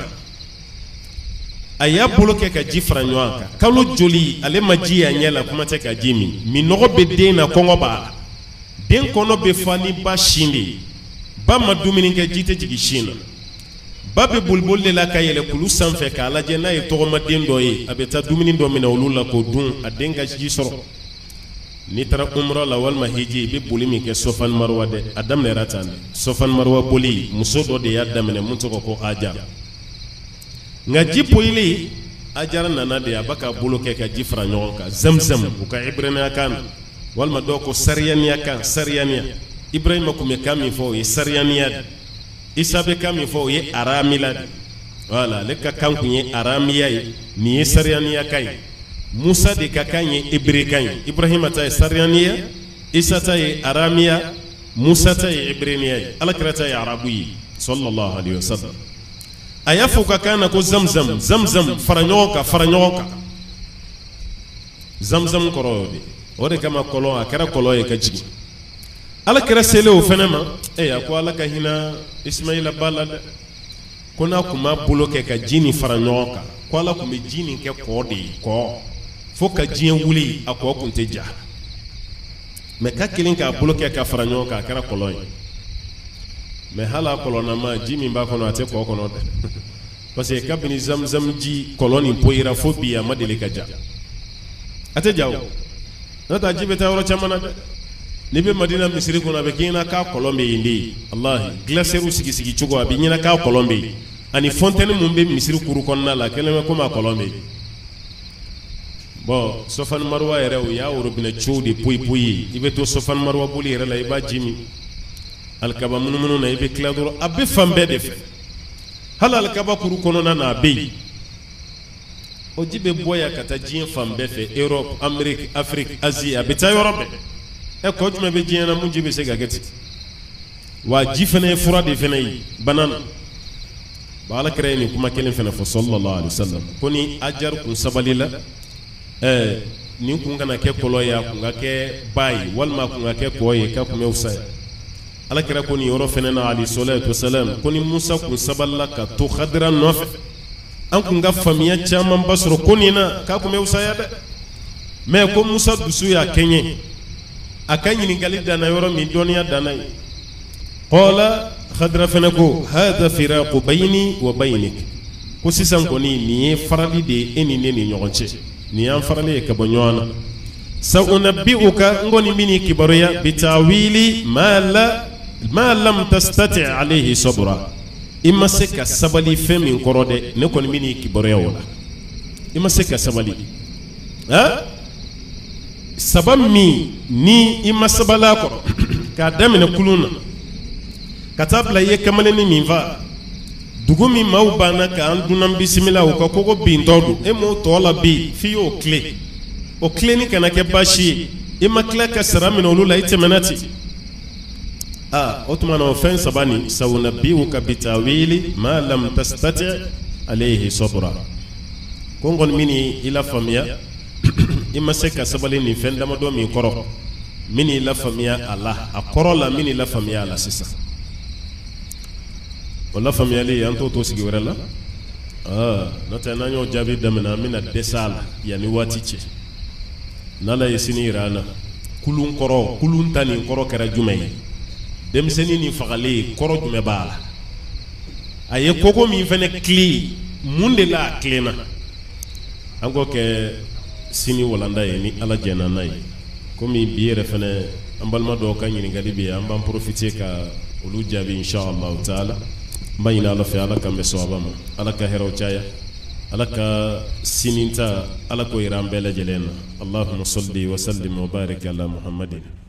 a y'a bolo kɛ ka ji fara ɲɔgɔn kan kalo joli ale ma ji y'a ɲɛ la kuma tɛ ka ji min minɔgɔ bɛ den na kɔngɔ b'a la den kɔnɔ bɛ fa ni ba sin de ye ba ma dumuni kɛ ji tɛ jigin sin na ba bɛ boliboli de la ka yɛlɛ kulu sanfɛ k'a lajɛ n'a ye tɔgɔmaden dɔ ye a bɛ taa dumuni dɔ minɛ olu la k'o dun a den ka ji sɔrɔ n'i taara umra la walima hiji i bɛ boli min kɛ Sofan Marwa dɛ a daminɛra tan dɛ Sofan Marwa boli muso dɔ de y'a daminɛ mun tɔgɔ ko Ajar nka ji poyili Ajar nana de a b'a ka bolo kɛ ka ji fara ɲɔgɔn kan Zamzam u ka Ibraniya kan na walima dɔw ko sariyaniya kan sariyaniya Ibrahima kun bɛ kan min fɔ o ye sariyaniya de Isa bɛ kan min fɔ o ye aramila de voilà ale ka kan kun ye aramiya ye nin ye sariyaniya kan ye Musa de ka kan ye Ibri kan ye Ibrahima ta ye sariyaniya Isa ta ye aramiya Musa ta ye Ibraniya ye Alakira ta ye arabu ye sallallahu alaihi wasallam a y'a fɔ ka kan na ko Zamzam Zamzam fara ɲɔgɔn kan fara ɲɔgɔn kan Zamzam kɔrɔ y'o de o de kama kɔlɔn a kɛra kɔlɔn ye ka jigin Alakira selen o fɛnɛ ma e a ko Ala ka hinɛ Ismaïla ba la dɛ ko n'a kun b'a bolo kɛ ka ji nin fara ɲɔgɔn kan ko Ala kun bɛ ji nin kɛ kɔ de ye kɔ fo ka diɲɛ wuli a kɔ kun tɛ ja mɛ ka kelen k'a bolo kɛ ka fara ɲɔgɔn kan a kɛra kɔlɔn ye mɛ hali a kɔlɔnnama ji min b'a kɔnɔ a tɛ kɔ kɔnɔ dɛ parce que kabini Zamzam ji kɔlɔn nin poyira fo bi a ma deli ka ja a tɛ ja o n'o tɛ ji bɛ taa yɔrɔ caman na dɛ n'i bɛ Madina misiri kɔnɔ a bɛ k'i ɲɛna k'a kɔlɔn bɛ yen de Allahi glacière sigi sigi cogo a bɛ ɲɛna k'a kɔlɔn bɛ yen ani fontaine mun bɛ misiri kuru kɔnɔna la kɛlen bɛ komi a kɔlɔn bɛ yen bon Sofan Marwa yɛrɛ o y'a robinet ciw de poyi poyi i bɛ to Sofan Marwa boli yɛrɛ la i b'a ji min alikaba munumunu na i bɛ tila dɔrɔn a bɛ fan bɛɛ de fɛ hali alikaba kuru kɔnɔna na a bɛ yen o ji bɛ bɔ yan ka taa diɲɛ fan bɛɛ fɛ Europe Amérique Afrique Asie a bɛ taa yɔrɔ bɛɛ ɛ kɔ jumɛn bɛ diɲɛ na mun ji bɛ se ka kɛ ten wa ji fana fura de fana yi banan ba ala kira ni kuma kelen fana fo sallallahu alaihi wasallam ko ni ajar kun sabali la eh ni kun kana ke koloya kun ga ke bayi walma kun ga ke koye ka kun usa ala kira ko ni yoro fana na ali salatu wasalam ko ni musa kun saballa ka to khadra nof an kun ga famiya chaman basro ko ni na ka kun usa ya da me ko musa dusu ya kenye akanyi ni galida na yoro mi doniya danai qala khadra fana ko hada firaqu bayni wa baynik ko sisan ko ni ni farali de eni ne ni nyonche ni an farale ka bonyona sa unabbiuka ngoni mini kibaruya bitawili ma la ma lam tastati alayhi sabra imma seka sabali femi korode ne ko mini kibaruya wala imma seka sabali ha sabam mi ni imma sabala ko ka damina kuluna katabla ye kamale ni minva dugumi maubana ka andunan bismillah ko ko bintodu e mo tola bi fi o clé o clé ni kana ke bashi e makla ka saramina ulula itemenati ah otuma no fen sabani sawna biuka bitawili ma lam tastati alayhi sabra kongon mini ila famia imma seka sabali ni fen dama do mi koro mini la famia allah akorola mini la famia la sisa wala famiyali yanto to sigi wala ah nata nanyo jabi damina mina desala yani watiche nala yesini rana kulun koro kulun tani koro kara jumay dem seni ni fagali koro jume bala aye koko mi fene kli munde la klena ango ke sini walanda ni ala jena nay komi biere fene ambalma do kanyini ngadi bi ambam profiter ka ulu jabi inshallah taala bayina ala fe ala kambe sawabama ala ka heraw caya ala ka sininta ala ko irambele jelena allahumma salli wa sallim wa barik ala muhammadin